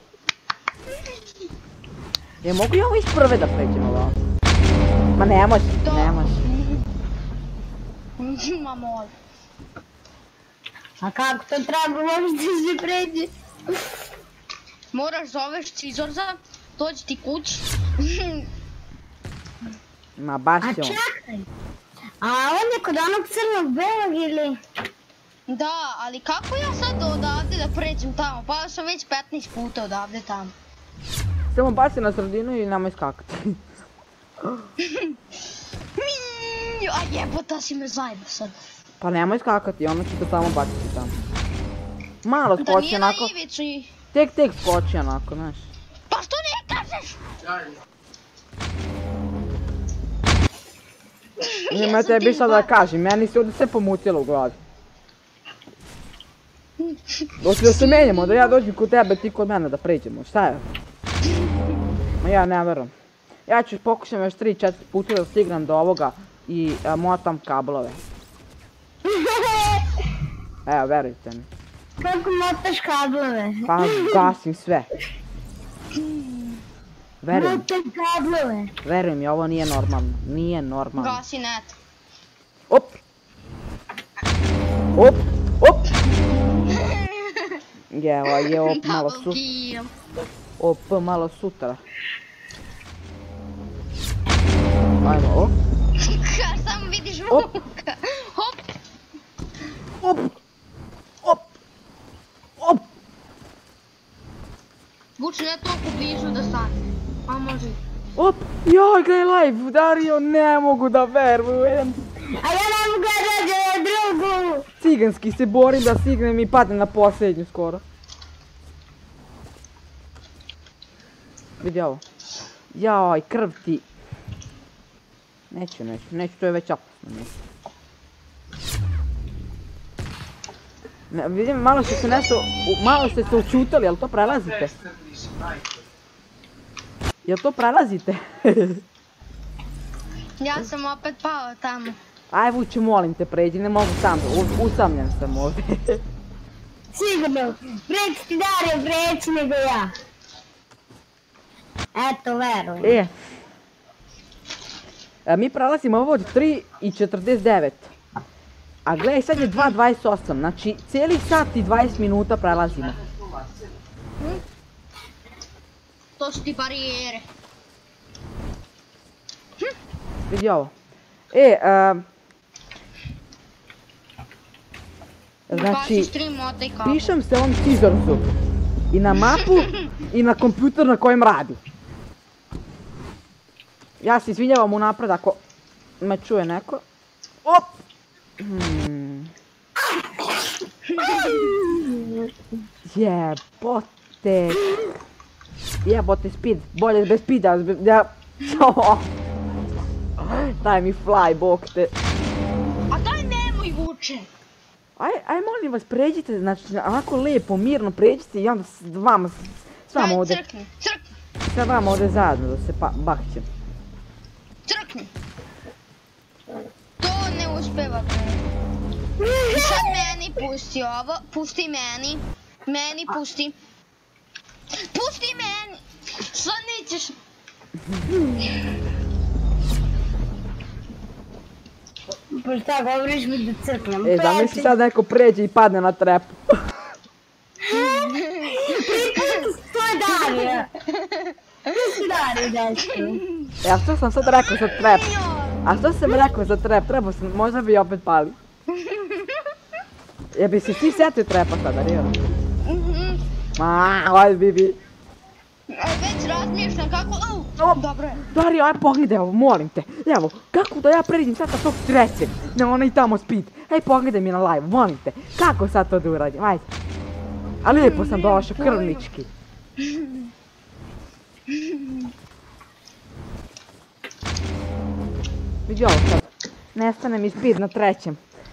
Je mogu ja ovo iz prve da pređem ovo? Ma ne moš, ne moš. Ma moj. A kako to treba možda se pređe? Moraš zoveš Cizorza, dođi ti kući. Ma baš A je on. čekaj. A on je kod onog crnog belog ili? Da, ali kako ja sad odavde da pređem tamo? Pa sam već petnaest puta odavde tamo. Samo baci na sredinu i nemoj skakati. A jebota si me zajeba sad. Pa nemoj skakati, ono će te samo baciti tamo. Malo Da skoči nije na onako, ivicu i... tek tek skoči onako, znaš. Pa što ne kažeš? Nima tebi sad da kažem, meni se ovdje sve pomutilo u glavi. Doći da se menjamo, da ja dođem kod tebe, ti kod mene da pređemo, šta je? Ma ja ne verujem. Ja ću pokušam još tri četiri puta da stignem do ovoga i a, motam kablove. Evo, verujte mi. Kako motaš kablove? Pa gasim sve. Verujem, Motam kablove. verujem mi, ovo nije normalno, nije normalno. Gasi net. Op! Op! Op! Evo je op malo Double su... kill. Op malo sutra. Ajmo, o. Samo vidiš vuka. Hop. Op. Op. Op. Vuče, ne toliko blizu da stane. A može. Op. Joj, gledaj live, Dario, ne mogu da verujem. A ja ne mogu da dođem na drugu. Ciganski se borim da stignem i padnem na posljednju skoro. Vidi ovo. Joj, krv ti. Neću, neću, neću, to je već opasno. Ne, vidim, malo ste se nešto, malo ste se učutali, jel to prelazite? Jel to prelazite? Ja sam opet pao tamo. Aj Vuče, molim te, pređi, ne mogu sam, usamljen sam ovdje. Sigurno, preći ti Dario, preći nego ja. Eto, verujem. E, mi prelazimo ovo od tri i četrdeset devet. A gledaj, sad je dva dvadeset osam, znači cijeli sat i dvadeset minuta prelazimo. To su ti barijere. Vidi ovo. E, um, znači, pišem se ovom Scizorsu. I na mapu, i na kompjuter na kojem radi. Ja se izvinjavam unapred ako me čuje neko. Op! Hmm. Jebote. Jebote, speed. Bolje bez speeda. Ja... Daj mi fly, bok te. A daj nemoj Vuče. Aj, aj molim vas, pređite, znači, onako lijepo, mirno pređite i onda s vama, s vama ovdje. Daj, crkni, crkni. Sve vama ovdje zajedno da se bahćem. Crkni. To ne uspeva. I sad meni pusti ovo, pusti meni. Meni pusti. Pusti meni! Sad nećeš... Pa šta, govoriš mi da crknem? E, zamisli sad neko pređe i padne na trepu. To je Dario. To je Dario, dečko. E, a što sam sad rekao za trep? A što sam rekao za trep? Trebao sam, možda bi opet pali. Ja bi si ti sjetio trepa sada, Rio? Aaaa, ajde Bibi. Već razmišljam kako... Dobro je. Dario, aj pogledaj ovo, molim te. Evo, kako da ja pređem sad sa tog trećeg, na onaj tamo speed. Aj pogledaj mi na live, molim te. Kako sad to da uradim, ajde. A lijepo sam došao, krvnički. Vidi ovo sad. Nestane mi speed na trećem.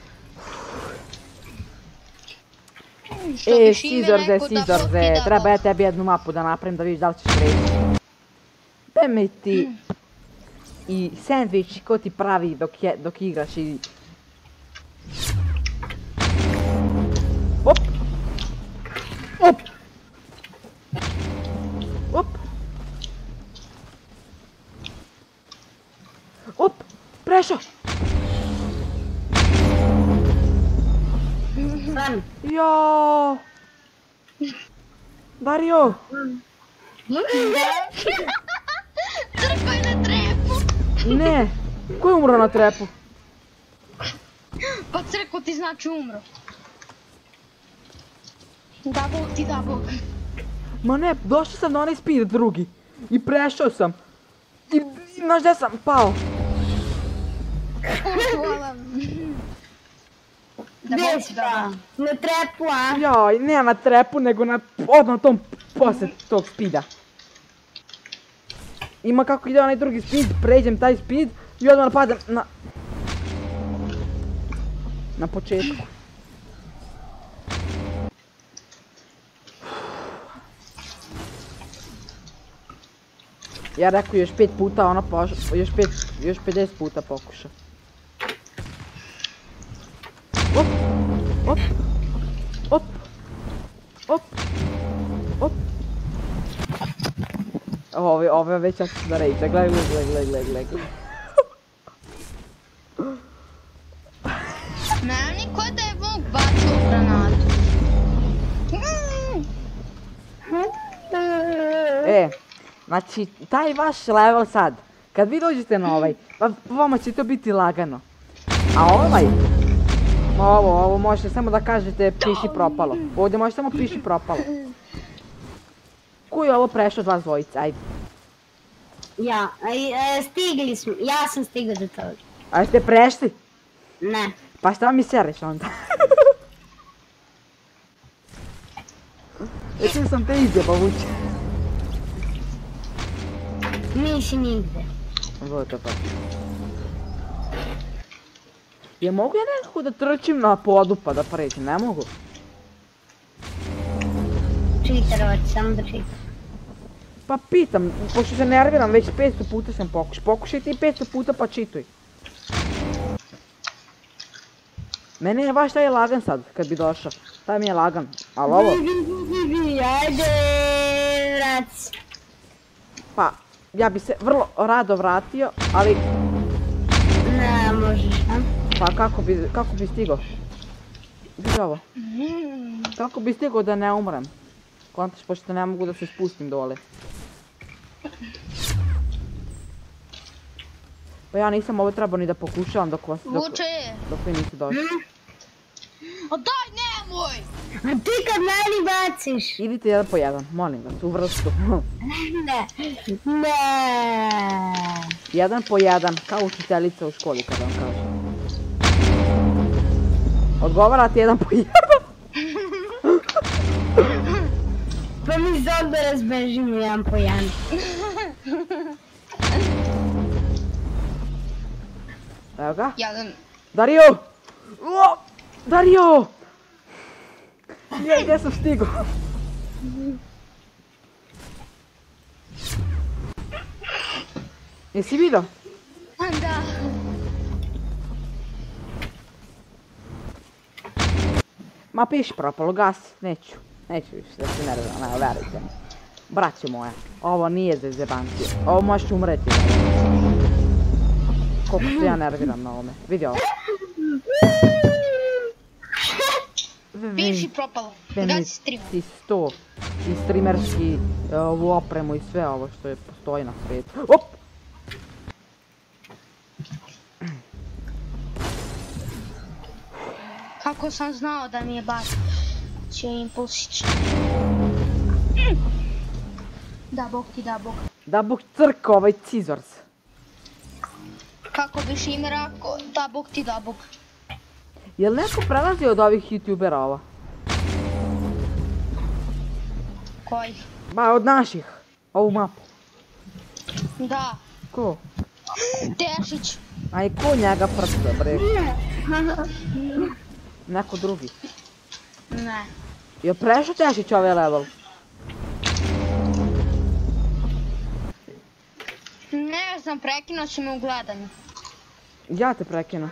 E, Scizorze, Scizorze, treba ja tebi jednu mapu da napravim da vidiš da li ćeš preći. Daj mi ti i sandvič ko ti pravi dok igraš i... Op! Op! Op! Op! Prešao! Sam. Joooo! Dario! Crkva je na trepu! Ne! Ko je umro na trepu? Pa crkva ti znači umro. Da Bog ti, da Bog. Ma ne, došao sam na onaj speed drugi. I prešao sam. I, znaš gdje sam pao? Hvala. Gdje si pa? Na trepu, a? Joj, ne na trepu, nego na, odmah tom poslije tog speeda. Ima kako ide onaj drugi speed, pređem taj speed i odmah napadam na... Na početku. Ja rekao još pet puta, ona pošla, još pet, još pedeset puta pokuša. Op, op, op, op, op. Ove, ove već ja ću da reći, gledaj, gledaj, gledaj, gledaj, gledaj. Meni ko da je Vuk bacio granatu. E, znači, taj vaš level sad, kad vi dođete na ovaj, pa vama će to biti lagano. A ovaj, ovo, ovo možete samo da kažete piši propalo. Ovdje možete samo piši propalo. Ko je ovo prešao od vas dvojice, ajde. Ja, e, stigli smo, ja sam stigla do toga. A jeste prešli? Ne. Pa šta mi sereš onda? Eto sam te izjebao vuče. Nisi nigde. What pa. Je mogu ja nekako da trčim na podu pa da pređem, ne mogu? Čitarovac, samo da čitam. Pa pitam, pošto se nerviram, već petsto puta sam pokušao. Pokušaj ti petsto puta pa čituj. Mene je baš taj lagan sad, kad bi došao. Taj mi je lagan, ali ovo... Ajde, vrati se. Pa, ja bi se vrlo rado vratio, ali... Ne, možeš, a? Pa kako bi, kako bi stigao? Vidi ovo. Kako bi stigao da ne umrem? Kontaš, pošto ne mogu da se spustim dole. Pa ja nisam ovo trebao ni da pokušavam dok vas... Dok, Vuče! dok vi niste došli. A daj, nemoj! A ti kad meni baciš? Idite jedan po jedan, molim vas, u vrstu. Ne, ne. Jedan po jedan, kao učiteljica u školi kada vam kažem. Odgovarate jedan po jedan. Pa mi zog da razbežim jedan po jedan. Evo ga. Jedan. Dario! O! Dario! Ja, gdje sam stigao? Jesi vidio? Da. Ma piši propalo, gasi, neću. Neću više da se nerviram, evo verujte mi. Braćo moja, ovo nije za zebancije. Ovo možeš umreti. Koliko se ja nerviram na ovome. Vidi ovo. Piši propalo. Gasi stream. Ti sto. I streamerski, ovu opremu i sve ovo što je postoji na svijetu. Op! Kako sam znao da mi je baš će impulsić. Da bog ti, da bog. Da bog crka ovaj Cizors. Kako biš im rekao, da bog ti, da bog. Jel neko prelazi od ovih youtubera ova? Koji? Ba, od naših. Ovu mapu. Da. Ko? Tešić. Aj, ko njega prsta, bre? Neko drugi. Ne. Jel prešao Tešić ovaj level? Ne znam, prekinuo si me u gledanju. Ja te prekinu.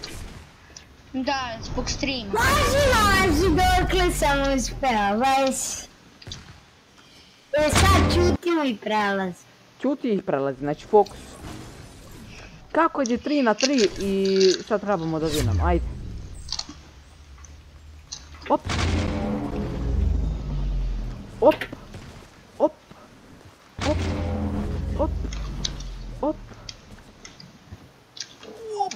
Da, zbog streama. Maži, maži, dokle sam uspeo, vajs. E sad čutimo i prelaz. Ćuti ih prelazi, znači fokus. Kako je tri na tri i sad trebamo da vinamo, ajde. Op. Op. Op. Op. Op. Op. Op.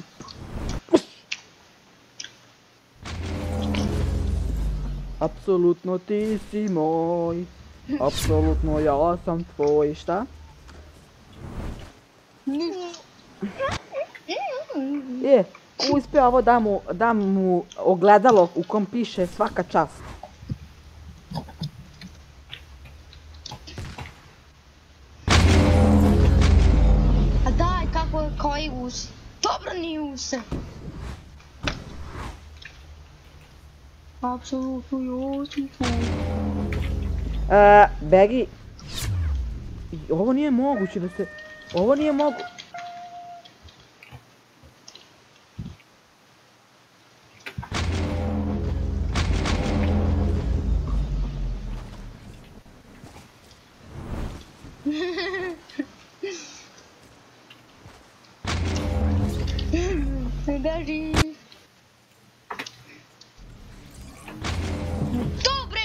Apsolutno ti si moj. Apsolutno ja sam tvoj, šta? Je, uspio ovo da mu, da mu ogledalo u kom piše svaka čast. A daj, kako, koji us? Dobro nije use. Apsolutno ja sam tvoj. E, Begi, ovo nije moguće da se, ovo nije mogu... Beži. Dobre!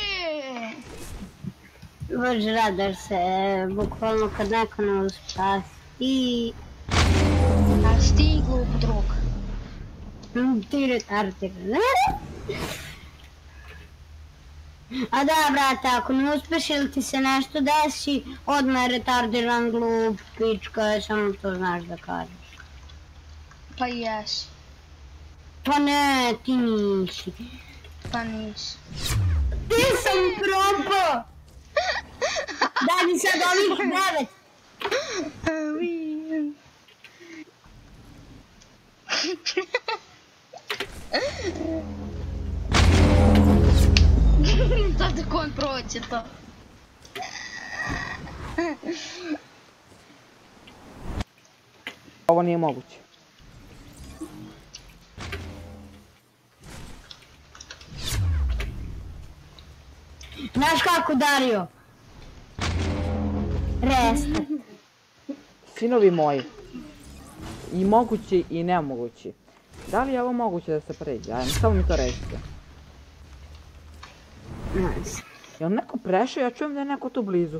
Baš radaš se, bukvalno kad neko ne uspas. I Sti glup drug. Ti retardiran. A da, brate, ako ne uspeš ili ti se nešto desi, odmah je retardiran, glup, pička, samo to znaš da kažeš. Pa jes. Pa ne, ti nisi. Pa nis. Ti sam propao! Daj mi sad ovih devet. Sad ako on proće to. Ovo nije moguće. Znaš kako, Dario? Restart. Sinovi moji. I mogući i nemogući. Da li je ovo moguće da se pređe? Ajme, samo mi to recite. Nice. Jel neko prešao? Ja čujem da je neko tu blizu.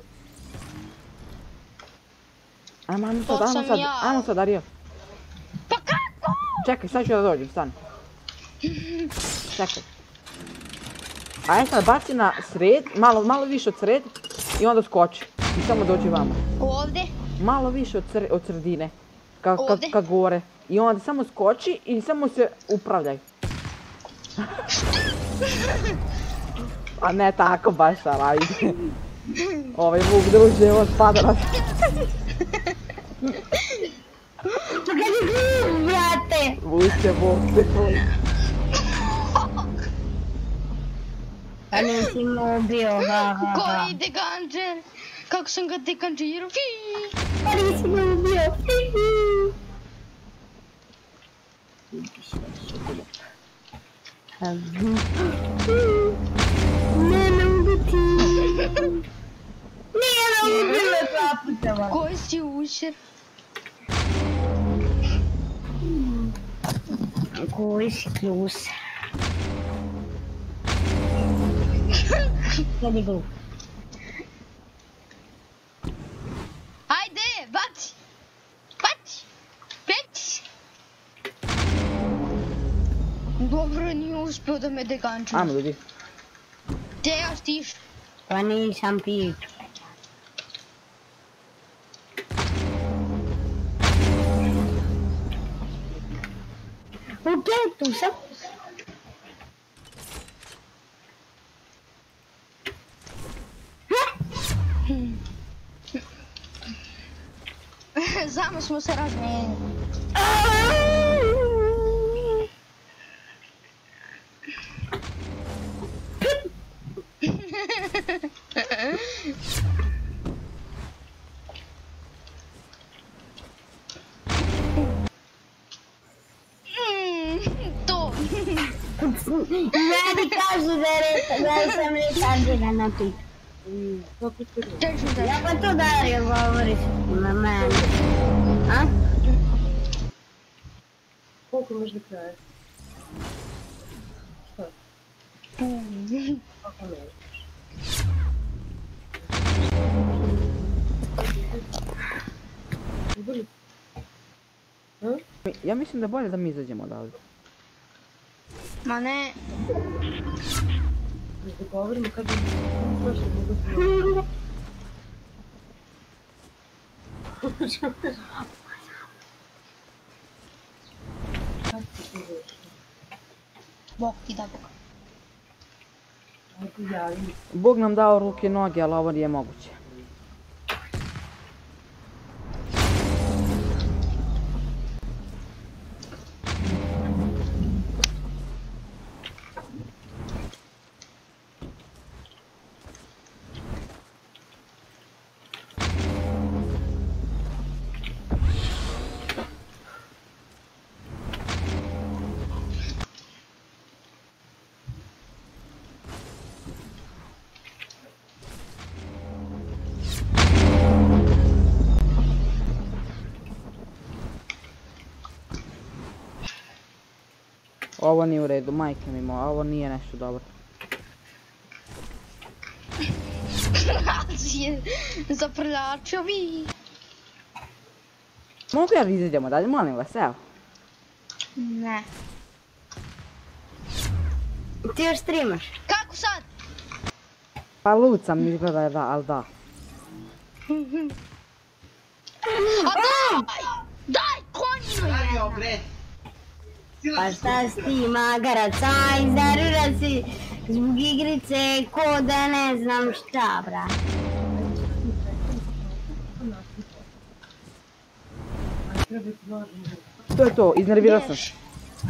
Ajmo, ajmo sad, To ajmo sam sad, ja. ajmo sad, Dario. Pa kako? Čekaj, sad ću da dođem, stani. Čekaj. Ajde sad, baci na sred, malo, malo više od sred i onda skoči. I samo dođi vama. Ovdje? Malo više od, sre, od sredine. Ka, ka, Ovdje? ka gore. I onda samo skoči i samo se upravljaj. A ne tako baš, ali ajde. Ovaj vuk druže, on spada na... Pa kad je glup, brate! Vuče, vuk se tvoj. A nisi me ubio, ha ha ha. Koji deganđer? Kako sam ga deganđirao? Pa nisi me ubio. Ne, ne ubiti. Nije me ubilo dva puta. Koji si ušer? Koji si plus? Kad je glup. Ajde, baci! Baci! Baci! Dobro, nije uspio da me deganđuje. Ajmo ljudi. Gdje ja stiš? Pa nisam pić. Okej, tu sam. Samo smo se razmijenili. To. Meni kažu da je da sam retardirana pić. Držim da. Ja pa to Dario govoriš na mene. A? Koliko imaš do kraja? Šta? Kako ne? Izboli. Ja mislim da je bolje da mi izađemo odavde. Ma ne. Da govorimo kad je prošlo mogu Bog ti da Bog. Ajde javim. Bog nam dao ruke i noge, ali ovo nije moguće. Ovo nije u redu, majke mi moja, ovo nije nešto dobro. Zaprljačovi. Mogu ja izađemo dalje, molim vas, evo. Ne. Ti još streamaš? Kako sad? Pa lud sam izgleda, da, ali da. A daj! Daj, konjinu jedna! Pa šta si ti magarac, aj zdarura si zbog igrice ko da ne znam šta, bra. To je to, iznervirao sam. Ješ.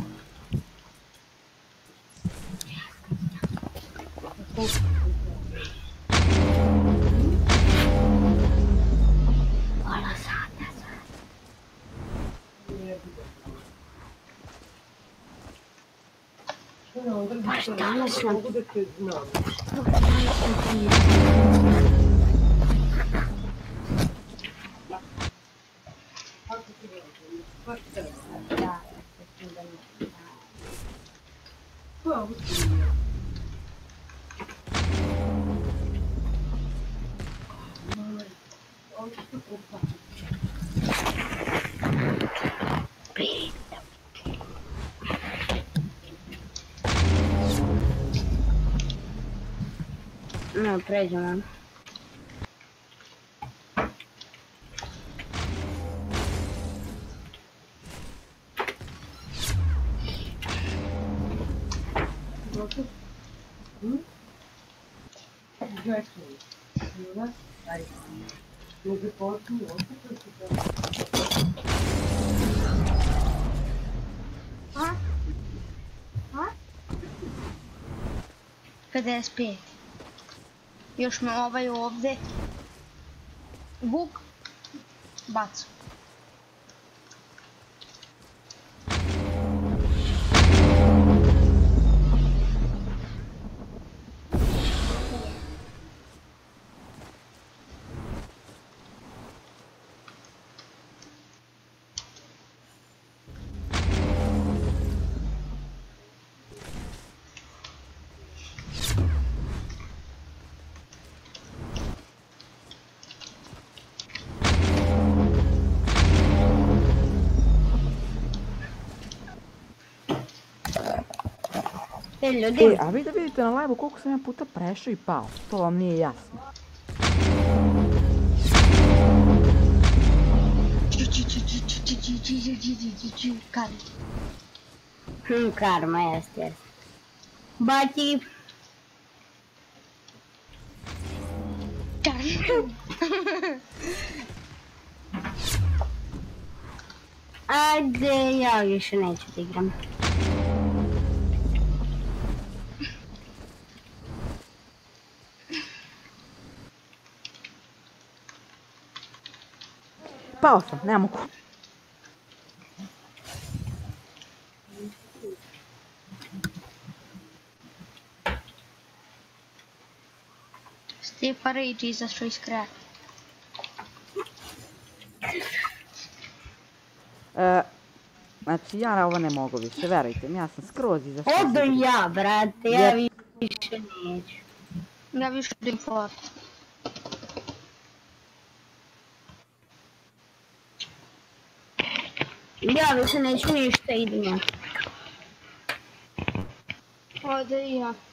Pola sata. Pa šta nas nam? No, pređemo. pedeset pet. Još me ovaj ovdje. Vuk. Bacu. E, ljudi, E, a vi da vidite na live-u koliko sam ja puta prešao i pao. To vam nije jasno. Kari. hm, karma, jest, jest. Bati, ajde, ja više neću da igram. Pao sam, ne mogu. Steve Farage izašao iz kraja. E, znači ja na ovo ne mogu više, verujte mi, ja sam skroz izašao. Odo ja, brate, ja više neću. Ja više idem fort. Ja više neću ništa, idem ja. Ode i ja.